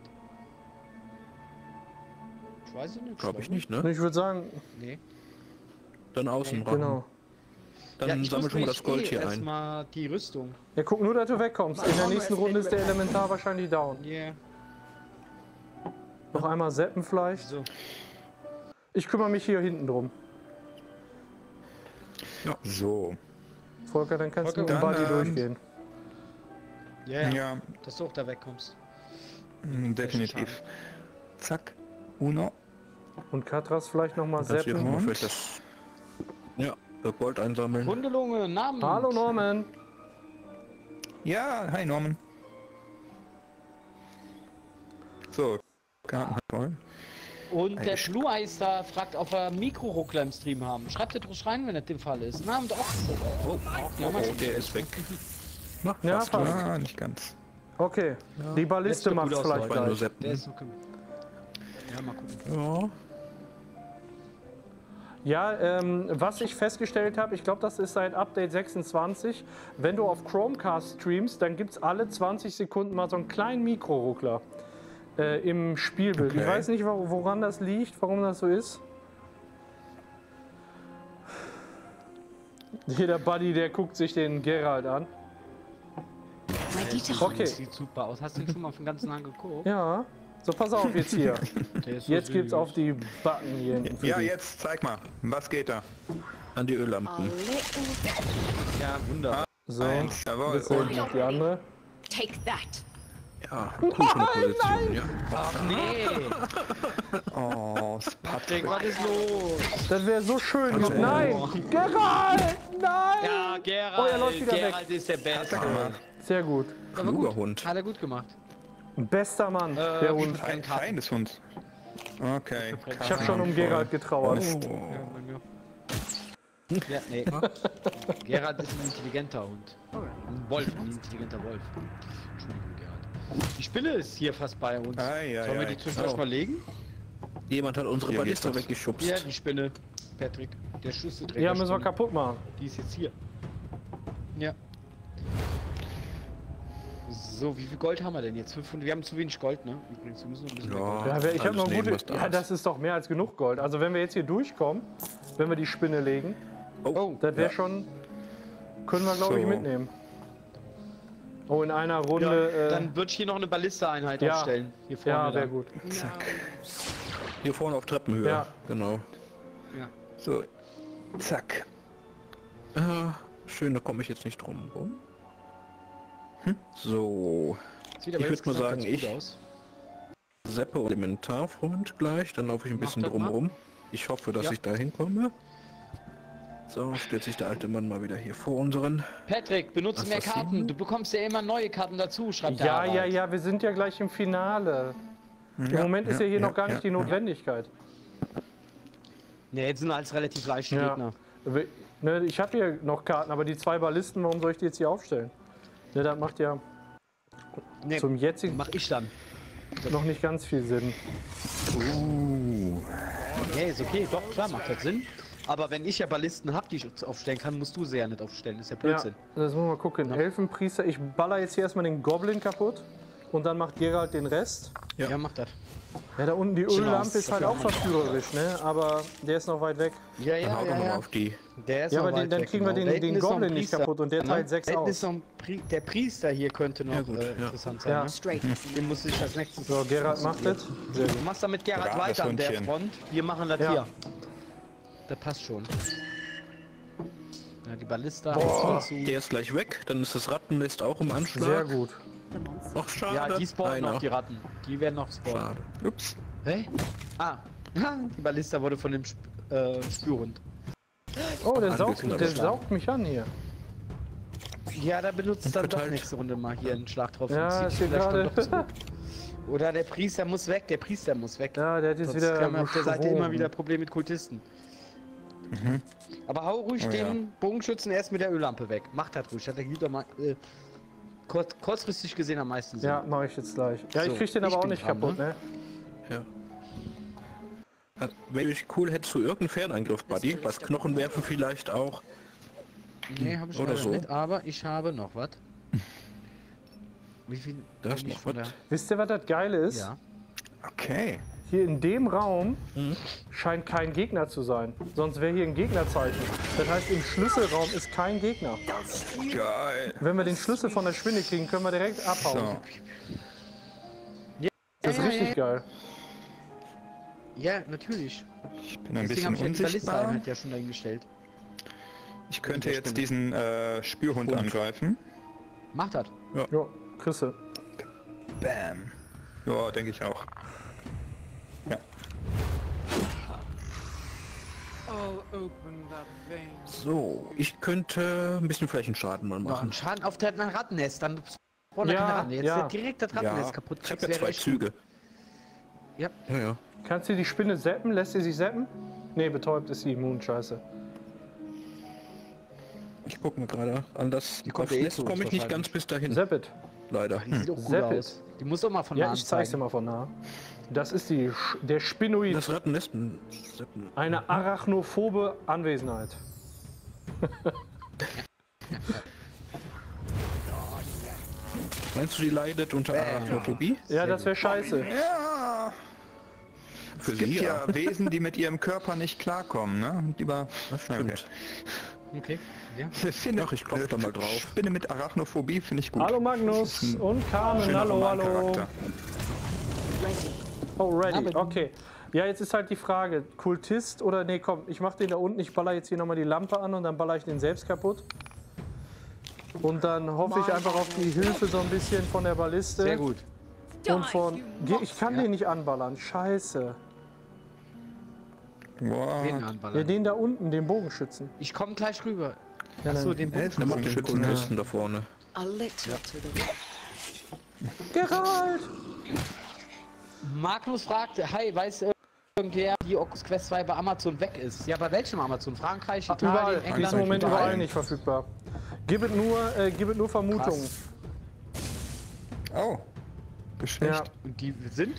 Ich weiß es nicht. Glaube ich nicht, Ich ne? würde sagen, Nee. Dann außen ran. genau. Dann ja, ich sammel muss schon mal das nämlich Gold eh hier ein. erstmal die Rüstung. Ja, guck nur, dass du wegkommst. In der nächsten Runde ist der Elementar wahrscheinlich down. Yeah. Noch einmal zappen vielleicht. So. Ich kümmere mich hier hinten drum. So. Volker, dann kannst Volker, du mit dem dann, Buddy ähm, durchgehen. Ja, yeah. Ja, Dass du auch da wegkommst. mm, definitiv. Zack. Uno. Und Katras vielleicht nochmal Kannst du hier zappen. mal vielleicht das... Ja, das Gold einsammeln. Hundelunge, Namen. Hallo Norman. Ja, hi Norman. So. Karten holen. Und der Ein Blue Eyes da fragt, ob wir Mikroruckler im Stream haben. Schreibt ihr drauf rein, wenn das der Fall ist. Na, und auch. Oh, Ja, oh, der ist weg. Na, Ja, fast. fast. Ah, nicht ganz. Okay, die Balliste Letzte macht gut vielleicht aus, Bei nur gleich. Seppen. Der ist okay. Ja, mal gucken. Ja. Ja, ähm, was ich festgestellt habe, ich glaube, das ist seit Update sechsundzwanzig, wenn du auf Chromecast streamst, dann gibt es alle zwanzig Sekunden mal so einen kleinen Mikroruckler äh, im Spielbild. Ich Okay. weiß nicht, wo- woran das liegt, warum das so ist. Jeder Buddy, der guckt sich den Geralt an. Okay. Das sieht super aus. Hast du den schon mal von ganz nah geguckt? Ja, so pass auf jetzt hier. Der ist so Jetzt gibt's süß. auf die Button hier hinten. für Ja, die. jetzt zeig mal. Was geht da? An die Öllampen. Ja, wunderbar. So, Eins, jawohl. bis hinten noch die andere. Take that. Ja, gute Position, ja. Ach nee. Oh, Patrick, was ist los? Das wäre so schön. Also, Nein! Geralt! Nein! Ja, Gerald. Oh, er läuft wieder Gerald ist der Beste. Sehr gut. Aber Kluger gut. Hund. Hat er gut gemacht. Bester Mann, Äh, der wie Hund. viel- Ein Feind des Hunds. Okay. Ich habe schon um Geralt getrauert. Ja, bei mir. Ja, nee. Gerald ist ein intelligenter Hund. Ein Wolf, ein intelligenter Wolf. Entschuldigung, Gerald. Die Spinne ist hier fast bei uns. Ei, ei, Sollen wir ei. die zwischendurch Oh. mal legen? Jemand hat unsere Hier Balliste geht's. weggeschubst. Ja, die Spinne. Patrick, der Schlüsselträger. Ja, müssen wir Spinne. kaputt machen. Die ist jetzt hier. Ja. So, wie viel Gold haben wir denn jetzt? fünfhundert. Wir haben zu wenig Gold, ne? Übrigens, wir müssen noch ein bisschen mehr Gold. Ja, ich habe alles noch nehmen, gute. was da Ja, ist. das ist doch mehr als genug Gold. Also wenn wir jetzt hier durchkommen, wenn wir die Spinne legen, Oh, das wäre Ja. schon. Können wir glaube ich So. mitnehmen. Oh, in einer Runde. äh, dann würde ich hier noch eine Ballista-Einheit ja. aufstellen. Hier vorne. ja, da. wäre gut. Hier vorne auf Treppenhöhe. Ja. Genau. Ja. So. Zack. Äh, schön, da komme ich jetzt nicht drum rum. So. Sieht aber Ich würd mal insgesamt sagen, ganz gut ich- aus. Seppe und Elementarfreund gleich, dann laufe ich ein Mach bisschen das drum mal. rum. Ich hoffe, dass Ja. ich da hinkomme. So, stellt sich der alte Mann mal wieder hier vor unseren. Patrick, benutze mehr Assassinen? Karten. Du bekommst ja immer neue Karten dazu, schreibt der Ja, Harald. ja, ja, wir sind ja gleich im Finale. Im Ja, Moment ist ja hier ja, noch gar ja, nicht die ja. Notwendigkeit. Ne, jetzt sind alles relativ leichte Ja. Gegner. We- Ne, ich habe hier noch Karten, aber die zwei Ballisten, warum soll ich die jetzt hier aufstellen? Ne, das macht ja Ne, zum jetzigen mach ich dann. noch nicht ganz viel Sinn. Ne, ist okay, doch, klar, macht das Sinn. Aber wenn ich ja Ballisten habe, die ich aufstellen kann, musst du sie ja nicht aufstellen. Ist ja Ja, Blödsinn. das muss man mal gucken. Elfenpriester, ich baller jetzt hier erstmal den Goblin kaputt und dann macht Geralt den Rest. Ja, Ja. mach das. Ja, da unten die Genau, Öllampe ist halt dafür auch haben wir- verführerisch, ne? Aber der ist noch weit weg. Ja, Dann ja, haut ja, er mal ja. auf die. Der ist Ja, noch aber den, weit dann weg, kriegen wir genau. den, Da hinten den ist noch ein Goblin nicht Priester, kaputt und der ne? teilt sechs Da hinten aus. ist noch ein Pri der Priester hier könnte noch Ja, gut, äh, ja. interessant sein. Ja. Ne? Straight. Den muss ich als nächstes. So, Geralt macht das. Sehr Du gut. machst damit Gerhard Braves weiter an der Hundchen. Front. Wir machen das Ja. hier. Das passt schon. Ja, die Ballista ist zu. Der ist gleich weg, dann ist das Rattennest auch im Sehr Anschlag. gut. The monster. Ach, schade. Ja, die spawnen Einer. noch, die Ratten. Die werden noch spawnen. Schade. Ups. Hä? Ah. Die Ballista wurde von dem Sp äh, Spürhund. Oh, der saugt, Angeknabbert. der saugt mich an hier. Ja, da benutzt dann doch verteilt. nächste Runde mal hier einen Schlag drauf. Ja, und ist zieht hier vielleicht dann gerade. doch zurück. Oder der Priester muss weg, der Priester muss weg. Ja, der hat jetzt Sonst wieder haben wir auf der Seite immer geschworen. wieder Probleme mit Kultisten. Mhm. Aber hau ruhig Oh, den ja. Bogenschützen erst mit der Öllampe weg. Mach das ruhig, hat der gibt doch mal äh, kurz, kurzfristig gesehen am meisten Sinn. Ja, mache ich jetzt gleich. Ja, ich So, krieg den ich aber auch bin nicht dran, kaputt, ne? ne? Ja. Wäre ich cool, hättest du irgendeinen Fernangriff, Buddy? Was Knochenwerfen vielleicht auch? Nee, habe ich Oder leider so. nicht, aber ich habe noch was. Wie viel? Da ist hab ich noch von was. Wisst ihr, was das Geile ist? der- Ja. Okay. Hier in dem Raum Mhm. scheint kein Gegner zu sein. Sonst wäre hier ein Gegnerzeichen. Das heißt, im Schlüsselraum ist kein Gegner. Geil. Wenn wir den Schlüssel von der Spinne kriegen, können wir direkt abhauen. So. Das ist Ja, ja, richtig ja. geil. Ja, natürlich. Ich bin ein Deswegen habe bisschen ich ja die unsichtbar. Ballista-Einheit ja schon dahingestellt. Ich könnte Ja, jetzt stimmt. diesen äh, Spürhund angreifen. Mach das. Jo, Chrisse. Bam. Ja, denke ich auch. Ja. So, ich könnte ein bisschen Flächenschaden mal Noch machen. einen Schaden auf der mein Rattennest, dann braucht er Ja, keine Ratten. Jetzt ja. ja. direkt das Rattennest Ja, kaputt. ich habe kriegst, ja wäre zwei echt Züge. Ja. Ja, ja. Kannst du die Spinne zappen? Lässt sie sich zappen? Nee, betäubt ist sie immun, scheiße. Ich gucke mir gerade an das, Die kommt aufs eh Nest zu uns komme ich nicht wahrscheinlich. ganz bis dahin, Zappet. leider. Die sieht auch gut Zappet. aus. Die muss doch mal von Ja, nah ich zeig's dir zeigen. mal von nah. Das ist die, Sch- der Spinoid. Das Rattennest. hm, Eine arachnophobe Anwesenheit. Meinst du, die leidet unter Arachnophobie? Ja, das wäre scheiße. Ja. Für Es gibt sie ja Wesen, die mit ihrem Körper nicht klarkommen, ne? Und lieber. Das stimmt. Okay. Ja. Ich finde, Ach, ich klopf da mal drauf. Spinne mit Arachnophobie finde ich gut. Hallo Magnus und Carmen, Schöner hallo, hallo. Romancharakter. Oh, ready, Aber- okay. Ja, jetzt ist halt die Frage, Kultist oder, nee, komm, ich mach den da unten, ich baller jetzt hier nochmal die Lampe an und dann baller ich den selbst kaputt. Und dann hoffe ich einfach auf die Hilfe so ein bisschen von der Balliste. Sehr gut. Und von, Ge- ich kann Ja. den nicht anballern, scheiße. Den Wow. Ja, anballern. den da unten, den Bogenschützen. Ich komme gleich rüber. Ja, Achso, dann- den Helfen Bogen. Der macht den Schützen, Kultisten da vorne. A little to the Geralt! Magnus fragte, hi, weiß irgendwer, wie Oculus Quest zwei bei Amazon weg ist? Ja, bei welchem Amazon? Frankreich, Italien, Überall, die England? ist im Moment überall. überall nicht verfügbar. Gib es nur, äh, gib es nur Vermutungen. Krass. Oh. Geschlecht. Ja. Und die sind?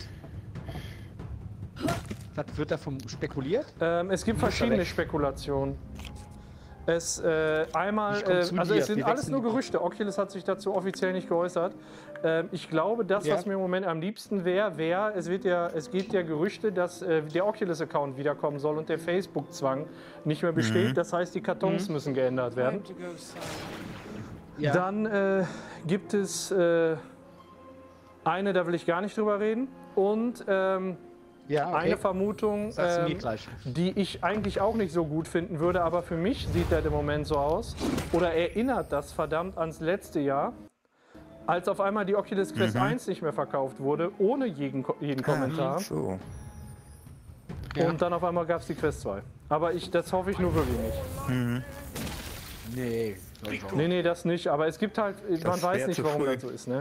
Was wird davon spekuliert? Ähm, es gibt Muss er verschiedene weg. Spekulationen. Es äh, einmal, Ich komm äh, zu also dir. es sind Wir alles wechseln nur die- Gerüchte. Oculus hat sich dazu offiziell nicht geäußert. Ähm, ich glaube, das, Ja. was mir im Moment am liebsten wäre, wäre, es wird ja, es gibt ja Gerüchte, dass äh, der Oculus-Account wiederkommen soll und der Facebook-Zwang nicht mehr besteht. Das heißt, die Kartons müssen geändert werden. Ja. Dann äh, gibt es äh, eine, da will ich gar nicht drüber reden. Und ähm, ja, okay. eine Vermutung, Sagst du mir ähm, gleich. die ich eigentlich auch nicht so gut finden würde, aber für mich sieht das im Moment so aus. Oder erinnert das verdammt ans letzte Jahr, als auf einmal die Oculus Quest eins nicht mehr verkauft wurde, ohne jeden, Ko- jeden Kommentar. So. Ja. Und dann auf einmal gab es die Quest zwei. Aber ich, das hoffe ich nur wirklich nicht. Nee. glaub ich auch. Nee, nee, das nicht. Aber es gibt halt, man Das weiß wär nicht, zu warum früh. das so ist. Ne?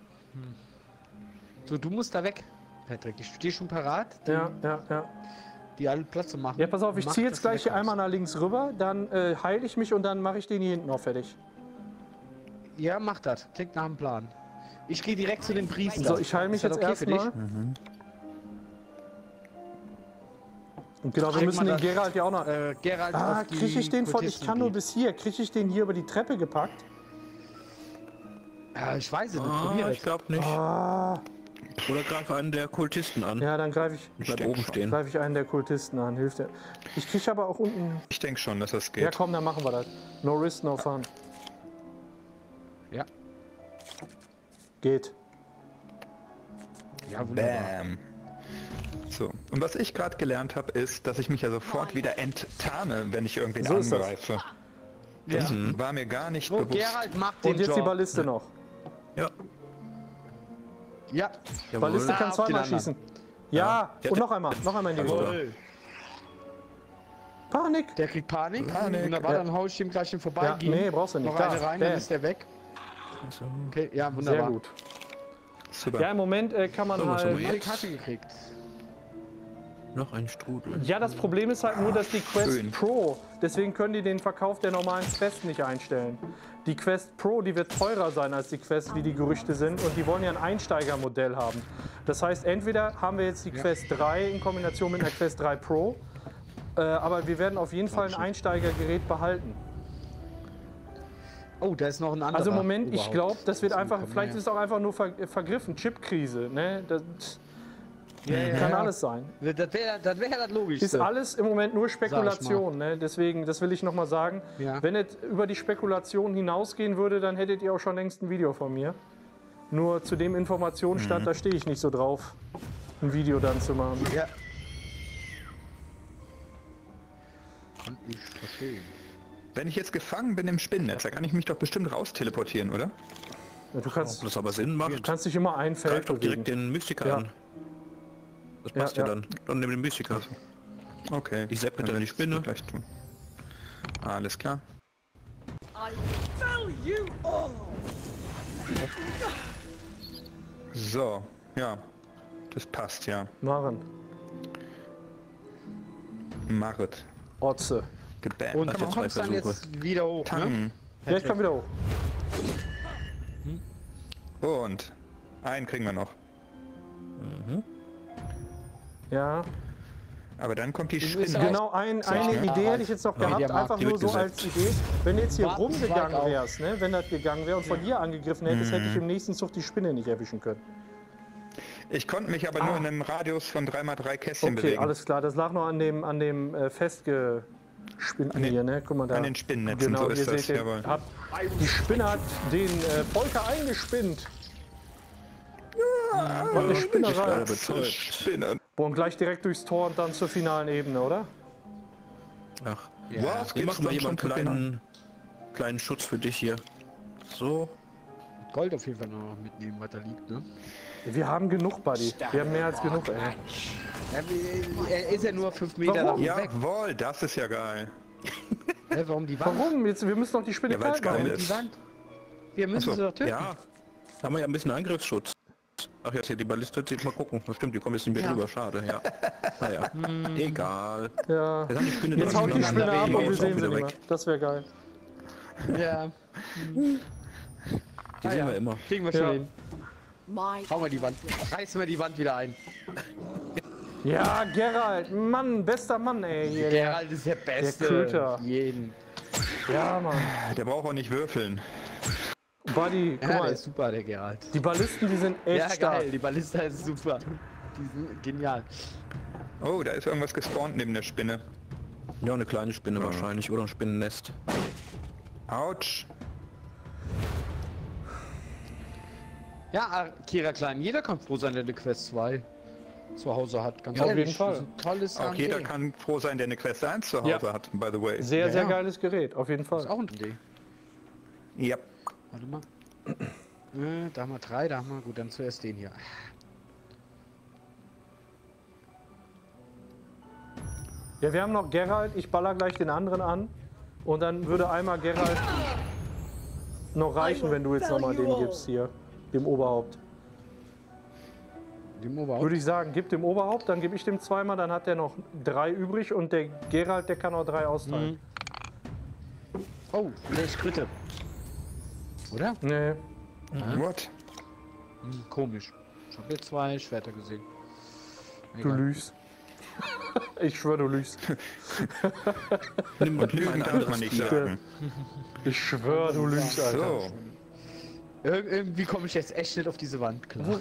So, du musst da weg, Patrick. Ich stehe schon parat, die, Ja, ja, ja. die alle Platz zu machen. Ja, pass auf, ich Mach, ziehe dass jetzt du gleich hier wegkommst. einmal nach links rüber, dann äh, heile ich mich und dann mache ich den hier hinten noch fertig. Ja, mach das. Klingt nach dem Plan. Ich gehe direkt zu den Priestern. So, ich heile mich Ist das jetzt okay für dich? erstmal. Und genau, wir Krieg müssen mal den das- Gerald ja auch noch. Äh, Gerald Ah, auf die kriege ich den von. Ich Kultisten kann nur geht. bis hier. Kriege ich den hier über die Treppe gepackt? Ja, ich weiß es nicht. Ah, Probier ich es. glaube nicht. Ah, Oder greife einen der Kultisten an. ja, dann greife ich, Bleib denk oben schon. stehen. greif ich einen der Kultisten an. Hilft der. Ich kriege aber auch unten. Ich denke schon, dass das geht. Ja, komm, dann machen wir das. No risk, no fun. Ja. Geht. Ja, wunderbar. Bam. So, und was ich gerade gelernt habe, ist, dass ich mich ja sofort wieder enttarne, wenn ich irgendwen So ist das. angreife. Das war mir gar nicht So, bewusst. Gerald macht den Und jetzt die Job. Balliste noch. Ja. Ja. Jawohl. Balliste Ah, kann auf den zweimal anderen. schießen. Ja, Ja, und noch einmal. Noch einmal in die Richtung. Jawohl. Panik. Der kriegt Panik. Panik. Wunderbar, Ja. dann hau ich ihm gleich den vorbei. Ja, nee, brauchst du nicht. Noch Da, eine rein, bam. dann ist der weg. Okay, ja, Sehr wunderbar. gut. Super. Ja, im Moment äh, kann man So, was haben wir halt... jetzt? Kaffee gekriegt. Noch ein Strudel. Ja, das Problem ist halt nur, dass die Quest schön. Pro, deswegen können die den Verkauf der normalen Quest nicht einstellen. Die Quest Pro, die wird teurer sein als die Quest, wie die Gerüchte sind, und die wollen ja ein Einsteigermodell haben. Das heißt, entweder haben wir jetzt die Quest drei in Kombination mit einer Quest drei Pro, äh, aber wir werden auf jeden Fall ein Einsteigergerät behalten. Oh, da ist noch ein anderer. Also im Moment, ich Oberhaupt. glaube, das wird einfach, Komm vielleicht her. ist es auch einfach nur ver vergriffen, Chipkrise, ne? Das Ja, ja, kann ja. alles sein. Das wäre das, wär das Logischste. Ist alles im Moment nur Spekulation, ne? Deswegen, das will ich noch mal sagen. Ja. Wenn es über die Spekulation hinausgehen würde, dann hättet ihr auch schon längst ein Video von mir. Nur zu dem Informationsstand, da stehe ich nicht so drauf, ein Video dann zu machen. Ja. Kann ich verstehen. Wenn ich jetzt gefangen bin im Spinnennetz, da kann ich mich doch bestimmt raus teleportieren, oder? Ja, du kannst, Ob das aber Sinn macht, kannst dich immer ein Feld greif doch bewegen. direkt den Mystiker Ja. an. Das passt Ja, ja, ja. dann. Dann nimm den Mystiker. Okay. Ich sepp mit Dann der werde ich's Spinne. gleich tun. Alles klar. So, ja. Das passt, ja. Maren, Marit. Otze. Gebärt. Und Hat du jetzt zwei kommst dann Versuche. jetzt wieder hoch, ne? Tangen. Ja, ich komm wieder hoch. Und einen kriegen wir noch. Ja, Aber dann kommt die ist Spinne. auch- genau, ein, eine Ja, Idee hätte ich jetzt noch ja, gehabt, der mag einfach die nur so weggesetzt. als Idee. Wenn du jetzt hier Warten, rumgegangen Zweig auch. wärst, ne? Wenn das gegangen wäre und von hier angegriffen hättest, hätte ich im nächsten Zug die Spinne nicht erwischen können. Ich konnte mich aber nur in einem Radius von drei mal drei Kästchen Okay, bewegen. alles klar. Das lag noch an dem, an dem äh, festgespinnten den- hier, ne? Guck mal da. an den Spinnennetzen, genau, so ist ihr das, seht den, jawohl. hat, die Spinne hat den äh, Volker eingespinnt. Ja, und eine Spinnerei. Spinne. Boah, und gleich direkt durchs Tor und dann zur finalen Ebene, oder? Ach, Ja. Was? wir Gibt's machen mal dann hier mal einen schon Gewinner? kleinen, kleinen Schutz für dich hier. So. Gold auf jeden Fall noch mitnehmen, was da liegt, ne? Wir haben genug, Buddy. Wir haben mehr als genug, ey. Ja, wie- er ist ja nur fünf Meter Warum? nach weg. Jawohl, das ist ja geil. Hä, warum die Wand? Warum? Jetzt, wir müssen doch die Spinne Ja, weil's kalt geil machen. ist. Die Wand? Wir müssen Ach so, sie doch töten. Ja. Haben wir ja ein bisschen Angriffsschutz. Ach, jetzt hier die Balliste, jetzt mal gucken. Das stimmt, die kommen jetzt nicht mehr Ja. drüber. Schade, ja. Naja, egal. Ja. Jetzt haben die Spinne Jetzt doch haut die schon Spinne aneinander, ab die und wir ist auch sehen sie wieder nicht mehr. weg. Das wäre geil. Ja, Die sehen wir immer. kriegen wir schon Ja. hin. My Hauen wir die Wand. Reißen wir die Wand wieder ein. Ja, Gerald, Mann, bester Mann, ey. Hier, der, Gerald ist der Beste. Köter. Jeden. ja, Mann. Der braucht auch nicht würfeln. Buddy, guck Ja, der mal. ist super, der Gerald. Die Ballisten, die sind echt Ja, stark. geil. Die Ballista ist super. Die sind genial. Oh, da ist irgendwas gespawnt neben der Spinne. Ja, eine kleine Spinne wahrscheinlich oder ein Spinnennest. Autsch. Ja, Kira Klein, jeder kann froh sein, der eine Quest zwei zu Hause hat. Ganz Auf ehrlich, jeden Fall. das ist ein tolles Auch A M D. jeder kann froh sein, der eine Quest eins zu Hause Ja. hat, by the way. Sehr, Ja, sehr ja. geiles Gerät, auf jeden Das ist Fall. auch ein D. Ja. Warte mal. Äh, da haben wir drei, da haben wir. Gut, dann zuerst den hier. Ja, wir haben noch Gerald, ich baller gleich den anderen an. Und dann würde einmal Gerald noch reichen, wenn du jetzt nochmal den gibst hier. Dem Oberhaupt. Dem Oberhaupt. Würde ich sagen, gib dem Oberhaupt, dann gebe ich dem zweimal, dann hat der noch drei übrig und der Gerald, der kann auch drei austeilen. Oh, vielleicht Kritte. Oder? Nee. What? Hm, komisch. Ich habe jetzt zwei Schwerter gesehen. Du lügst. Ich schwöre, du lügst. Nimm, nimm Lügen ein darf anderes man nicht Tier. sagen. Ich schwöre, du lügst, Alter. So. Ir irgendwie komme ich jetzt echt nicht auf diese Wand klar.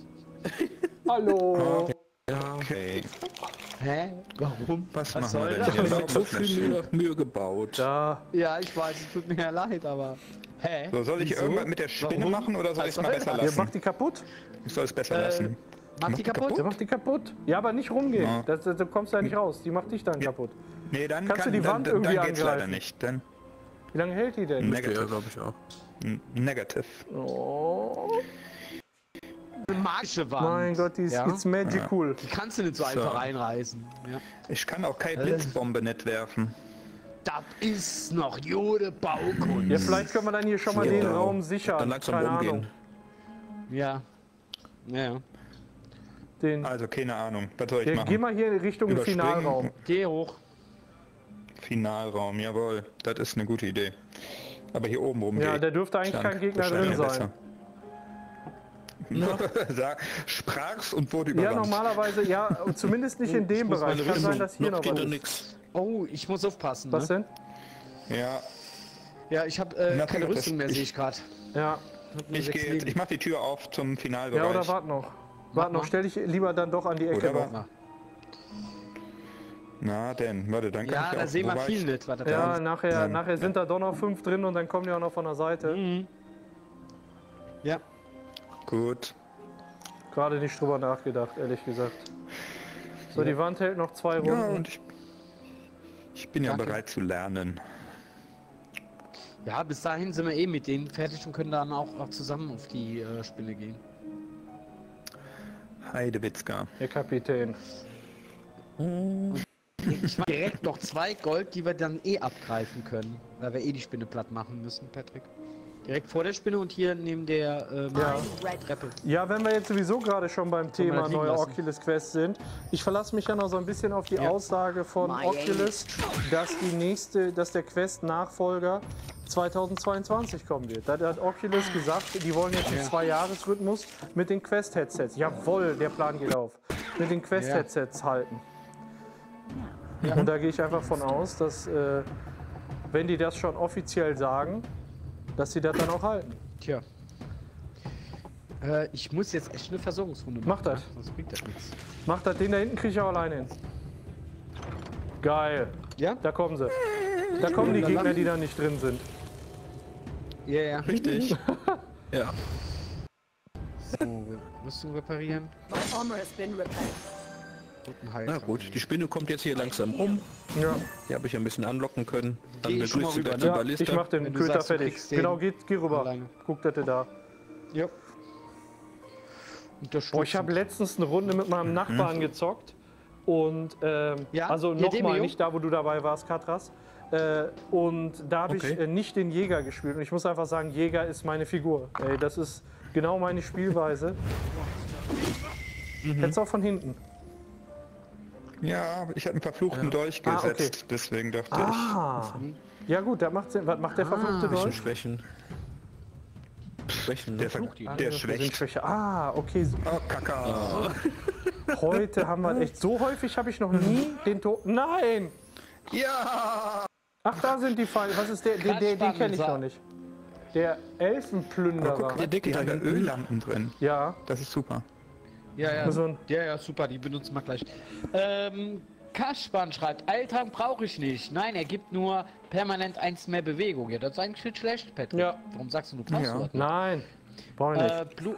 Hallo. Ja, Okay. Hä? Warum? Was, Was machen soll wir denn das? hier? wir haben so viel Sauberfläschchen. Mühe, Mühe gebaut. Da. Ja, ich weiß, es tut mir ja leid, aber. Hä? So, soll ich Wieso? irgendwas mit der Spinne Warum? machen oder soll ich es Was mal soll besser das? Ihr lassen? macht die kaputt? Ich soll es besser Äh, lassen. Macht die kaputt? Der macht die kaputt. Ja, aber nicht rumgehen. Ja. Das, das, du kommst da nicht raus. Die macht dich dann kaputt. Nee, dann Kannst kann, du die dann, Wand dann, irgendwie dann geht's leider angreifen? nicht. Dann Wie lange hält die denn? Negativ. Ja, glaube ich auch. N- negative. Oh, Eine magische Wand. mein Gott, die ist Ja? it's magical. Die kannst du nicht so einfach einreißen. Ja. Ich kann auch keine Äh. Blitzbombe nicht werfen. Das ist noch Jode Baukunst. Ja, vielleicht können wir dann hier schon mal Ja. den Raum sichern. Dann langsam Keine rumgehen. Ahnung. Ja. Ja, ja. Den, Also keine Ahnung, was soll ich ja, machen? geh mal hier in Richtung Überspringen. Finalraum. Geh hoch. Finalraum, jawohl, das ist eine gute Idee. Aber hier oben rum Ja, geht. da dürfte eigentlich Dann kein Gegner wahrscheinlich drin sein. besser. Sag, sprach's und wurde Ja, überrannt. normalerweise, ja, zumindest nicht in dem muss Bereich. meine Kann sein, Rüstung- dass hier noch, geht was da ist. nix. Oh, ich muss aufpassen. Was ne? denn? Ja, Ja, ich habe äh, Na, keine das- Rüstung mehr, ich- sehe ich gerade. Ja. ich gehe jetzt, ich mach die Tür auf zum Ja, Finalbereich. oder wart noch. Wart noch, mal. stell dich lieber dann doch an die Ecke. Oder noch. wart Na denn, warte, dann kann Ja, ich da auch, sehen wir wobei viel ich- nicht, was da Ja, ist. nachher, Ähm, nachher sind da doch noch fünf drin und dann kommen die auch noch von der Seite. Mhm. Ja. Gut. Gerade nicht drüber nachgedacht, ehrlich gesagt. So, die Wand hält noch zwei Ja, Runden. und ich, ich bin ja Danke. bereit zu lernen. Ja, bis dahin sind wir eh mit denen fertig und können dann auch, auch zusammen auf die äh, Spinne gehen. Heidewitzka. Herr Kapitän. Ich mach direkt noch zwei Gold, die wir dann eh abgreifen können, weil wir eh die Spinne platt machen müssen, Patrick. Direkt vor der Spinne und hier neben der ähm, Ja. Treppe. Ja, wenn wir jetzt sowieso gerade schon beim wir Thema das liegen neue lassen? Oculus Quest sind, ich verlasse mich ja noch so ein bisschen auf die Ja. Aussage von My Oculus, dass die nächste, dass der Quest-Nachfolger zweitausendzweiundzwanzig kommen wird. Da hat Oculus gesagt, die wollen jetzt einen Ja. Zwei-Jahres-Rhythmus mit den Quest-Headsets. Jawohl, der Plan geht auf. Mit den Quest-Headsets halten. Und da gehe ich einfach von aus, dass, äh, wenn die das schon offiziell sagen, dass sie das dann auch halten. Tja. Äh, ich muss jetzt echt eine Versorgungsrunde machen. Mach das. ne? Sonst bringt das nichts. Macht das, den da hinten kriege ich auch alleine hin. Geil. Ja? Da kommen sie. Da kommen die Gegner, die da nicht drin sind. Ja, ja. Richtig. Ja. So, Rüstung reparieren. My armor has been repaired. Guten Heil. Na gut, die Spinne kommt jetzt hier langsam rum. Ja, Die habe ich ein bisschen anlocken können. Dann Geh schon mal begrüßt sie rüber, gleich ne? die ja Balliste. ich mach den Wenn du Köter sagst, du fertig. kriegst den Genau, geh, geh rüber. alleine. Guck, dass du da. Ja. Unterstützen. Boah, ich habe letztens eine Runde mit meinem Nachbarn gezockt. Und, ähm, Ja? also Hier, nochmal, Demio? nicht da, wo du dabei warst, Katras. Äh, und da habe ich Okay. äh, nicht den Jäger gespielt. Und ich muss einfach sagen, Jäger ist meine Figur. Ey, das ist genau meine Spielweise. Mhm. Jetzt auch von hinten. Ja, ich hatte einen verfluchten Dolch gesetzt, Ah, okay. deswegen dachte Ah. Ja gut, das macht Sinn. Was macht der verfluchte Bisschen Dolch? Schwächen. Schwächen, ich, ne? der, ver- Flucht ihn. der Wir sind schwächt. Schwäche. Ah, okay. Oh, Kaka. Heute haben wir echt. So häufig habe ich noch nie den Tod. Nein! Ja! Ach, da sind die Fallen. Was ist der? Den, den, den kenne ich noch nicht. Der Elfenplünderer. Guck, die haben da Öllampen drin. Ja. Das ist super. Ja, ja. Muss man- Ja, ja, super, die benutzen wir gleich. Ähm, Kaschban schreibt, Eiltrank brauche ich nicht. Nein, er gibt nur permanent eins mehr Bewegung. Ja, das ist eigentlich nicht schlecht, Patrick. Ja. Warum sagst du, du brauchst Ja. sowas? Nein. Brauche ich nicht. Äh, Blue,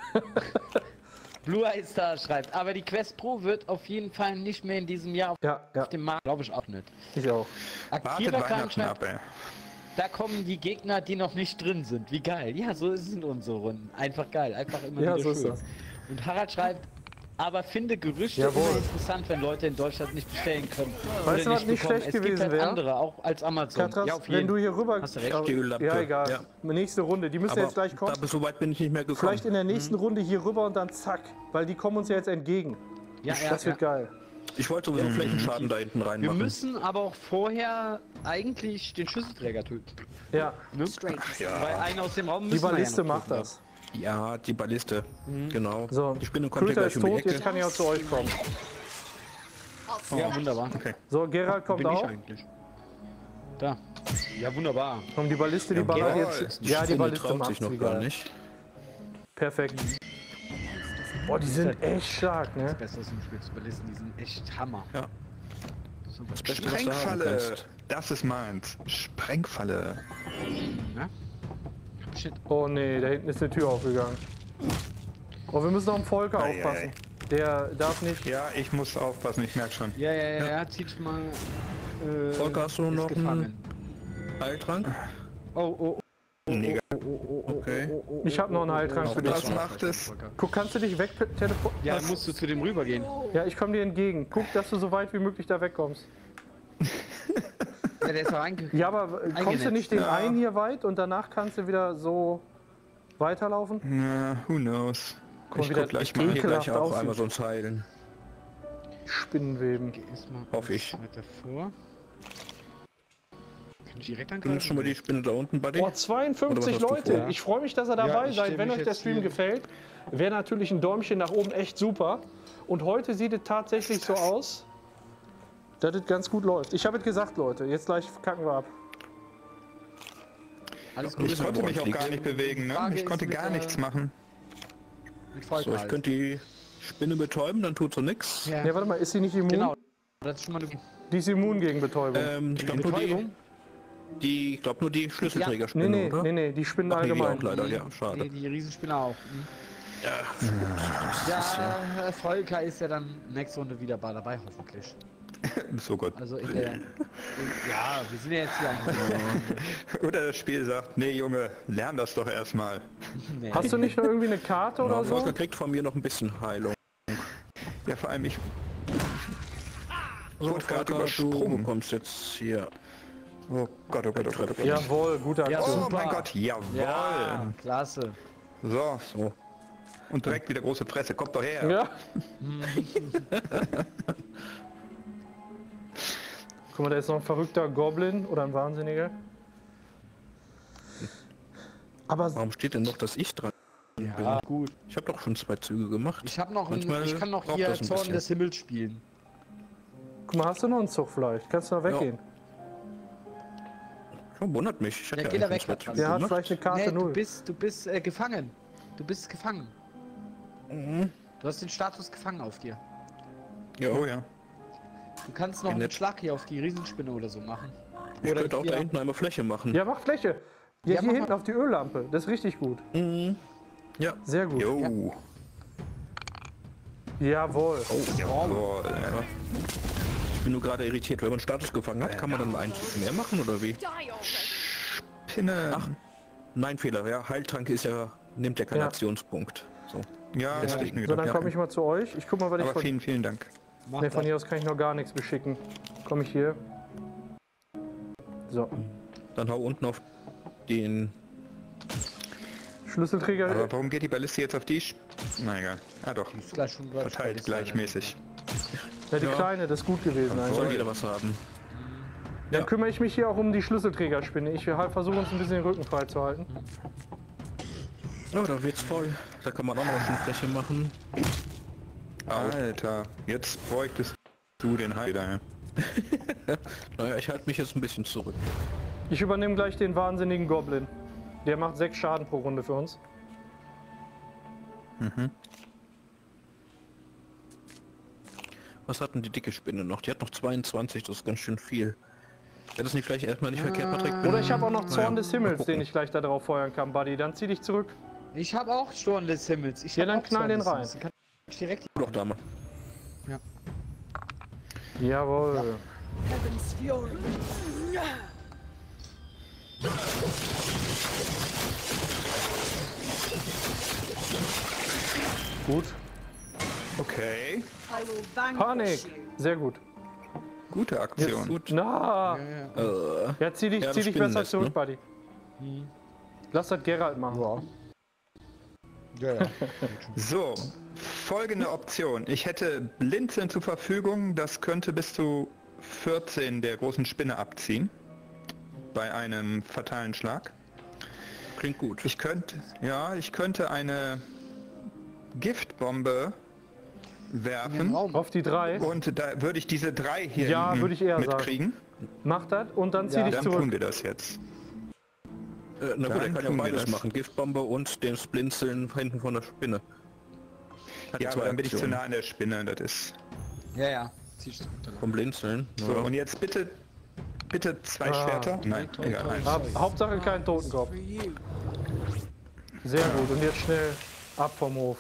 Blue Eye Star schreibt, aber die Quest Pro wird auf jeden Fall nicht mehr in diesem Jahr auf Ja, ja. dem Markt, glaube ich auch nicht. Ich auch. Wartet Akira Khan Weihnachten schreibt, ab, ey. da kommen die Gegner, die noch nicht drin sind. Wie geil. Ja, so sind unsere Runden. Einfach geil, einfach immer Ja, wieder so ist schön. das. Und Harald schreibt, aber finde Gerüchte Jawohl. immer interessant, wenn Leute in Deutschland nicht bestellen können. Weißt du, oder was nicht bekommen. schlecht es gibt gewesen halt wäre? andere, auch als Amazon. Katras, ja, auf wenn jeden du hier rüber. Hast du recht. Ja, Die Öllampe. ja, egal. Ja. Nächste Runde. Die müssen Aber jetzt gleich kommen. da, so weit bin ich nicht mehr gekommen. Vielleicht in der nächsten Runde hier rüber und dann zack. Weil die kommen uns ja jetzt entgegen. Ja, ja, Das wird ja. geil. Ich wollte sowieso Flächenschaden da hinten Wir reinmachen. müssen aber auch vorher eigentlich den Schüsselträger töten. Ja. Ne? Weil einer aus dem Raum müssen Die wir ja Balliste noch macht töten. das. Ja, die Balliste. Genau. So, Die Spinne kommt ja Köter gleich ist um die tot, Ecke. jetzt kann ich auch zu euch kommen. Ja, wunderbar. Okay. So, Gerald kommt Bin ich auch. eigentlich. Da. Ja, wunderbar. Komm, die Balliste, die ballert jawohl. jetzt. Die Ja, die Spinne Balliste traut macht sich noch sie gar geil. nicht. Perfekt. Boah, die sind echt stark, ne? Das Beste aus dem Spiel zu Ballisten, die sind echt Hammer. Ja. So, Das Beste, was du haben Sprengfalle. kannst. Das ist meins. Sprengfalle. ne? Shit. Oh nee, da hinten ist eine Tür aufgegangen. Oh, wir müssen auf den Volker Ei, ei, aufpassen. Der darf nicht. Ja, ich muss aufpassen, ich merke schon. Ja, ja, ja, ja, zieht mal. Äh, Volker, hast du ist noch gefangen. Heiltrank? Oh, oh, oh. Mega. Okay. Ich habe noch einen Heiltrank für Was dich. macht es? Guck, kannst du dich weg teleportieren? Ja, dann musst du zu dem rübergehen. Ja, ich komme dir entgegen. Guck, dass du so weit wie möglich da wegkommst. Ja, der ist doch einge... Ja, aber äh, kommst du Eingenetzt. nicht den Ja. einen hier weit und danach kannst du wieder so weiterlaufen? Na, who knows? Guck Ich wieder guck gleich mal hier ekelhaft gleich auch aussieht. einmal sonst heilen. Spinnenweben. Geh erstmal Hoffe ich. weiter vor. Kann ich direkt Du angreifen? nimmst schon mal die Spinne da unten, Buddy? Boah, Oder zweiundfünfzig was hast du Leute. vor? Ich freue mich, dass ihr Ja, dabei ich seid. stell Wenn mich euch der jetzt Stream hier- gefällt, wäre natürlich ein Däumchen nach oben echt super. Und heute sieht es tatsächlich so aus, dass es ganz gut läuft. Ich habe es gesagt, Leute. Jetzt gleich kacken wir ab. Alles gut. Ich konnte mich auch liegt. gar nicht bewegen, ne? Frage Ich konnte ist mit, gar äh, nichts machen. Mit Volker So, ich halt. könnte die Spinne betäuben, dann tut so nix. Ja. Ja, warte mal, ist sie nicht immun? Genau. Das ist schon mal eine Die ist immun gegen Betäubung. Ähm, ich glaube nur die, Betäubung. die, ich glaub nur die Schlüsselträgerspinne, nee, nee, oder? nee, nee, die Spinnen Ach, nee, die allgemein. auch leider, ja, Die, schade. die Riesenspinne auch. Hm. Ja, Ja, äh, Volker ist ja dann nächste Runde wieder bei dabei, hoffentlich. So gut. Also in der... In, ja, wir sind ja jetzt hier eigentlich... Oder das Spiel sagt, nee Junge, lern das doch erstmal. Nee. Hast du nicht noch irgendwie eine Karte oder ja, so? Volker kriegt von mir noch ein bisschen Heilung. Ja, vor allem ich So, wurde gerade Volker, du übersprungen. bekommst jetzt hier. Oh Gott, oh Gott, oh Gott, oh Gott. Jawohl, guter Ja, Aktion. Oh super. mein Gott, jawohl. Ja, klasse. So, So. und direkt wieder große Presse. Kommt doch her. Ja. Guck mal, da ist noch ein verrückter Goblin oder ein Wahnsinniger. Aber Warum steht denn noch, dass ich dran bin? Ja, gut. Ich habe doch schon zwei Züge gemacht. Ich habe noch, ein, Manchmal ich kann noch braucht hier das ein Zorn bisschen. des Himmels spielen. guck mal, hast du noch einen Zug vielleicht? Kannst du noch weggehen? Oh, wundert mich. Ich hatte Ja, ja geh da eigentlich weg, zwei Züge Der hat gemacht. vielleicht eine Karte Nee, du null. bist, du bist äh, gefangen. Du bist gefangen. Mhm. Du hast den Status gefangen auf dir. Ja, Oh ja. Du kannst noch Ja, einen nett. Schlag hier auf die Riesenspinne oder so machen. ich Oder könnte auch hier. da hinten einmal Fläche machen. Ja, mach Fläche. Ja, Ja, hier mach hinten mal. auf die Öllampe. Das ist richtig gut. Mhm. Ja. Sehr gut. Jo. Jawohl. Jawohl. Ich bin nur gerade irritiert. Wenn man Status gefangen hat, kann man dann einen Zug mehr machen oder wie? Pinne. Ach. Nein, Fehler. Ja, Heiltrank ist ja, nimmt ja keinen Ja. Aktionspunkt. So. Ja, das hab ich mir So, dann gedacht. komme ich mal zu euch. Ich guck mal, was ich Aber von... vielen, vielen Dank. Mach Ne, das. von hier aus kann ich noch gar nichts beschicken. Komme ich hier. So. Dann hau unten auf den. Schlüsselträger. Aber warum geht die Balliste jetzt auf die? Sch Na egal. Ah doch. Ist gleich schon gleich Verteilt schon- gleichmäßig. Ja, die Ja. kleine, das ist gut gewesen Soll eigentlich. jeder was haben. Dann Ja. kümmere ich mich hier auch um die Schlüsselträgerspinne. Ich will halt versuchen, uns ein bisschen den Rücken frei zu halten. Oh, da wird's voll. Da kann man auch noch schon Fläche machen. Alter, jetzt bräuchtest du den Heiler. Naja, ich halte mich jetzt ein bisschen zurück. Ich übernehme gleich den wahnsinnigen Goblin. Der macht sechs Schaden pro Runde für uns. Was hat denn die dicke Spinne noch? Die hat noch zweiundzwanzig, das ist ganz schön viel. Wäre das nicht vielleicht erstmal nicht verkehrt, Patrick? Oder ich habe auch noch Zorn Naja, des mal Himmels, gucken. den ich gleich da drauf feuern kann, Buddy. Dann zieh dich zurück. Ich habe auch Sturm des Himmels. Ich Ja, hab dann auch knall Zorn den des rein. Himmels. Dann kann ich direkt... Doch, Dame. Jawohl. Gut. Okay, Panik. Sehr gut. gute Aktion. Gut. Na. Äh, Ja, zieh dich, Ja, zieh das dich besser Spinnennest, zurück, ne? Buddy. Lass das Geralt machen. Ja, ja. So, folgende Option. Ich hätte Blinzeln zur Verfügung, das könnte bis zu vierzehn der großen Spinne abziehen. Bei einem fatalen Schlag. klingt gut. Ich könnte, ja, ich könnte eine Giftbombe In den werfen Raum. Auf die drei. und da würde ich diese drei hier Ja, hinten würde ich eher sagen. mitkriegen. Mach das und dann zieh Ja. dich Dann tun zurück. wir das jetzt. Äh, na gut, Dann er kann ja tun wir beides das. machen. Giftbombe und den Blinzeln hinten von der Spinne. Hat Ja, zwei aber dann bin ich zu Aktionen. nah an der Spinne, das ist... Ja, ja. Zieh ich zurück. dann. Vom Blinzeln. So, Ja. und jetzt bitte, bitte zwei Ah. Schwerter. Nein, egal, eins. Hab, Hauptsache kein Totenkopf. Sehr gut. Und jetzt schnell ab vom Hof.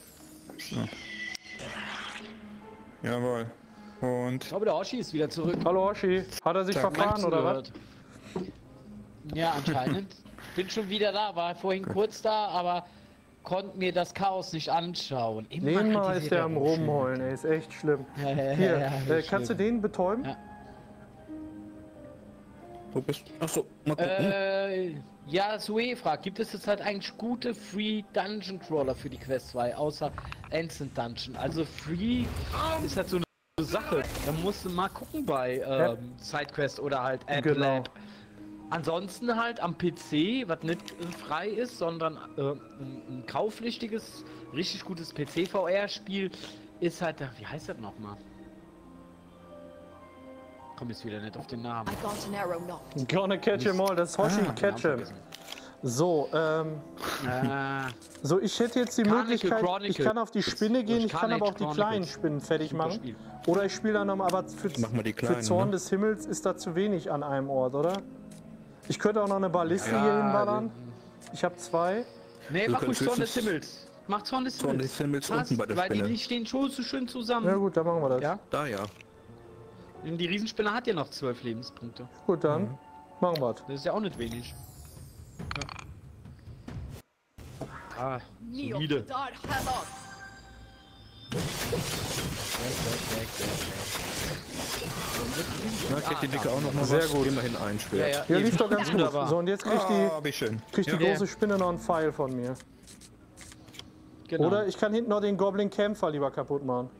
Jawohl. Und Ich glaube, der Oschi ist wieder zurück. Hallo Hoshi. Hat er sich Sag, verfahren oder was? Zugehört. Ja, anscheinend. Bin schon wieder da, war vorhin kurz da, aber konnte mir das Chaos nicht anschauen. Immer Nebenmal kritisiert ist der er am rum. Rumheulen, ey. Ist echt schlimm. Ja, ja, Hier, ja, äh, kannst du den betäuben? Ja. Wo bist du? Achso, mal gucken. Äh, Ja, Sue fragt, gibt es jetzt halt eigentlich gute Free Dungeon Crawler für die Quest zwei, außer Ancient Dungeon? Also Free ist halt so eine Sache. Da musst du mal gucken bei ähm, Sidequest oder halt App Genau. Lab. Ansonsten halt am P C, was nicht äh, frei ist, sondern äh, ein, ein kaufpflichtiges, richtig gutes P C-V R-Spiel ist halt, wie heißt das nochmal? Komm jetzt wieder nicht auf den Namen. I got an arrow knocked. Gonna catch 'em all, das ist Hoshi Ah, Catch 'em. vergessen. So, ähm, Ah, so ich hätte jetzt die Chronicle, Möglichkeit, Chronicle. ich kann auf die Spinne gehen, ich kann aber auch die Chronicles. kleinen Spinnen fertig Super machen. Spiel. Oder ich spiele dann noch mal, aber für, Mach mal die für kleinen, Zorn ne? des Himmels ist da zu wenig an einem Ort, oder? Ich könnte auch noch eine Balliste Ja, hier hinballern. Ich habe zwei. nee, Du mach ruhig kannst Zorn des höchstens- Himmels. Mach Zorn des Zorn Himmels. des Himmels Passt, unten bei der weil Spinne. die stehen schon so schön zusammen. Ja gut, dann machen wir das. Ja? Da ja. Und die Riesenspinne hat ja noch zwölf Lebenspunkte. Gut, dann machen wir das. Das ist ja auch nicht wenig. Ja. Ah, Kneel, solide. dart, hammer. Na, kriegt die Dicke auch noch mal Sehr was. gut. Immerhin ein Schwert. Ja, lief doch ganz gut. Wunderbar. So, und jetzt kriegt Ah, die, wie schön. kriegt die Ja. große Spinne noch einen Pfeil von mir. Genau. Oder ich kann hinten noch den Goblin Kämpfer lieber kaputt machen.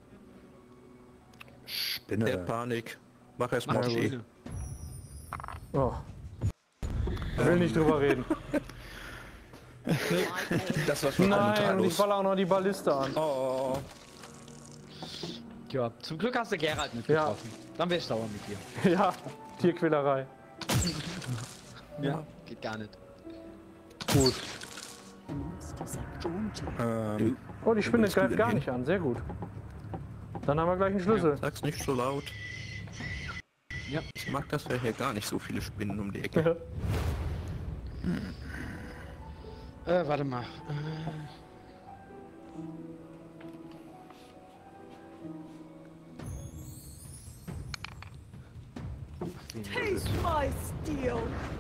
Der Spinne. Panik. Mach erst Mach mal die G. Spinne. Oh. Ich will nicht drüber reden. Das was von Nein, und ich kommentarlos. baller auch noch die Balliste an. Oh, Ja, zum Glück hast du Geralt nicht getroffen. Dann wär ich sauer mit dir. Ja, Tierquälerei. Ja. Geht gar nicht. Gut. Monsters are daunting. Ähm, Oh, die Spinne willst du greift denn gar hin? nicht an. Sehr gut. Dann haben wir gleich einen Schlüssel. sag's nicht so laut. Ja. Ich mag das ja hier gar nicht so viele Spinnen um die Ecke. Äh, warte mal. Äh, Taste my steel.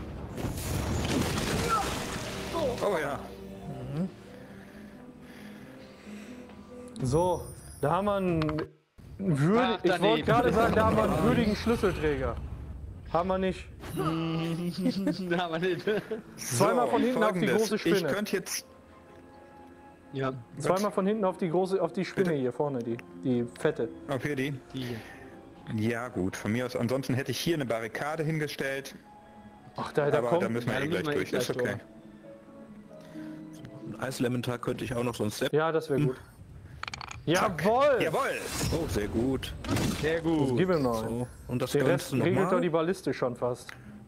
oh ja. So, da haben wir einen würdig, Ach, ich wollte daneben. gerade sagen, da haben wir einen würdigen Schlüsselträger. Haben wir nicht. na, aber nicht. Zweimal von hinten auf die Folgendes. große Ich Spinne. könnte jetzt... Ja, Zweimal von hinten auf die große, auf die Spinne hier vorne, die, die fette. Okay, die. die hier. Ja gut, von mir aus. Ansonsten hätte ich hier eine Barrikade hingestellt. Ach, da, da Aber kommt. da müssen wir Ja, eh da gleich müssen wir eh durch. Ist gleich okay. Ein Eiselementar könnte ich auch noch so ein Step. Ja, das wäre gut. Jawohl! Jawohl! Oh, sehr gut. Sehr gut. Gib ihm noch. So. Und das Der Rest Ganze regelt doch die nochmal. Balliste schon fast.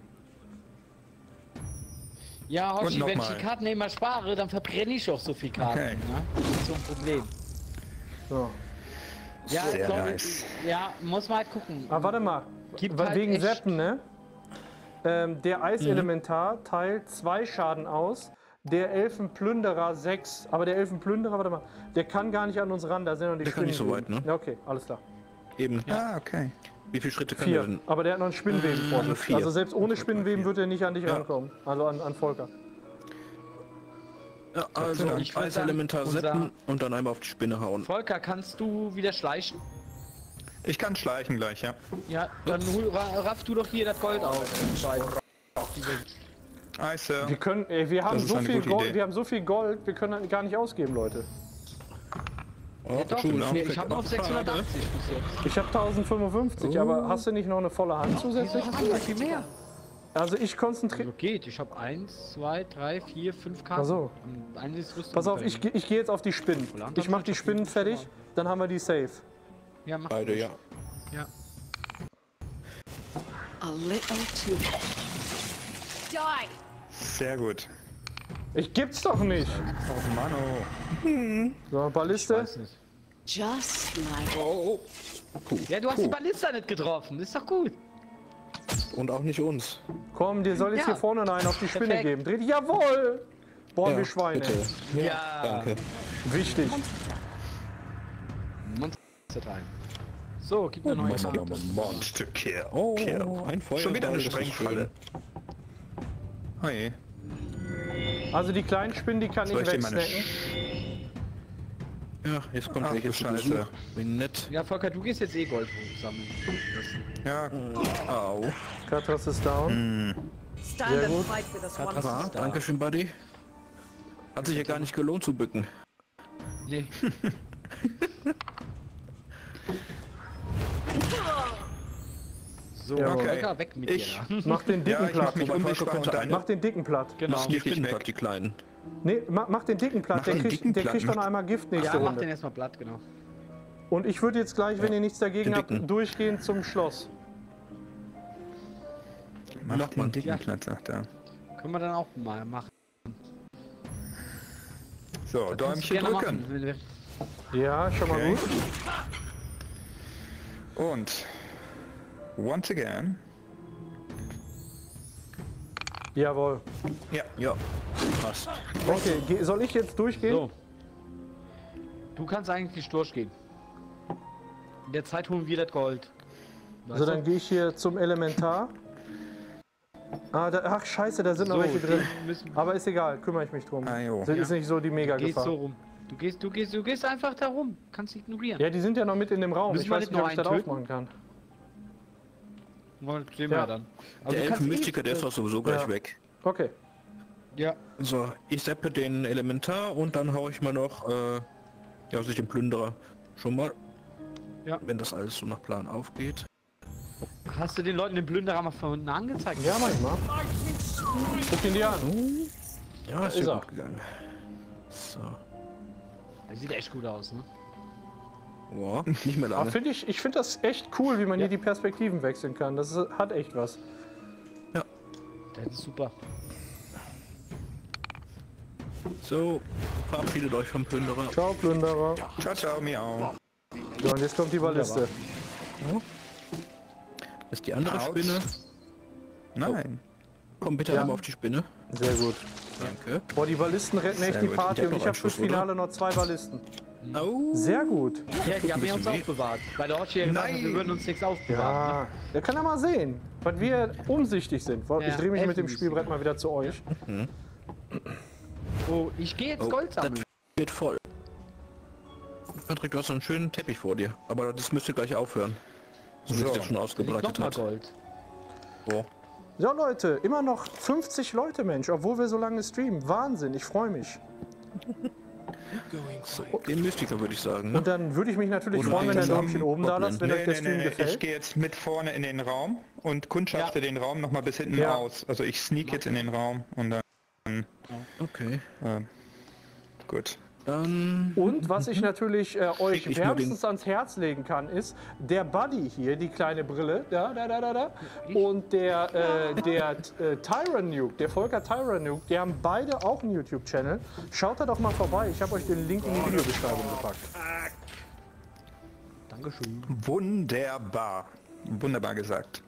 Ja, Und Hoshi, noch wenn ich mal. die Karten immer spare, dann verbrenne ich auch so viel Karten. Okay. Ne? Das ist so ein Problem. So. Ja, Sehr glaub, nice. ja, muss man halt gucken. Ah, warte mal. Gibt Weil halt wegen echt- Seppen, ne? Ähm, der Eiselementar teilt zwei Schaden aus. Der Elfenplünderer sechs. Aber der Elfenplünderer, warte mal, der kann gar nicht an uns ran, da sind noch die Der kann nicht so Spinnenweben. weit, ne? Ja, okay, alles klar. Eben. Ah, okay. Wie viele Schritte kann der Vier. denn? Aber der hat noch einen Spinnenweben vor sich. vier. Also selbst ohne Spinnenweben Vier. wird er nicht an dich Ja. rankommen. Also an, an Volker. Ja, also Ich ich würd Eiselementar sagen, unser- setzen und dann einmal auf die Spinne hauen. Volker, kannst du wieder schleichen? Ich kann schleichen gleich, ja. Ja, dann hol, ra- raff du doch hier das Gold auf. Eise. Wir können, ey, wir haben ist so eine viel gute Gold, Idee. wir haben so viel Gold, wir können gar nicht ausgeben, Leute. Oh, Ja, doch, cool, ich, ich habe auf sechshundertachtzig bis jetzt. Ich habe tausendfünfundfünfzig, aber hast du nicht noch eine volle Hand zusätzlich? Hast du viel mehr? Also ich konzentriere. Also geht, ich habe eins, zwei, drei, vier, fünf Karten. Ach so. Und eine ist Rüstung. Pass auf, ich, geh- ich gehe jetzt auf die Spinnen. Ich mache die Spinnen fertig, dann haben wir die safe. Ja, mach Beide, ja. Ja. A little too. Die. Sehr gut. Ich gib's doch nicht. Oh Mann, oh. So, Balliste. Weiß nicht. Just like Ja, du hast die Ballista nicht getroffen, ist doch gut. Und auch nicht uns. Komm, dir soll ich Ja. hier vorne einen auf die Spinne Perfekt. geben. Dreh dich, jawohl! Boah, wir Schweine. Bitte. Ja, Ja. danke. Wichtig. Monster rein. So, gib mir noch eine Karte. Monster Kill. Oh, Kill. ein Feuer. Schon wieder eine das ist Sprengfalle. Oh je. Also die kleinen Spinnen, die kann ich Soll ich dir meine wegsnacken. Ja, jetzt kommt Ach, welche du zu Scheiße. Besuch. Wie nett. Ja, Volker, du gehst jetzt eh Gold sammeln. Ja, Au. Katras ist down. Stand Sehr and gut. fight with us once. Ja, danke schön, Buddy. Hat sich ja gar nicht gelohnt zu bücken. Nee. So, Ja, okay. Volker, weg mit Ich- dir. Da. Mach den dicken Ja, ich Platt. mach mich Aber unsichtbar Volker und könnte dann... Mach den dicken Platt. Genau. Die Sneak ich spinnen weg. gerade die Kleinen. Nee, mach, mach den dicken Platt. Mach Der den kriegt, dicken der Platt, kriegt schon mach- einmal Gift nächste Ja, mach den Runde. erstmal platt, genau. Und ich würde jetzt gleich, wenn ihr nichts dagegen Den habt, dicken. durchgehen zum Schloss. Mach Mach den mal. dicken Ja. Platz, sagt er. Können wir dann auch mal machen. So, Kannst du Däumchen gerne drücken. machen. Ja, schon mal Okay. gut. Und... Once again... Jawohl. Ja, Ja, passt. Okay, ge- soll ich jetzt durchgehen? So. Du kannst eigentlich durchgehen. In der Zeit holen wir das Gold. Weißt So, du? dann gehe ich hier zum Elementar. Ah, da, ach scheiße, da sind noch So, welche drin. die müssen- Aber ist egal, kümmere ich mich drum. Ah, jo. Das ist nicht so die Gehst Mega-Gefahr. so rum. Du gehst, du gehst, du gehst einfach da rum. Kannst ignorieren. Ja, die sind ja noch mit in dem Raum. Müssen Ich wir weiß nicht nicht, ob noch ich das einen töten? aufmachen kann. Wollen- Sehen Ja. wir dann. Aber Der du kannst Elfenmystiker, der ist doch sowieso gleich Ja. weg. Okay. Ja, So, ich seppe den Elementar und dann hau ich mal noch, äh, ja, also den Plünderer schon mal. Ja. Wenn das alles so nach Plan aufgeht. hast du den Leuten den Plünderer mal von unten angezeigt? Ja, manchmal. Guck ihn dir an. Ja, ist ist ja er. gut gegangen. So. Das sieht echt gut aus, ne? Boah, nicht mehr Aber lange. find ich ich finde das echt cool, wie man Ja. hier die Perspektiven wechseln kann. Das ist, hat echt was. Das ist super. So, verabschiedet euch vom Plünderer. Ciao, Plünderer. Ciao, ciao, miau. So, und jetzt kommt die Balliste. Das ist die andere Autsch. Spinne. Nein. Komm bitte Ja. einmal auf die Spinne. Sehr gut. Danke. Boah, die Ballisten retten echt Sehr die gut. Party Ich hab und noch ich habe einen fürs Schuss, oder? Finale noch zwei Ballisten. Au. Sehr gut. Ja, die haben wir uns bisschen weh. aufbewahrt. Bei der Orchia gesagt, Nein. wir würden uns nichts aufbewahren. Ja, der kann ja mal sehen, weil wir umsichtig sind. Ich Ja, drehe mich mit dem Elfenmüsli. Spielbrett mal wieder zu euch. Oh, ich gehe jetzt Oh, Gold das sammeln. wird voll. Patrick, du hast so einen schönen Teppich vor dir. Aber das müsste gleich aufhören. Das So. ist jetzt schon Liegt ausgebreitet noch mal hat. Gold. So. Ja, Leute, immer noch fünfzig Leute, Mensch, obwohl wir so lange streamen. Wahnsinn, ich freue mich. So, den Mystiker würde ich sagen. Ne? Und dann würde ich mich natürlich Oder freuen, wenn ihr ein zusammen Däumchen oben da lasst, wenn Nee, euch der nee, Stream nee, ich gefällt. gehe jetzt mit vorne in den Raum und kundschafte den Raum noch mal bis hinten Ja. aus. Also ich sneak jetzt in den Raum und dann... Okay. Äh, gut. Dann. Und was ich natürlich äh, euch Schick ich mal den- wärmstens ans Herz legen kann, ist der Buddy hier, die kleine Brille, da, da, da, da, da. Und der, äh, der äh, Tyrannuke, der Volker Tyrannuke, die haben beide auch einen YouTube-Channel. Schaut da doch mal vorbei, ich habe euch den Link in die Videobeschreibung gepackt. Dankeschön. Wunderbar. Wunderbar gesagt.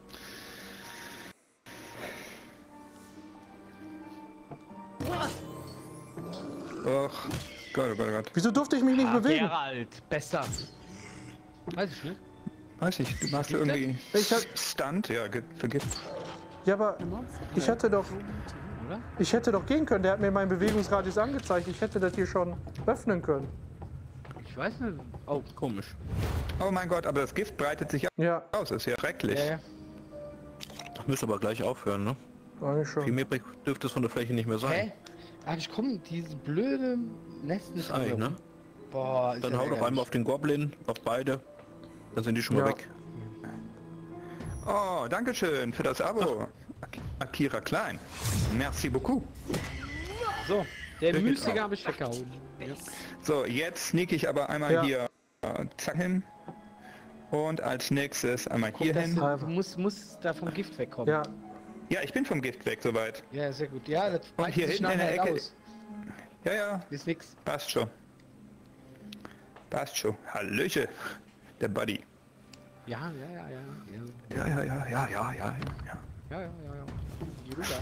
Och, Gott, oh Gott, oh Gott. Wieso durfte ich mich nicht Ah, bewegen? Geralt, besser. Weiß ich nicht. Weiß ich, du machst irgendwie Ich hab- Stunt, ja, ge- vergiss. Ja, aber ich hätte doch, Oder? ich hätte doch gehen können. Der hat mir meinen Bewegungsradius angezeigt. Ich hätte das hier schon öffnen können. Ich weiß nicht. Oh, Komisch. Oh mein Gott, aber das Gift breitet sich Ja, aus, ist ja schrecklich. ja, ja. Das müsste aber gleich aufhören, ne? eigentlich Viel schon. mehr dürfte es von der Fläche nicht mehr sein. Hä? Aber ich komme, diese blöde lässt nicht Ei, an. ne? Boah, ist Dann ja hau doch ärgerlich. einmal auf den Goblin, auf beide. Dann sind die schon mal Ja. weg. Oh, danke schön für das Abo. Akira Klein. Merci beaucoup. So, der Der geht Mystiker auch. habe ich weggehauen. Ja. So, jetzt sneak ich aber einmal Ja. hier äh, zack hin. Und als nächstes einmal hier hin. Das, du musst, musst da vom Gift wegkommen. Ja, Ja, ich bin vom Gift weg soweit. Ja, sehr gut. Ja, das Und hier sich hinten in der nachher Ecke- aus. Ja, ja, Ist nix. passt schon. Passt schon. Hallöche, der Buddy. Ja, ja, ja, ja. Ja, ja, ja, ja, ja, ja, ja. Ja, ja, ja, ja. ja. Die Ruder.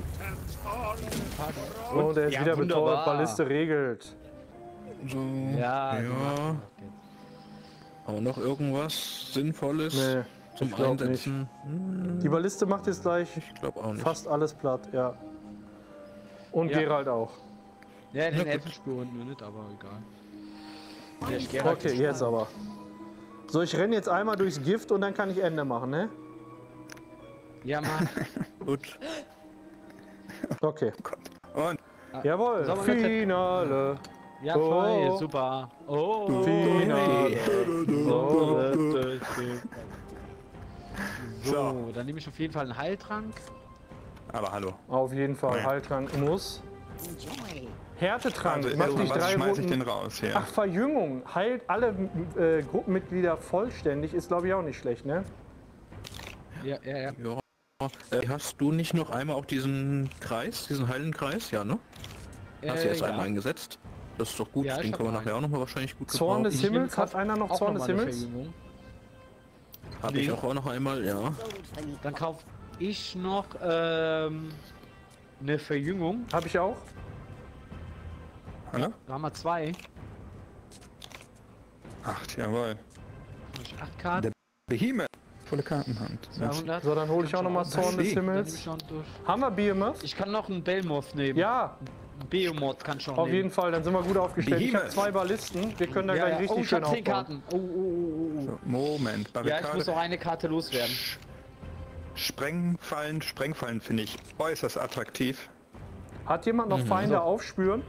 oh, der ist Ja, wieder wunderbar. betäubt. Balliste regelt. So. Ja, Ja. Aber noch irgendwas Sinnvolles Nee, zum ich glaub Einsetzen? Die Balliste macht jetzt gleich Ich glaube auch nicht. fast alles platt, ja. Und Ja. Gerald auch. Ja, den gut. Elfenspuren nur nicht, aber egal. Ja, ich geh halt Okay, jetzt jetzt mal. aber. So, ich renne jetzt einmal durchs Gift und dann kann ich Ende machen, ne? Ja, Mann. Gut. Okay. Und Jawohl, Sollen wir eine- Finale. Ja, Oh. voll, super. Oh, Finale. So, dann nehme ich auf jeden Fall einen Heiltrank. aber hallo. Auf jeden Fall, Ja. Heiltrank muss. Enjoy. Härtetrank, Also, mach erstmal, dich was drei schmeiß ich Runden. denn raus hier? Ach, Verjüngung. Heilt alle äh, Gruppenmitglieder vollständig. Ist, glaube ich, auch nicht schlecht, ne? Ja, ja, ja. Ja. Äh, hast du nicht noch einmal auch diesen Kreis, diesen heilen Kreis? Ja, ne? Hast du Äh, erst ja. einmal eingesetzt? Das ist doch gut, Ja, ich den hab können wir einen. nachher auch noch mal wahrscheinlich gut Zorn des Ich nehme Himmels. Hat grad einer noch auch Zorn noch des mal eine Himmels? Verjüngung. Habe ich auch, auch noch einmal, ja. Gold for you. Dann kaufe ich noch ähm, eine Verjüngung. Habe ich auch. Hallo? Da haben wir zwei. Acht, jawohl. Hab ich acht Karten. Behemoth. Volle Kartenhand. zweihundert. So, dann hole ich auch noch mal Zorn des Sie. Dann nehme Himmels. ich noch durch. Haben wir Behemoth? Ich kann noch einen Belmoth nehmen. Ja, Ein Behemoth kann schon auf nehmen. jeden Fall. Dann sind wir gut aufgestellt. Ich habe Behemoth. zwei Ballisten. Wir können da Ja, gleich ja. richtig Oh, ich schön habe zehn aufbauen. Karten. Oh, oh, oh, oh, oh. So, Moment, Ja, ich muss Barrikade. noch eine Karte loswerden. Sprengfallen, Sprengfallen finde ich äußerst attraktiv. Hat jemand noch Feinde aufspüren?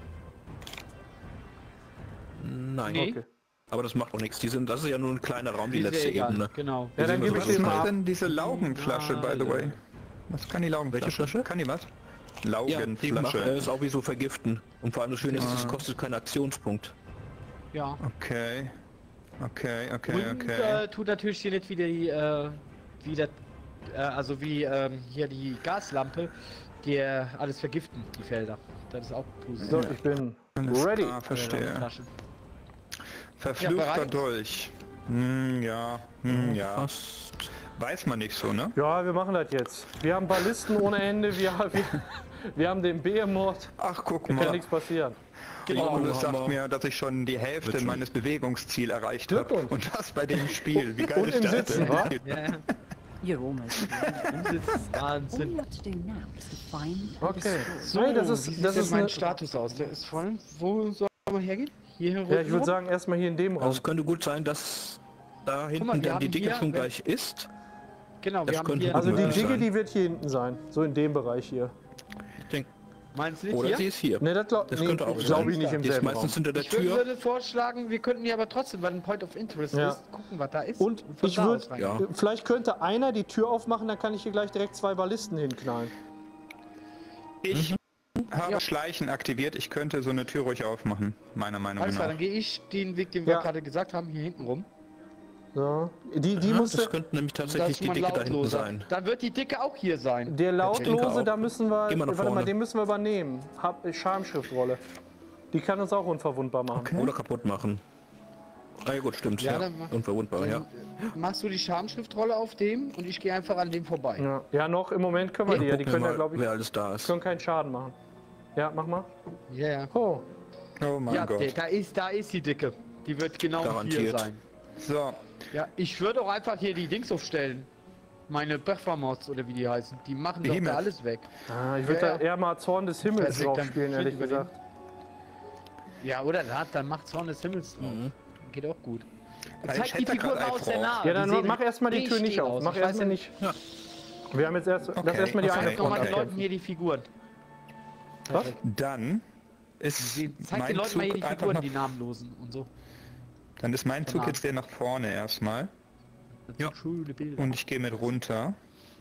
Nein. Nee. Okay. Aber das macht auch nichts. Die sind, das ist ja nur ein kleiner Raum, die Ist ja letzte egal. Ebene. Genau. Ja, dann sehen wir gebe ich so Was dir was mal macht ab. denn diese Laugenflasche, by the way? Was kann die Laugenflasche? Welche Flasche? Kann die was? Ja, die macht, äh, Laugenflasche. ist auch wie so vergiften. Und vor allem das Schöne ist, es kostet keinen Aktionspunkt. Ja. Okay. Okay, okay, Und okay. äh, tut natürlich hier nicht wieder die, äh, wieder, äh, also wie ähm, hier die Gaslampe, die äh, alles vergiften, die Felder. Das ist auch positiv. So, ich bin Alles ready. klar, verstehe. Flasche. Verfluchter Ja, bereit? Dolch. Hm, ja, hm, ja. Fast. Weiß man nicht so, ne? Ja, wir machen das jetzt. Wir haben Ballisten ohne Ende. Wir, wir, wir haben den Behemoth. Ach, guck Kann mal. nichts passieren. Genau, Oh, das sagt Hammer. mir, dass ich schon die Hälfte Wird schon. meines Bewegungsziels erreicht habe. Glückwunsch. Und das bei dem Spiel. Wie geil Und ist im das Sitzen, denn? wa? Ja, ja. You're almost there. Umsitzen, All Wahnsinn. you have to do now is to find and Okay. destroy. So, Hey, das wie ist, sieht das denn ist mein eine, Status aus? Der ist voll. Wo soll man hergehen? Hier herum? ja, ich würde sagen, erstmal hier in dem Raum. Also es könnte gut sein, dass da hinten mal, wir dann die haben Dicke hier- schon wenn- gleich ist. Genau, das wir haben könnte hier... gut Also die möglich Digge, sein. die wird hier hinten sein. So in dem Bereich hier. Ich denke, Meinst du nicht oder hier? sie ist hier. Ne, das, glaub, Das nee, könnte auch glaube sein. ich nicht im Die ist selben Raum. meistens hinter der Ich Tür. würde vorschlagen, wir könnten hier aber trotzdem, weil ein Point of Interest Ja. ist, gucken, was da ist. Und von ich da würde, aus reingehen. Ja. vielleicht könnte einer die Tür aufmachen, dann kann ich hier gleich direkt zwei Ballisten hinknallen. Ich Mhm. habe Ja. Schleichen aktiviert. Ich könnte so eine Tür ruhig aufmachen. Meiner Meinung Alles klar, nach. dann gehe ich den Weg, den wir Ja. gerade gesagt haben, hier hinten rum. So. Die, die Aha, musste, das könnte nämlich Da tatsächlich ist die man Dicke da hinten lautloser. sein. Dann wird die Dicke auch hier sein. der denke Lautlose, auch. da müssen wir, Geh mal nach warte mal, vorne. den müssen wir übernehmen. Hab, Schamschriftrolle. Die kann uns auch unverwundbar machen. Oder kaputt machen. Ah ja gut, stimmt. Ja, Ja, dann mach- unverwundbar, ja. Dann machst du die Schamschriftrolle auf dem und ich gehe einfach an dem vorbei. Ja. ja, noch im Moment können wir die ja. Die Gucken wir können ja, mal, glaube ich, wer alles da ist. können keinen Schaden machen. Ja, mach mal. Ja, ja. Oh, Oh mein Ja, Gott. der- da ist, da ist die Dicke. Die wird genau hier Garantiert. sein. So, Ja, ich würde auch einfach hier die Dings aufstellen. Meine Performance oder wie die heißen. Die machen doch Behemoth. da alles weg. ah, ich würde Ja, da ja. eher mal Zorn des Himmels Perfekt, drauf dann spielen, ehrlich finden wir den. gesagt. Ja, oder? Da, dann macht Zorn des Himmels drauf. Mhm. Geht auch gut. Ja, Zeig ich die hätte Figuren grad mal aus der Eifrau. Nahe. Ja, dann Die sehen mach erstmal die Tür richtig nicht auf. aus. Mach Ich weiß erstmal ja nicht. Ja. Wir haben jetzt erst, lass Okay, erstmal die okay. eine Zeig doch mal Front den Leuten abkämpfen. hier die Figuren. Was? dann ist Sie- Zeig mein den Leuten Zug mal hier die einfach Figuren, nach, die namenlosen und so. Dann ist mein Zug Genau. jetzt der nach vorne erstmal. Das Ja. sind schöne Bilder. Und ich gehe mit runter.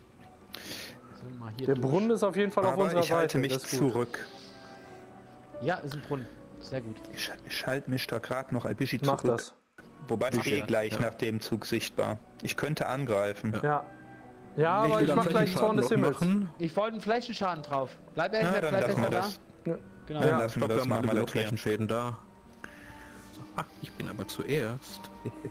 So, mal hier Der durch. Brunnen ist auf jeden Fall auf Aber unserer ich halte Seite. mich das ist gut. zurück. Ja, ist ein Brunnen. Sehr gut. Ich, sch- ich schalte mich da gerade noch ein bisschen Mach zurück. das. Wobei ich eh ja. gleich Ja. nach dem Zug sichtbar. Ich könnte angreifen. Ja. Ja, aber will ich dann mach gleich Flächenschaden Zorn des noch Himmels. machen. Ich wollte einen Flächenschaden drauf. Bleib Ja, erstmal, dann bleib lassen wir erstmal das. da. Genau. Dann Ja. lassen Ich wir glaube, wir das haben mal alle genug malerieren. Flächenschäden da. Ah, ich bin aber zuerst.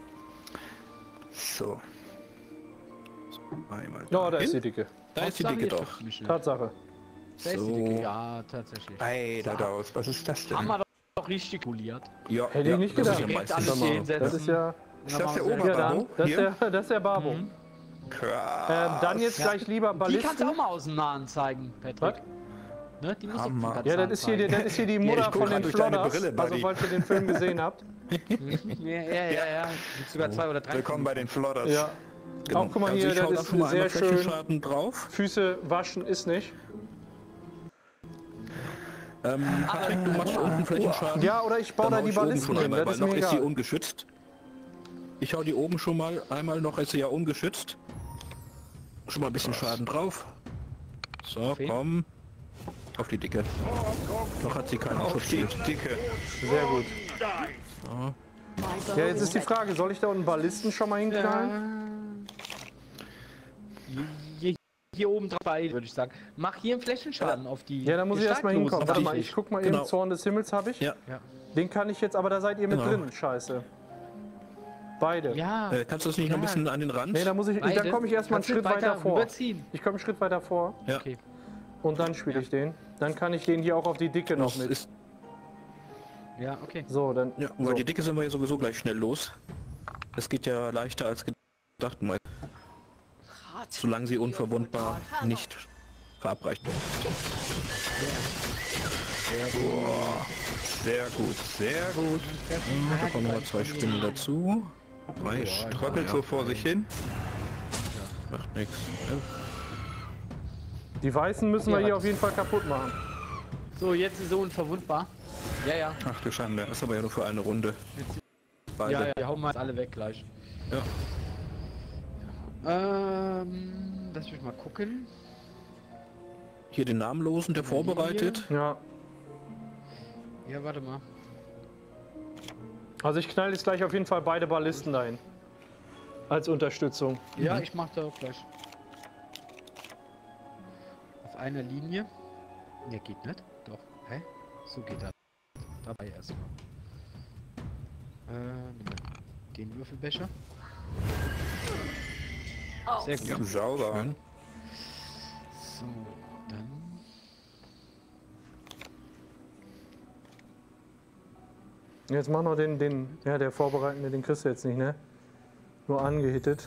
So. Einmal Ja, da ist die dahin. Dicke. Da ist die Hauptsache, Dicke ihr doch. trifft mich nicht. Tatsache. Da ist die So. Dicke. Ja, tatsächlich. Alter Daus, was ist das denn? Haben wir doch richtig poliert. Ja, Hätte ich ja, nicht das ist gedacht. ja Direkt meistens alles so. hier hinsetzen. Das ist ja... Ist das der Ja, dann, Oberbaro? das, ist Hier? der, das ist der Barbo. Mhm. Krass. Ähm, dann jetzt gleich lieber Die kannst du Ballisten. auch mal aus dem Nahen zeigen, Patrick. Ne? Die muss Hammer. ich Ja, das ist hier, die- das ist hier die ich Mutter guck von grad den durch deine Flodders. Brille, Also Buddy. falls ihr den Film gesehen habt. Ja, ja, ja, ja. Gibt sogar zwei oder drei. Willkommen bei den Flodders. Ja. Auch guck mal Also hier, ich hau das da ist schon mal sehr einmal schön. Flächenschaden drauf. Füße waschen ist nicht. Ähm, Patrick, du machst unten Flächenschaden. Ja, oder ich baue Dann da hau die ich oben Ballisten schon hin, einmal, das weil ist noch mir ist sie egal. ungeschützt. Ich hau die oben schon mal, einmal noch ist sie ja ungeschützt. Schon mal ein bisschen Schaden drauf. So, komm. Auf die Dicke. Noch hat sie keinen Auf die Schutzschild. Dicke. Sehr gut. Ja, jetzt ist die Frage, soll ich da unten Ballisten schon mal hinknallen? Hier, hier oben dabei, würde ich sagen. Mach hier einen Flächenschaden auf die. Ja, da muss ich erstmal hinkommen. Warte mal, ich guck mal eben, Genau. Zorn des Himmels habe ich. Ja. Den kann ich jetzt, aber da seid ihr mit Genau. drin, scheiße. Beide. Ja. Äh, kannst du das nicht noch ein bisschen an den Rand? Nee, da muss ich, Beide. dann komme ich erstmal einen Kannst du Schritt weiter, weiter vor. rüberziehen? Ich komme einen Schritt weiter vor Ja. Okay. und dann spiele ich den. Dann kann ich den hier auch auf die Dicke noch Das mit. ist, Ja, okay. So, dann. ja, weil so. die Dicke sind wir ja sowieso gleich schnell los. Es geht ja leichter als gedacht, mal. Solange sie unverwundbar nicht verabreicht wird. Sehr gut, sehr gut. Da kommen noch zwei Spinnen dazu. Drei Stück. Tröppelt so vor sich hin. Macht nichts. Die Weißen müssen wir Ja, hier was- auf jeden Fall kaputt machen. So, jetzt ist sie unverwundbar. Ja, ja. Ach du Schande. Das ist aber ja nur für eine Runde. Beide. Ja, ja, wir hauen mal alle weg gleich. Ja. Ähm, lass mich mal gucken. Hier den Namenlosen, der vorbereitet. Ja. Ja, warte mal. Also ich knall jetzt gleich auf jeden Fall beide Ballisten dahin. Als Unterstützung. Ja, ich mach da auch gleich. Auf einer Linie. Ne, geht nicht. Doch. Hä? So geht das. Dabei erstmal. Äh, nimm mal den Würfelbecher. Sehr gut. Sauber. Schön. So, dann. Jetzt mach noch den, den, ja, der Vorbereitende, den kriegst du jetzt nicht, ne? Nur angehittet.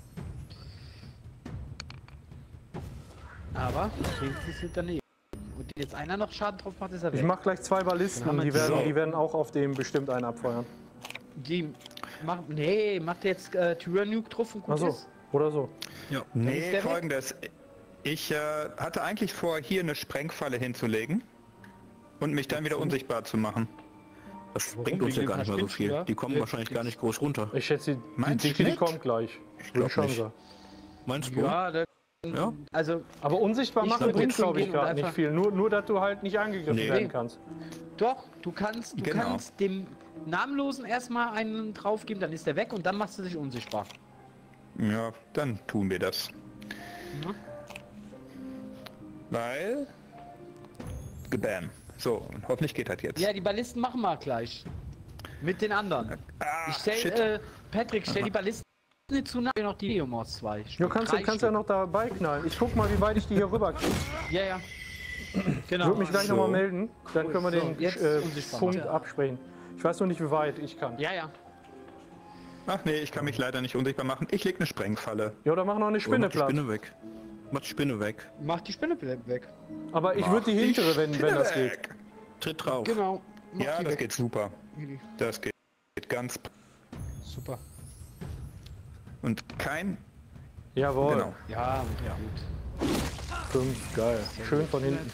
Aber wenigstens sind daneben. Und jetzt einer noch Schaden drauf macht, ist er Ich weg. mach gleich zwei Ballisten, Dann haben wir die werden, so. die werden auch auf dem bestimmt einen abfeuern. Die macht. Nee, macht jetzt äh, Tyrannuke drauf und gut Achso, ist. oder so. Ja. ist Nee, der weg? folgendes. Ich äh, hatte eigentlich vor, hier eine Sprengfalle hinzulegen und mich dann wieder unsichtbar zu machen. Das bringt uns ja Wegen gar nicht mal so Spitzen, viel. ja? Die kommen Ja, wahrscheinlich gar jetzt- nicht groß runter. Ich schätze, die, die Meinst Dicke, die nicht? kommt gleich. glaub Würde ich schon nicht. sagen. Meinst du? Ja, da, Ja? also Aber unsichtbar Ich machen würd bringt, jetzt schon glaube ich, gehen und gerade nicht einfach- viel. Nur, nur, dass du halt nicht angegriffen Nee. werden kannst. doch, du kannst, du Genau. kannst dem Namenlosen erstmal einen draufgeben, dann ist er weg und dann machst du dich unsichtbar. Ja, dann tun wir das. Mhm. Weil... Gebam. So, und hoffentlich geht das jetzt. Ja, die Ballisten machen wir gleich. Mit den anderen. Ah, Ich stell, shit. äh, Patrick, stell die Ballisten nicht zu nah, noch die Neomors zwei. Du kannst, Drei kannst ja Stück. noch dabei knallen. Ich guck mal, wie weit ich die hier rüber kriege. Ja, ja. Ich Genau. würde mich gleich So. nochmal melden. Dann können wir So, den jetzt äh, unsichtbar Punkt machen. absprechen. Ich weiß nur nicht, wie weit ich kann. Ja, ja. Ach nee, ich kann mich leider nicht unsichtbar machen. Ich leg eine Sprengfalle. Ja, oder mach noch eine Oh, Spinne mach die platt. Spinne weg. Mach die Spinne weg. Mach die Spinne weg. Aber ich Mach würde die die hintere, wenn, wenn das Spinne geht. weg. Tritt drauf. Genau. Mach Ja, die das weg. geht super. Das geht ganz... Super. Und kein... Jawohl. Genau. Ja, ja. Gut. Fünf, geil. Schön von hinten.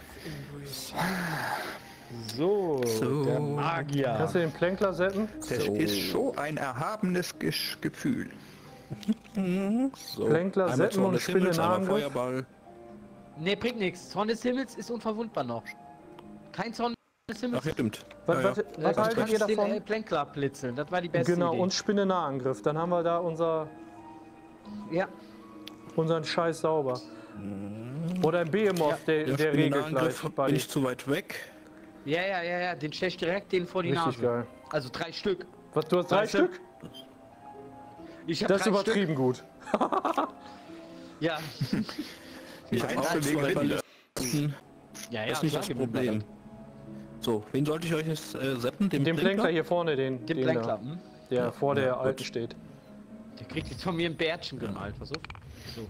So, So. der Magier. Kannst du den Plänkler setzen? Das So. ist so ein erhabenes Gesch- Gefühl. So. Plänkler, Einmal Seppen Zorn und des Himmels, Spinne einmal Nahangriff. Feuerball. Ne, bringt nichts. Zorn des Himmels ist unverwundbar noch. Kein Zorn des Himmels. Ach ja, stimmt. Was, Ja, ja. was, Äh, was du haltet kannst ihr den äh, davon? Plänkler blitzeln. Das war die beste Genau, Idee. und Spinne Nahangriff. Dann haben wir da unser, Ja. unseren Scheiß sauber. Oder ein Behemoth, der, Der der regelt Spinnenangriff gleich. bin Buddy. ich zu weit weg. Ja, ja, ja, ja. Den stell ich direkt den vor die Richtig Nase. geil. Also drei Stück. Was, du hast drei Weißt du? Stück? Ich hab Das ist drei übertrieben gut. Stück. Ja. Ich Auch eins zwei bewegen Winde. Ballisten. Ja, ja. Das ist nicht klar, das gib mir Problem. mal So, wen sollte ich euch jetzt äh, seppen? Den, Den Plänkler hier vorne, den, das. Den den Plänkler. da, Hm? der vor der Ja, gut. alten steht. Der kriegt jetzt von mir ein Bärtchen gemalt. Pass auf. So.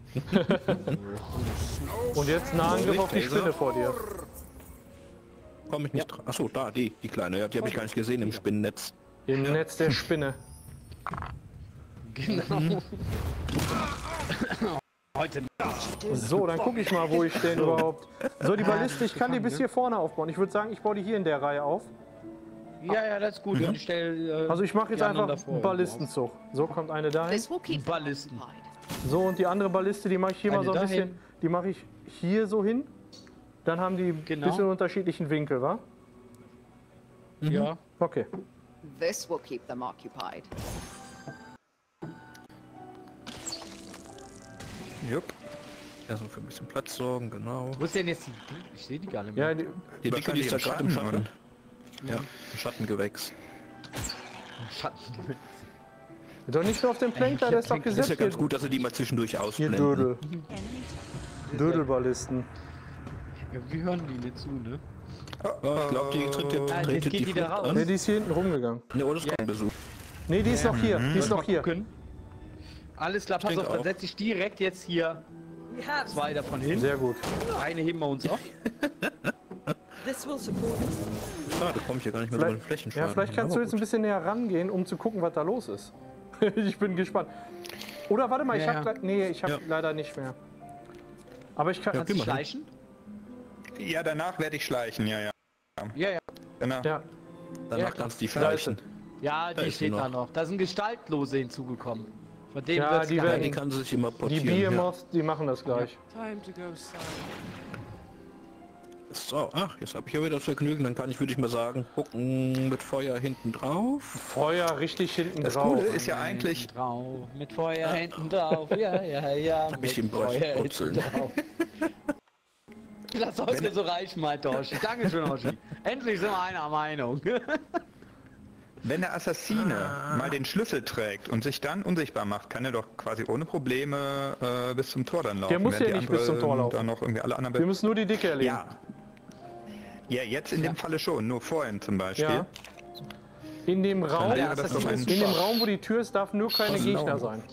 Und jetzt Nahangriff auf die Laser. Spinne vor dir. Komm ich nicht dran. Achso, da, die, die kleine. Ja, die habe ich gar nicht gesehen im Spinnennetz. Im Netz der Spinne. Genau. Heute So, dann gucke ich mal, wo ich denn überhaupt... So, die Balliste, ich kann die bis hier vorne aufbauen. Ich würde sagen, ich baue die hier in der Reihe auf. Ja, ja, das ist gut. Und ich stell, äh, Also ich mache jetzt die anderen einfach davor einen Ballistenzug. So, kommt eine dahin. This will keep Ballisten. So, und die andere Balliste, die mache ich hier mal Eine so ein dahin. bisschen... Die mache ich hier so hin. Dann haben die ein Genau. bisschen unterschiedlichen Winkel, wa? Ja. Okay. this will keep them occupied. Jupp. Also für ein bisschen Platz sorgen, genau. Wo ist denn jetzt die... Ich sehe die gar nicht Ja, mehr. die, Die Dicke, die ist da im gerade im Schatten, Schatten. Ja, ein Schattengewächs. Schatten. doch nicht nur auf dem Plänkler, der ist doch Das ist gesetzt. ja ganz Hier, gut, dass sie die mal zwischendurch hier ausblenden. Dödel. Dödelballisten. Ja, wir hören die nicht zu, ne? Ja, ich glaube, die tritt, der, Ah, jetzt tretet geht die die da Flucht raus. Ne, an. die ist hier hinten rumgegangen. Ne, oder ist kein Besuch. Ne, die ist noch hier. Die ist noch hier. Gucken. Alles klar, pass denke auf, dann auch. setze ich direkt jetzt hier zwei davon hin. Sehr gut. Eine heben wir uns auf. This will support. Schade, komme ich ja gar nicht mehr so in Vielleicht, Flächenschaden. ja, vielleicht kannst du Aber jetzt ein bisschen näher rangehen, um zu gucken, was da los ist. Ich bin gespannt. Oder warte mal, ich Ja, habe ja. nee, ich habe Ja. leider nicht mehr. Aber ich kann. Ja, Ja, geh mal hin. Schleichen? Ja, danach werde ich schleichen, ja, ja. Ja, ja. Danach. ja. Danach Ja, kannst du die Da ist schleichen. Ja, Da die ist sie steht da noch. noch. Da sind Gestaltlose hinzugekommen. Von denen Ja, wird's die geheim. Ja, werden- die kann sie sich immer Die portieren. ja. Behemoths, die machen das gleich. Time to go silent. So, ach, jetzt habe ich ja wieder das Vergnügen. Dann kann ich, würde ich mal sagen, gucken mit Feuer hinten drauf. Feuer richtig hinten Das drauf. Coole ist ja eigentlich, Drauf, mit Feuer hinten drauf. Ja, ja, ja. Ein Mit bisschen Feuer brutzeln. hinten drauf. Lass heute so reich, meinte Hoshi. Dankeschön, Hoshi. Endlich sind wir einer Meinung. wenn der Assassine Ah. mal den Schlüssel trägt und sich dann unsichtbar macht, kann er doch quasi ohne Probleme äh, bis zum Tor dann laufen. Der muss während ja die nicht bis zum Tor anderen laufen. Dann noch irgendwie alle anderen Wir müssen nur die Dicke erledigen. ja. Ja, jetzt in dem Falle schon, nur vorhin zum Beispiel. Ja. In dem Raum, wäre das doch ein in dem Raum, wo die Tür ist, darf nur keine Was Gegner genau? sein.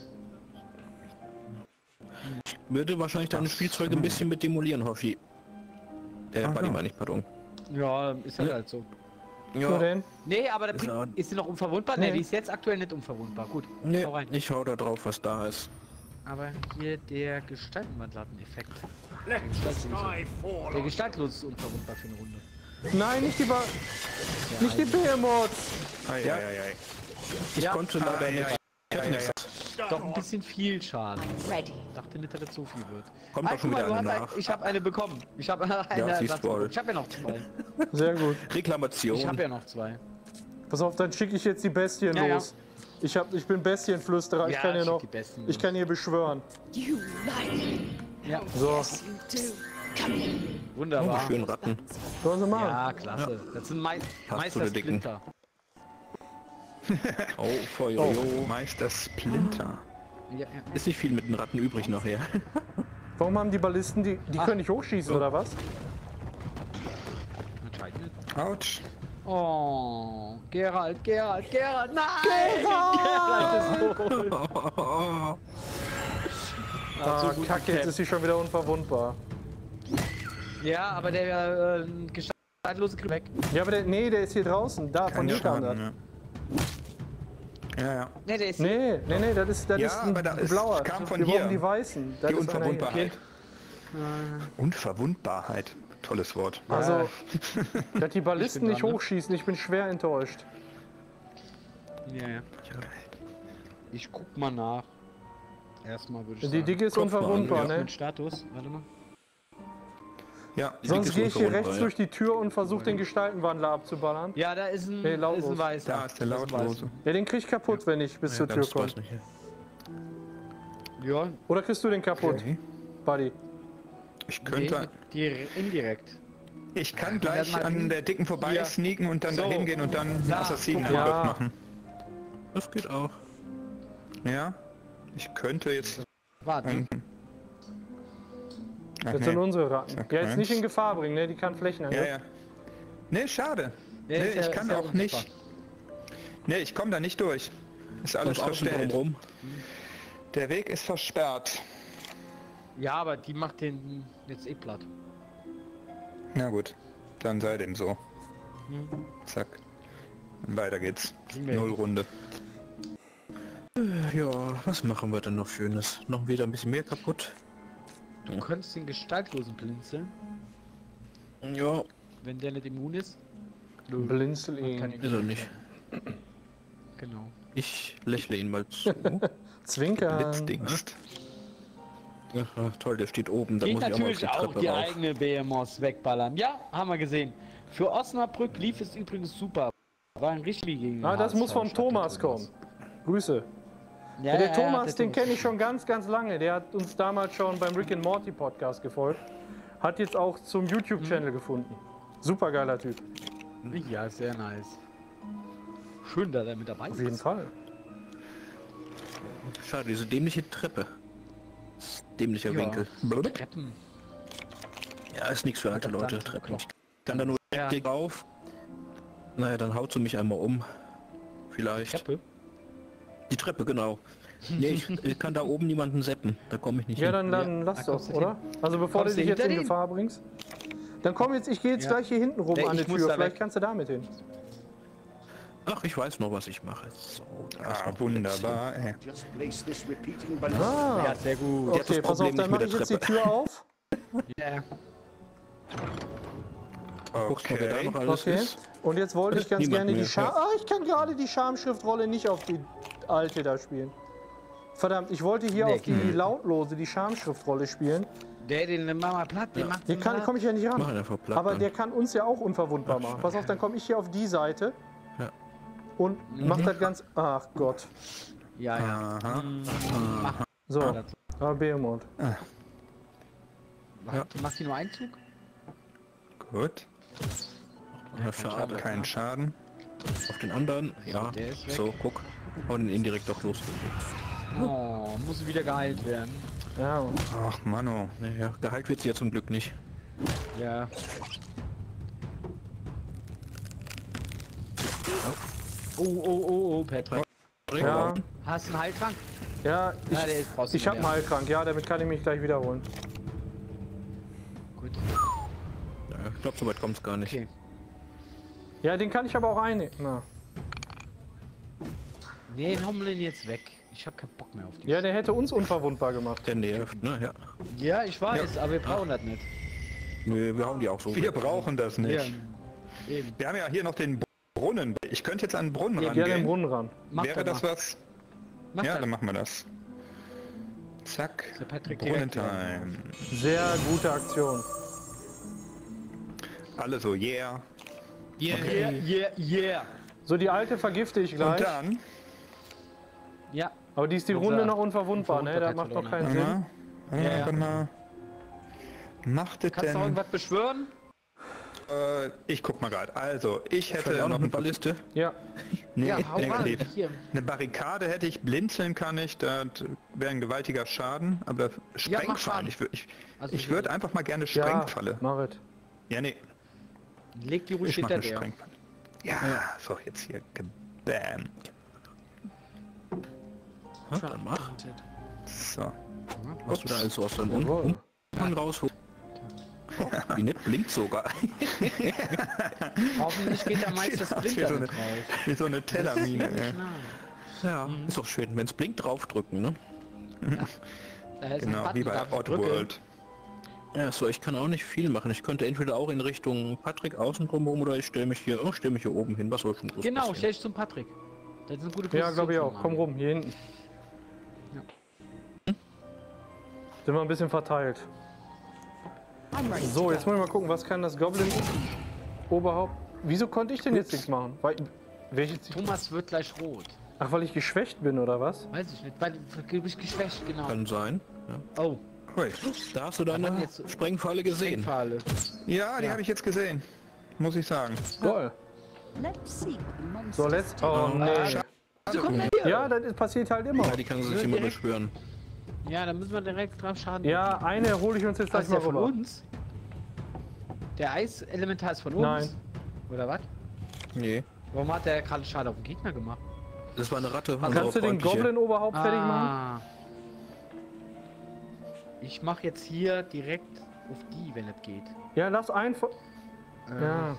Würde wahrscheinlich deine Spielzeuge ein bisschen mit demolieren, Hoshi. Äh, Aha. warte mal nicht, pardon. Ja, ist halt, halt so. Nur Ja, denn? Nee, aber der Ist bringt, ja- ist sie noch unverwundbar? Nee. Nee, die ist jetzt aktuell nicht unverwundbar. Gut, nee, hau rein. ich hau da drauf, was da ist. Aber hier der Gestaltenwandladen-Effekt. Der Gestaltlose. Der Gestaltlose ist unverwundbar für eine Runde. Nein, nicht die ba nicht die Behemoths. Ei, ei, ei, ei. Ich Ja. konnte leider Ah, ja, nicht. ja, ja, ja. Doch ein bisschen viel Schaden. Ready. Dachte nicht, dass das so viel wird. Kommt Ah, doch schon guck mal, wieder du eine hast nach. ein, ich habe eine bekommen. Ich habe eine siehst Ersatz wohl. bekommen. Ich habe ja noch zwei. Sehr gut. Ich Reklamation. habe ja noch zwei. Pass auf, dann schicke ich jetzt die Bestien Ja, ja. los. Ich, hab, ich bin Bestienflüsterer, ich Ja, kann hier schick noch, die Bestien ich los. kann hier beschwören. You like Ja, So, it, you do. Come here. Oh, wunderbar. schön Ratten. sollen sie machen. Ja, klasse. Das sind Mei du Meister die Dicken? Splinter. Oh, Feuer. Oh. Oh, Meister Splinter. Ja, ja. Ist nicht viel mit den Ratten übrig nachher. Warum haben die Ballisten, die, die Ach. können nicht hochschießen, oder was? Anscheinend nicht. Autsch. Oh, Gerald, Gerald, Gerald, nein! Gerald! Gerald ist tot. Oh, Ah, so gut Kacke, jetzt gekämpft. ist sie schon wieder unverwundbar. Ja, aber der äh, gestaltlose kriegt weg. Ja, aber der, nee, der ist hier draußen, da, von Kein hier kam das. Schaden, ja. Ja, ja. Ne, der ist Nee, nee, nee, das ist, das Ja, ist ein aber da ist- blauer. kam von Wir hier. brauchen die weißen. Das Die ist einer hier. Unverwundbarkeit. Unverwundbarheit. Tolles Wort. Also, dass die Ballisten bin nicht dran, ne? hochschießen, ich bin schwer enttäuscht. Ja, ja. Ich guck mal nach. Erstmal würde ich Die sagen. Dicke ist Kopf mal an, unverwundbar, ja. ne? Mit Status, warte mal. Ja, Die Sonst Dicke ist gehe ich hier unverwundbar, rechts ja. durch die Tür und versuche den Gestaltenwandler abzuballern. Ja, da ist ein, Nee, ist lautlos. ein weißer. da ist der Das ein Lautlose. Ja, den krieg ich kaputt, wenn ich bis Ja, zur Tür ganz komme. weiß nicht. weißer. Ja, Oder kriegst du den kaputt, Okay. Buddy? Ich nee, könnte... mit dir indirekt. Ich kann gleich mal an hin. der Dicken vorbei Hier. sneaken und dann So. dahin gehen und dann einen Da. Assassinen Ja. machen. Das geht auch. Ja. Ich könnte jetzt... Warte. Ähm, Ach, Das nee. sind unsere Ratten. Zack, Ja, jetzt nicht eins. in Gefahr bringen, ne? Die kann Flächenangriff. Ja, ja. Nee, schade. Der Nee, ist ja- ich kann ist ja auch nicht. unsichtbar. Nee, ich komme da nicht durch. Ist alles Alles außen verstellt. rum. Der Weg ist versperrt. Ja, aber die macht den jetzt eh platt. Na gut, dann sei dem so. Hm. Zack. Und weiter geht's. Kriegen wir Null hin. Runde. Ja, was machen wir denn noch Schönes? Noch wieder ein bisschen mehr kaputt. Du könntest den Gestaltlosen blinzeln, Ja, wenn der nicht immun ist. Blinzel Kann ihn. ich ist er nicht. Genau. Ich lächle ihn mal zu. Zwinkern. Blitzdingst. Ja, toll, der steht oben. Da Geht muss ich natürlich auch, mal auch auf die die Treppe rauf. eigene B M Os wegballern. Ja, haben wir gesehen. Für Osnabrück lief es übrigens super. War ein richtig gegen den Ah, das H S V muss vom statt der Thomas kommen. Grüße. Ja, Ja, der ja, Thomas, der den Thomas. kenne ich schon ganz, ganz lange. Der hat uns damals schon beim Rick and Morty Podcast gefolgt. Hat jetzt auch zum YouTube-Channel gefunden. Super geiler Typ. Ja, sehr nice. Schön, dass er mit dabei ist. Auf jeden Fall. Schade, diese dämliche Treppe. Dämlicher Ja. Winkel. Treppen. Ja, ist nichts für alte Verdammt, Leute. Treppen. Klopp. Ich kann da nur Ja. direkt drauf. Naja, dann haut sie mich einmal um. Vielleicht. Treppe? Die Treppe, genau. Nee, ich, ich kann da oben niemanden seppen. Da komme ich nicht Ja, hin. dann, dann Ja, lass da doch, kommst du oder? Also bevor du Kommst du dich jetzt hinter in den? Gefahr bringst. Dann komm jetzt, ich gehe jetzt Ja. gleich hier hinten rum Nee, an die ich muss Tür. da Vielleicht weg. kannst du damit hin. Ach, ich weiß noch, was ich mache. So, da ist Ah, noch wunderbar. Ey. Just place this repeating button. Ah, Ja, sehr gut. hat das okay, pass auf, Problem dann nicht mache mit ich der jetzt die Treppe. Tür auf. Ja. Guckst mal, wer da Okay. noch alles Okay. ist. Und jetzt wollte Da ich ist ganz niemand gerne die mehr, Scham... ja. Ah, ich kann gerade die Schamschriftrolle nicht auf die alte da spielen. Verdammt, ich wollte hier Nee, auf die lautlose, die Schamschriftrolle spielen. Der, den machen wir platt, den macht Hier kann, komme ich ja nicht Mach ran. ihn einfach platt. Aber dann. der kann uns ja auch unverwundbar machen. Pass auf, dann komme ich hier auf die Seite. Ja. Und mach das ganz... Ach Gott. Ja, ja. Aha. So, das- ah, Behemoth. Ja. Du machst hier nur einen Zug? Gut. Ja, schade. Kein Schaden. Auf den anderen, ja. Der ist weg. So, guck. Und ihn direkt doch los. Oh, muss wieder geheilt werden. Ja, Ach, Mano. Naja, geheilt wird sie ja zum Glück nicht. Ja. Oh, oh, oh, oh, Patrick. ja, Hast du einen Heiltrank? ja. Ja, Ich, der ist brauchst du ich habe einen mehr. Heiltrank. Ja, damit kann ich mich gleich wiederholen. Gut. Ja, ich glaube, so weit kommt es gar nicht. Okay. Ja, den kann ich aber auch einnehmen. Na. Nee, hauen wir den jetzt weg. Ich hab keinen Bock mehr auf die. Ja, der hätte uns unverwundbar gemacht. Der nervt, ne? Ja. Ja, ich weiß, aber wir brauchen das nicht. Nö, wir hauen die auch so. Wir brauchen das nicht. Ja, eben. Wir haben ja hier noch den Brunnen. Ich könnte jetzt an den Brunnen Ja, den rangehen. Brunnen ran. Mach Wäre das das mal. was? Mach Ja, das. dann machen wir das. Zack. Der Patrick direkt Brunnentime. Sehr gute Aktion. Alle so, yeah. Yeah, yeah, yeah. So, die alte vergifte ich Und gleich. dann? Ja. Aber die ist die Unser Runde noch unverwundbar, ne? Das macht doch keinen Sinn. Warte mal. Ja, ja. Warte mal. Macht es Kannst du noch denn? irgendwas beschwören? Äh, ich guck mal gerade. Also, ich Hätte hätte auch noch eine ein- Balliste. Ja. Nee, Ja, hau rein. negativ. Hier. Eine Barrikade hätte ich, blinzeln kann ich, das wäre ein gewaltiger Schaden, aber Ja, mach Sprengfallen, Schaden. ich, wür- ich, Also ich so- würde einfach mal gerne Ja, Sprengfalle. mach es. Ja, nee, Leg die ruhig ich mache hinter eine der. Sprengfalle. Ja, so jetzt hier, bam. Ja, dann mach. So. Was du da alles so aus deinem Jawohl. Um- Umhang rausholst. Die nicht blinkt sogar. Hoffentlich geht der meiste Sieht aus wie Splinter so eine- mit raus. Wie so eine Tellermine. ey. Ja, ist doch schön. Wenn es blinkt, draufdrücken, ne? Da ist ein Genau, Button, wie bei darf ich drücken? Oddworld. Ja, so, ich kann auch nicht viel machen. Ich könnte entweder auch in Richtung Patrick außen drum rum oder ich stelle mich hier, oh, stelle mich hier oben hin. Was soll schon groß Genau, passieren? stell dich zum Patrick. Das ist eine gute Ja, glaube ich auch. zum Komm Armen. rum, hier hinten. Ja. Sind wir ein bisschen verteilt. So, jetzt muss ich mal gucken, was kann das Goblin Oberhaupt. Wieso konnte ich denn jetzt nichts machen? Weil, welches, Thomas wird gleich rot. ach, weil ich geschwächt bin oder was? Weiß ich nicht, weil du bist geschwächt, genau. Kann sein. Ja. Oh, Hui. Da hast du deine jetzt- Sprengfalle gesehen. Denkfalle. Ja, die Ja. habe ich jetzt gesehen. Muss ich sagen. Toll. Let's see the monster. So, let's. Oh, nee. Ja, das ist- passiert halt immer. Ja, die kann sie sich immer direkt- beschwören. Ja, dann müssen wir direkt drauf schaden. Ja, eine hole ich uns jetzt das gleich ist mal der von rüber. uns. Der Eiselementar ist von uns. Nein. Oder was? Nee, Warum hat der gerade Schaden auf den Gegner gemacht? das war eine Ratte. Kannst du den Goblin Oberhaupt fertig machen? Ah. Ich mach jetzt hier direkt auf die, wenn es geht. Ja, lass einfach. Äh, Ja.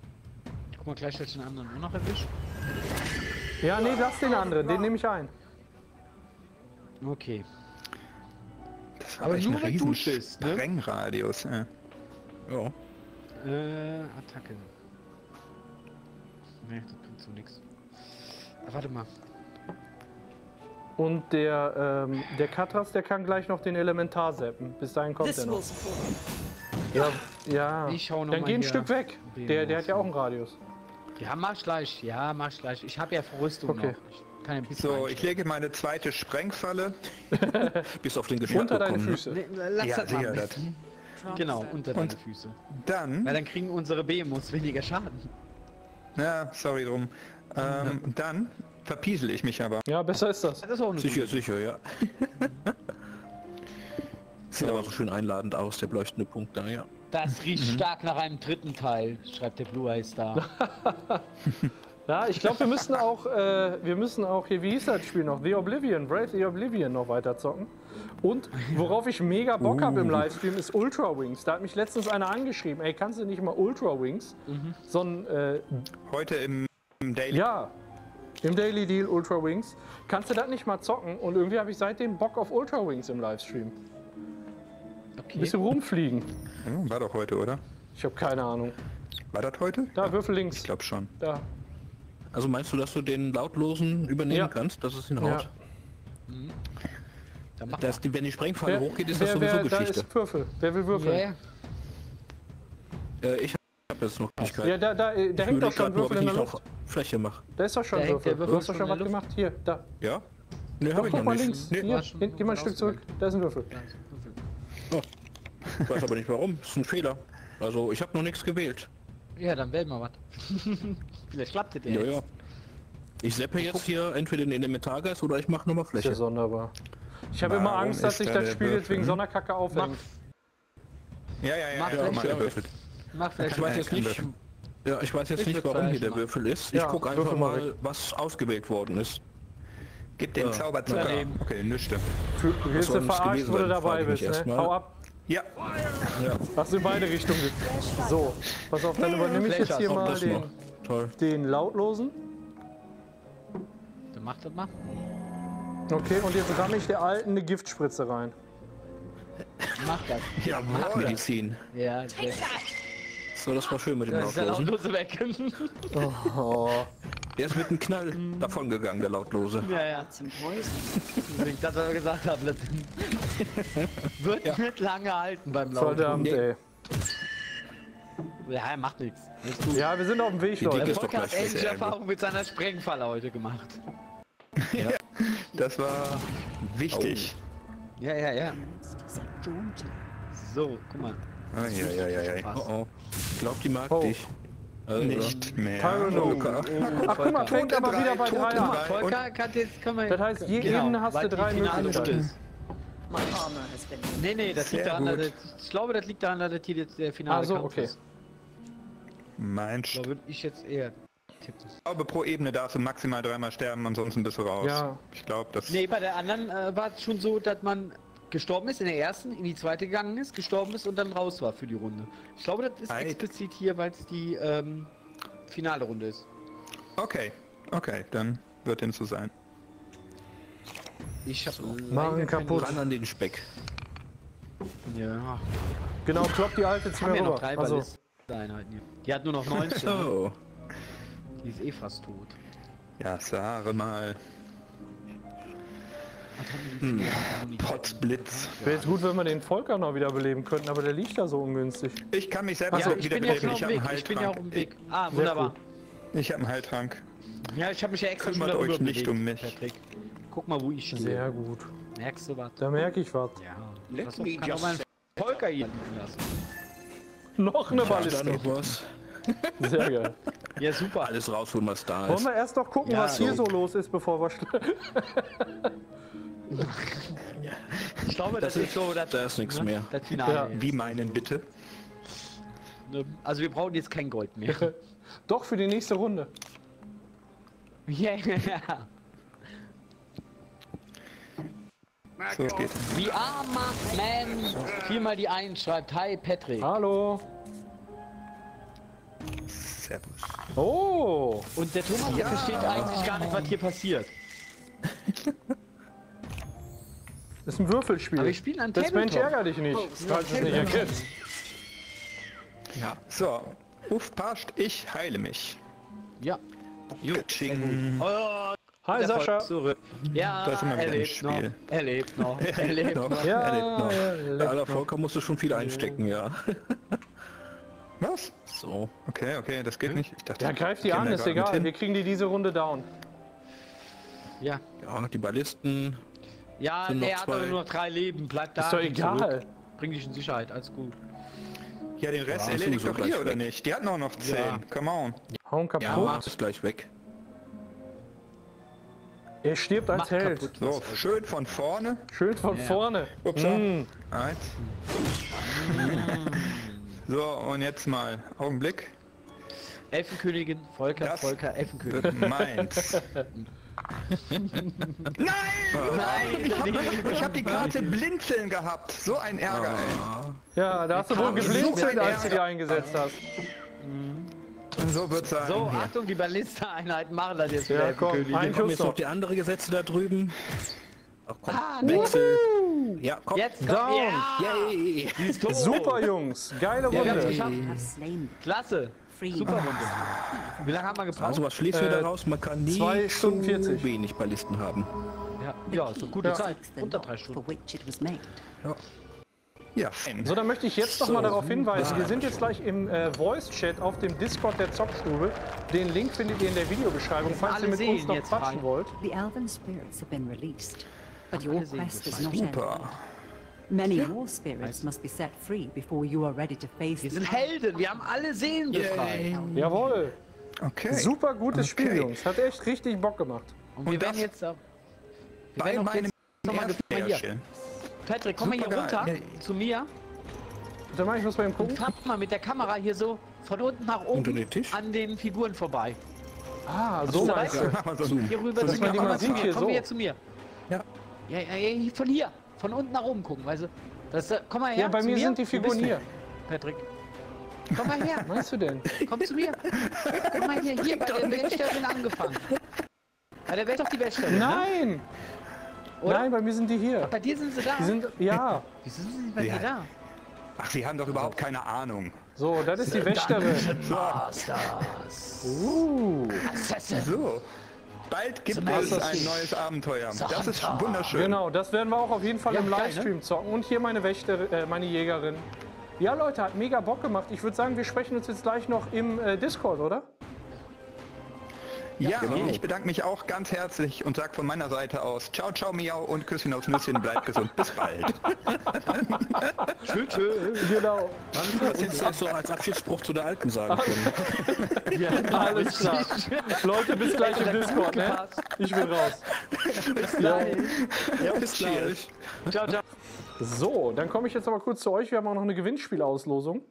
Guck mal, gleich, dass ich den anderen auch noch erwischt. Ja, nee, lass den anderen, den nehme ich ein. Okay. Das war Aber echt nur, ein wenn du riesen bist, ne? Sprengradius. Ja. Ja. Äh, Attacke. Ne, das tut so nix. Ah, warte mal. Und der, ähm, der Katras, der kann gleich noch den Elementar zappen. Bis dahin kommt er noch. Ja, ja. Ich hau noch Dann mal geh ein hier Stück weg. den Der, der raus. hat ja auch einen Radius. Ja, mach ich gleich. Ja, mach ich gleich. Ich habe ja Verrüstung Okay. noch. Ich kann ein bisschen So, ich einstellen. lege meine zweite Sprengfalle. Bis auf den Geschmack Unter deine gekommen, ne? Füße. Nee, lass Ja, das sicher, mal. das. Genau, unter deine Füße. Dann, Weil dann kriegen unsere B M Os weniger Schaden. ja, sorry drum. Ähm, dann verpiesel ich mich aber. Ja, besser ist das. Das ist auch eine Sicher, gute. sicher, ja. Sieht aber so schön einladend aus, der leuchtende Punkt da, ja. Das riecht Mhm. stark nach einem dritten Teil, schreibt der Blue Eyes da. Ja, ich glaube, wir müssen auch, äh, wir müssen auch hier, wie hieß das Spiel noch? The Oblivion, Brave the Oblivion noch weiter zocken. Und worauf ich mega Bock habe im Livestream ist Ultra Wings. Da hat mich letztens einer angeschrieben, ey, kannst du nicht mal Ultra Wings? So ein, äh, Heute im, im Daily. ja, im Daily Deal Ultra Wings. Kannst du das nicht mal zocken? Und irgendwie habe ich seitdem Bock auf Ultra Wings im Livestream. Ein Okay. bisschen rumfliegen. Hm, war doch heute, oder? Ich habe keine Ahnung. War das heute? Da, Würfel links. Ich glaube schon. Da. Also meinst du, dass du den lautlosen übernehmen Ja. kannst, dass es ihn Ja. haut? Dann mach Dass die, wenn die Sprengfalle Wer, hochgeht, ist wer, das sowieso wer, da Geschichte. ist Würfel. Wer will mal. würfeln? Ja, ja. Äh, ich habe jetzt noch Möglichkeit. Ja, da, da, da Ich hängt doch überleg schon grad nur, ob Würfel ich in der nicht Luft. noch Fläche mache. Da ist doch schon Da hängt Würfel. der Würfel Du hast doch schon schon in was der gemacht. Hier, da. Ja? Ne, habe ich Guck noch mal nicht. links. Nee, Hier, war schon- geh, geh mal ein Stück zurück. Da ist ein Würfel. ich weiß aber nicht warum. Das ist ein Fehler. Also ich habe noch nichts gewählt. Ja, dann wählen wir was. Vielleicht klappt das Ja, jetzt. ja. Ich seppe jetzt hier entweder den Elementargeist oder ich mache nochmal Sehr Fläche. sonderbar. Ich habe immer Warum Angst, dass ist sich da das der Spiel jetzt Würfel? wegen Sonderkacke aufhängt. Ja, ja, ja. Mach ja, Fläche. mal gewürfelt. Mach vielleicht Ich weiß jetzt Kein nicht, Würfel. ja, ich weiß jetzt Ich nicht, würd warum hier Fläche der machen. Würfel ist. Ja, Ich gucke würfel einfach mal mal, weg. was ausgewählt worden ist. Gib den Ja. Zauberzucker. Daneben. Okay, nüschte. Für, willst soll du das verarscht, gewesen wo du sein, dabei frage ich bist, mich ne? erstmal. Hau ab. Ja. Hast du in beide Richtungen. So, pass auf, dann übernehme ich jetzt hier Fläche, mal Das den, noch. Toll. den lautlosen. Dann mach das mal. Okay, und jetzt ramme ich der alten eine Giftspritze rein. Mach das. Jawohl. Medizin. Ja, sehr. So, das war schön mit dem Das ist der Lautlosen. Lautlose weg. Oh, Der ist mit einem Knall davon gegangen, der Lautlose. ja, ja. Some poison. Deswegen, das, was wir gesagt haben, das wird nicht lange halten beim Laufen. verdammt, Nee. ey. Ja, er macht nichts. Ja, wir sind auf dem Weg, Die Leute. Dicke Der ist doch Volker hat gleich endlich weg. Erfahrung mit seiner Sprengfalle heute gemacht. Das war wichtig. Ja, ja, ja. Daunting. So, guck mal. Oh, ja, ja, ja, ja. Oh oh. Ich glaub, die mag Oh. dich. Also, Nicht mehr. Tyranno. Volker. Ach, guck mal, fängt aber drei, wieder bei Tote drei an. drei. Volker kann jetzt, kann man. Das heißt, je Genau, Ebene hast weil du die drei finale Möglichkeiten. Runde ist. My armor has been. Nee, nee, das Sehr liegt daran, gut. dass das, ich glaube, das liegt daran, dass das hier jetzt der finale Ah, so, Kampf okay. ist. Meinst Da du? würde ich jetzt eher tippen. Ich glaube, pro Ebene darfst du maximal dreimal sterben, ansonsten bist du raus. Ja. Ich glaube, das... Nee, bei der anderen äh, war es schon so, dass man gestorben ist in der ersten, in die zweite gegangen ist, gestorben ist und dann raus war für die Runde. Ich glaube, das ist Ei. explizit hier, weil es die ähm, finale Runde ist. Okay, okay, dann wird dem so sein. Ich hab Machen leider kaputt. ran an den Speck. keine- Ja, Genau, klopp die alte zu haben mir ja noch rüber. drei Also, Ballisten-Einheiten hier. Die hat nur noch neunzehn. ne? So. Die ist eh fast tot. Ja, sage mal. Hm. Potzblitz. wäre jetzt gut, wenn wir den Volker noch wieder beleben könnten, aber der liegt da so ungünstig. Ich kann mich selber Ja, so ich wieder bin ja schon beleben. auf Ich dem habe einen Weg. Ich bin ja auch Heiltrank. im Weg. Ah, Sehr wunderbar. Ich habe einen Heiltrank. Ja, ich habe mich ja extra schon Kümmert wieder euch rüber nicht bewegt, um mich. Patrick. Guck mal, wo ich stehe. Sehr gut. Merkst du was? Da merke ich was. Ja. Let Das me kann just auch mal ein Volker hier liegen lassen. Noch eine Da Balliste. noch was. Sehr geil. Ja, super. Alles rausholen, was da Wollen ist. wir erst noch gucken, Ja, was hier so. so los ist, bevor wir schlafen? Ich glaube, das, ist so, dass, Da ist nichts ne, mehr. das Finale. Ja. jetzt. Wie meinen bitte? Ne, Also wir brauchen jetzt kein Gold mehr. Doch, für die nächste Runde. Ja, ja. So geht's. Wie armer Man viermal die Eins schreibt. Hi Patrick. Hallo. Servus. Oh. Und der Thomas, der versteht eigentlich gar nicht, was hier passiert. Das ist ein Würfelspiel. Aber wir spielen ein Das Mensch Tabletop. ärger dich nicht, falls du es nicht erkennst. Ja. So, Uff passt, ich heile mich. Ja. Jutsching. Oh, Hi der Sascha. Volk zurück. Ja, Da sind wir er wieder im lebt noch. Spiel. Er lebt noch. Er lebt noch. Ja, Er lebt noch. er lebt Ja, der Volker musste schon viel einstecken, ja. Was? So. Okay, okay, das geht nicht. Ich dachte, Ja, greif die ich an, käme ist da grad egal. mit Wir hin. kriegen die diese Runde down. Ja. Ja, die Ballisten. Ja, Sind noch er hat zwei. aber nur noch drei Leben. Bleib da. Ist doch geh egal. zurück. Bring dich in Sicherheit, alles gut. Ja, den Rest Ja, erledigt sowieso doch gleich ihr, oder weg. nicht? Die hatten auch noch zehn. Ja. Come on. Hauen Ja, kaputt. Mars ist gleich weg. Er stirbt als Macht Held. kaputt. So, schön von vorne. Schön von Ja. vorne. Ups, Mm. eins. So, und jetzt mal. Augenblick. Elfenkönigin, Volker, Das Volker, Elfenkönigin. wird meins. Nein! Nein! Ich habe hab die Karte Blinzeln gehabt. So ein Ärger, ey. Ja, da hast du wohl Kam so geblinzelt, ein als du die Ärger. eingesetzt hast. So wird's sein. So, hier. Achtung, die Ballista-Einheiten machen das jetzt Ja, wieder. komm, Elfenkönigin. ein Kommen Schuss jetzt noch noch. die andere Gesetze da drüben. Ach komm, Ah, Wechsel. Ja, komm. Jetzt kommt Down. ja! Yay. Die ist tot. Super, Jungs. Geile Ja, wir haben's Runde. geschafft. Have slain Klasse. free. Super Runde. Wie lange haben wir gebraucht? Also was schließen wir Äh, daraus? Man kann nie zwei Stunden zu vierzig. wenig Ballisten haben. Ja, ja, so gute Ja. Zeit. The Unter lot drei for Stunden. which it was made. Ja, fein. So, dann möchte ich jetzt noch mal darauf hinweisen, wir sind jetzt gleich im äh, Voice-Chat auf dem Discord der Zockstube. Den Link findet ihr in der Videobeschreibung, falls ihr alle mit uns sehen noch jetzt quatschen frei. wollt. The elven spirits have been released, but Alle your sehen quest das. is not ended. Super. Many more spirits must be set free before you are ready to face Wir the sind Helden, wir haben alle Seelen befreit. Jawohl. Okay. Super gutes Spiel, Okay. Jungs. Hat echt richtig Bock gemacht. Und wir Und werden das jetzt... äh, Wir Bei werden auch meinem jetzt nochmal ersten mal hier. Märchen. Patrick, komm mal hier Supergeil. runter Ja. zu mir Dann mach ich was bei ihm und gucken. fahr mal mit der Kamera hier so von unten nach Unter oben den Tisch? an den Figuren vorbei. Ah, so du meinst dabei? du. Mach mal so ein Hier rüber dass zu man mir. die Komm mal mal zu sieht mir. hier Komm so. hier zu mir. Ja. Ja, ja, ja, von hier. Von unten nach oben gucken, weißt du? Das, äh, komm mal her Ja, bei zu mir mir. sind die Wo Figuren bist du, hier. Patrick. Komm mal her. Meinst du denn? Komm zu mir. Komm mal hier, hier bei der Wäscherin angefangen. Bei der Wäsche doch die Wäscherin, ne? Nein! Oder? Nein, bei mir sind die hier. Bei dir sind sie da. Die sind, ja. Wieso sind sie bei Ja. dir da? Ach, Sie haben doch überhaupt keine Ahnung. So, das ist die Wächterin. Masters. Uh. Assassin. So. Bald gibt Zum es Assassin. ein neues Abenteuer. Das ist wunderschön. Genau, das werden wir auch auf jeden Fall Ja, im geil, ne? Livestream zocken. Und hier meine Wächter, äh, meine Jägerin. Ja, Leute, hat mega Bock gemacht. Ich würde sagen, wir sprechen uns jetzt gleich noch im äh, Discord, oder? Ja, genau. ich bedanke mich auch ganz herzlich und sage von meiner Seite aus Ciao, ciao, miau und Küsschen aufs Nüsschen. Bleibt gesund. Bis bald. Schön, schön. Genau. Das hättest du jetzt so als Abschiedsspruch zu der Alten sagen können. Ja, Alles klar. Leute, bis gleich im Discord, ne? Ich bin raus. Bis gleich. Ja, bis gleich. Ciao, ciao. So, dann komme ich jetzt aber kurz zu euch. Wir haben auch noch eine Gewinnspielauslosung.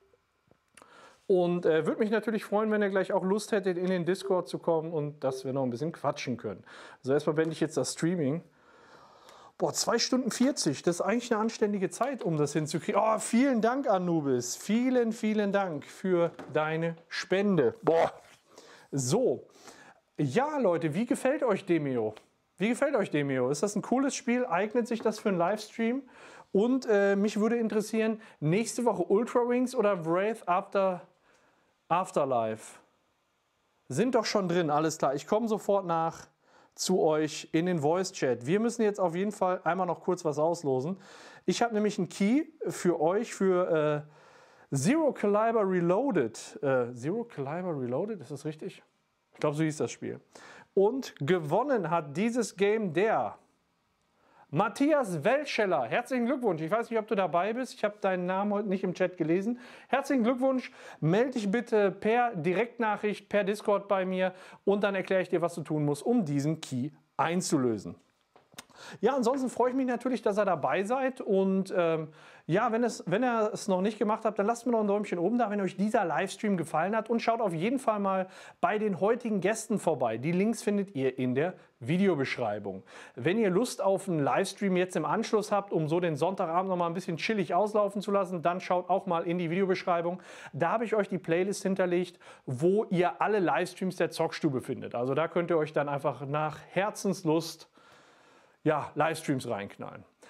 Und äh, würde mich natürlich freuen, wenn ihr gleich auch Lust hättet, in den Discord zu kommen und dass wir noch ein bisschen quatschen können. Also erstmal beende ich jetzt das Streaming. Boah, zwei Stunden vierzig, das ist eigentlich eine anständige Zeit, um das hinzukriegen. Oh, vielen Dank, Anubis. Vielen, vielen Dank für deine Spende. Boah. So. Ja, Leute, wie gefällt euch Demeo? Wie gefällt euch Demeo? Ist das ein cooles Spiel? Eignet sich das für einen Livestream? Und äh, mich würde interessieren, nächste Woche Ultra Wings oder Wraith After, Afterlife? Sind doch schon drin, alles klar. Ich komme sofort nach zu euch in den Voice-Chat. Wir müssen jetzt auf jeden Fall einmal noch kurz was auslosen. Ich habe nämlich einen Key für euch für äh, Zero Caliber Reloaded. Äh, Zero Caliber Reloaded, ist das richtig? Ich glaube, so hieß das Spiel. Und gewonnen hat dieses Game der Matthias Welscheller. Herzlichen Glückwunsch. Ich weiß nicht, ob du dabei bist. Ich habe deinen Namen heute nicht im Chat gelesen. Herzlichen Glückwunsch. Melde dich bitte per Direktnachricht, per Discord bei mir und dann erkläre ich dir, was du tun musst, um diesen Key einzulösen. Ja, ansonsten freue ich mich natürlich, dass ihr dabei seid. Und ähm, ja, wenn, es, wenn ihr es noch nicht gemacht habt, dann lasst mir noch ein Däumchen oben da, wenn euch dieser Livestream gefallen hat. Und schaut auf jeden Fall mal bei den heutigen Gästen vorbei. Die Links findet ihr in der Videobeschreibung. Wenn ihr Lust auf einen Livestream jetzt im Anschluss habt, um so den Sonntagabend noch mal ein bisschen chillig auslaufen zu lassen, dann schaut auch mal in die Videobeschreibung. Da habe ich euch die Playlist hinterlegt, wo ihr alle Livestreams der Zockstube findet. Also da könnt ihr euch dann einfach nach Herzenslust ja, Livestreams reinknallen.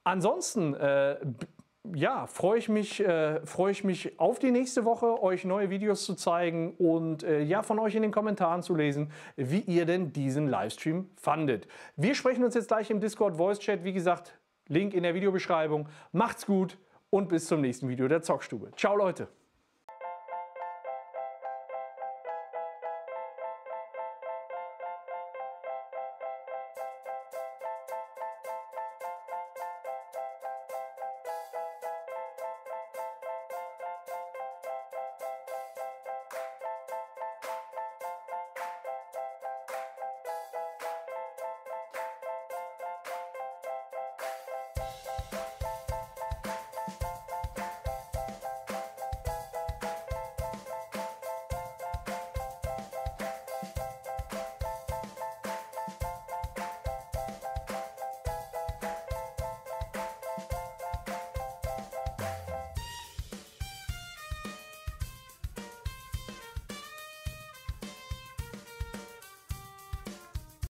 ansonsten, äh, ja, freue ich mich, äh, freue ich mich auf die nächste Woche, euch neue Videos zu zeigen und äh, ja, von euch in den Kommentaren zu lesen, wie ihr denn diesen Livestream fandet. Wir sprechen uns jetzt gleich im Discord Voice Chat. Wie gesagt, Link in der Videobeschreibung. Macht's gut und bis zum nächsten Video der Zockstube. Ciao, Leute.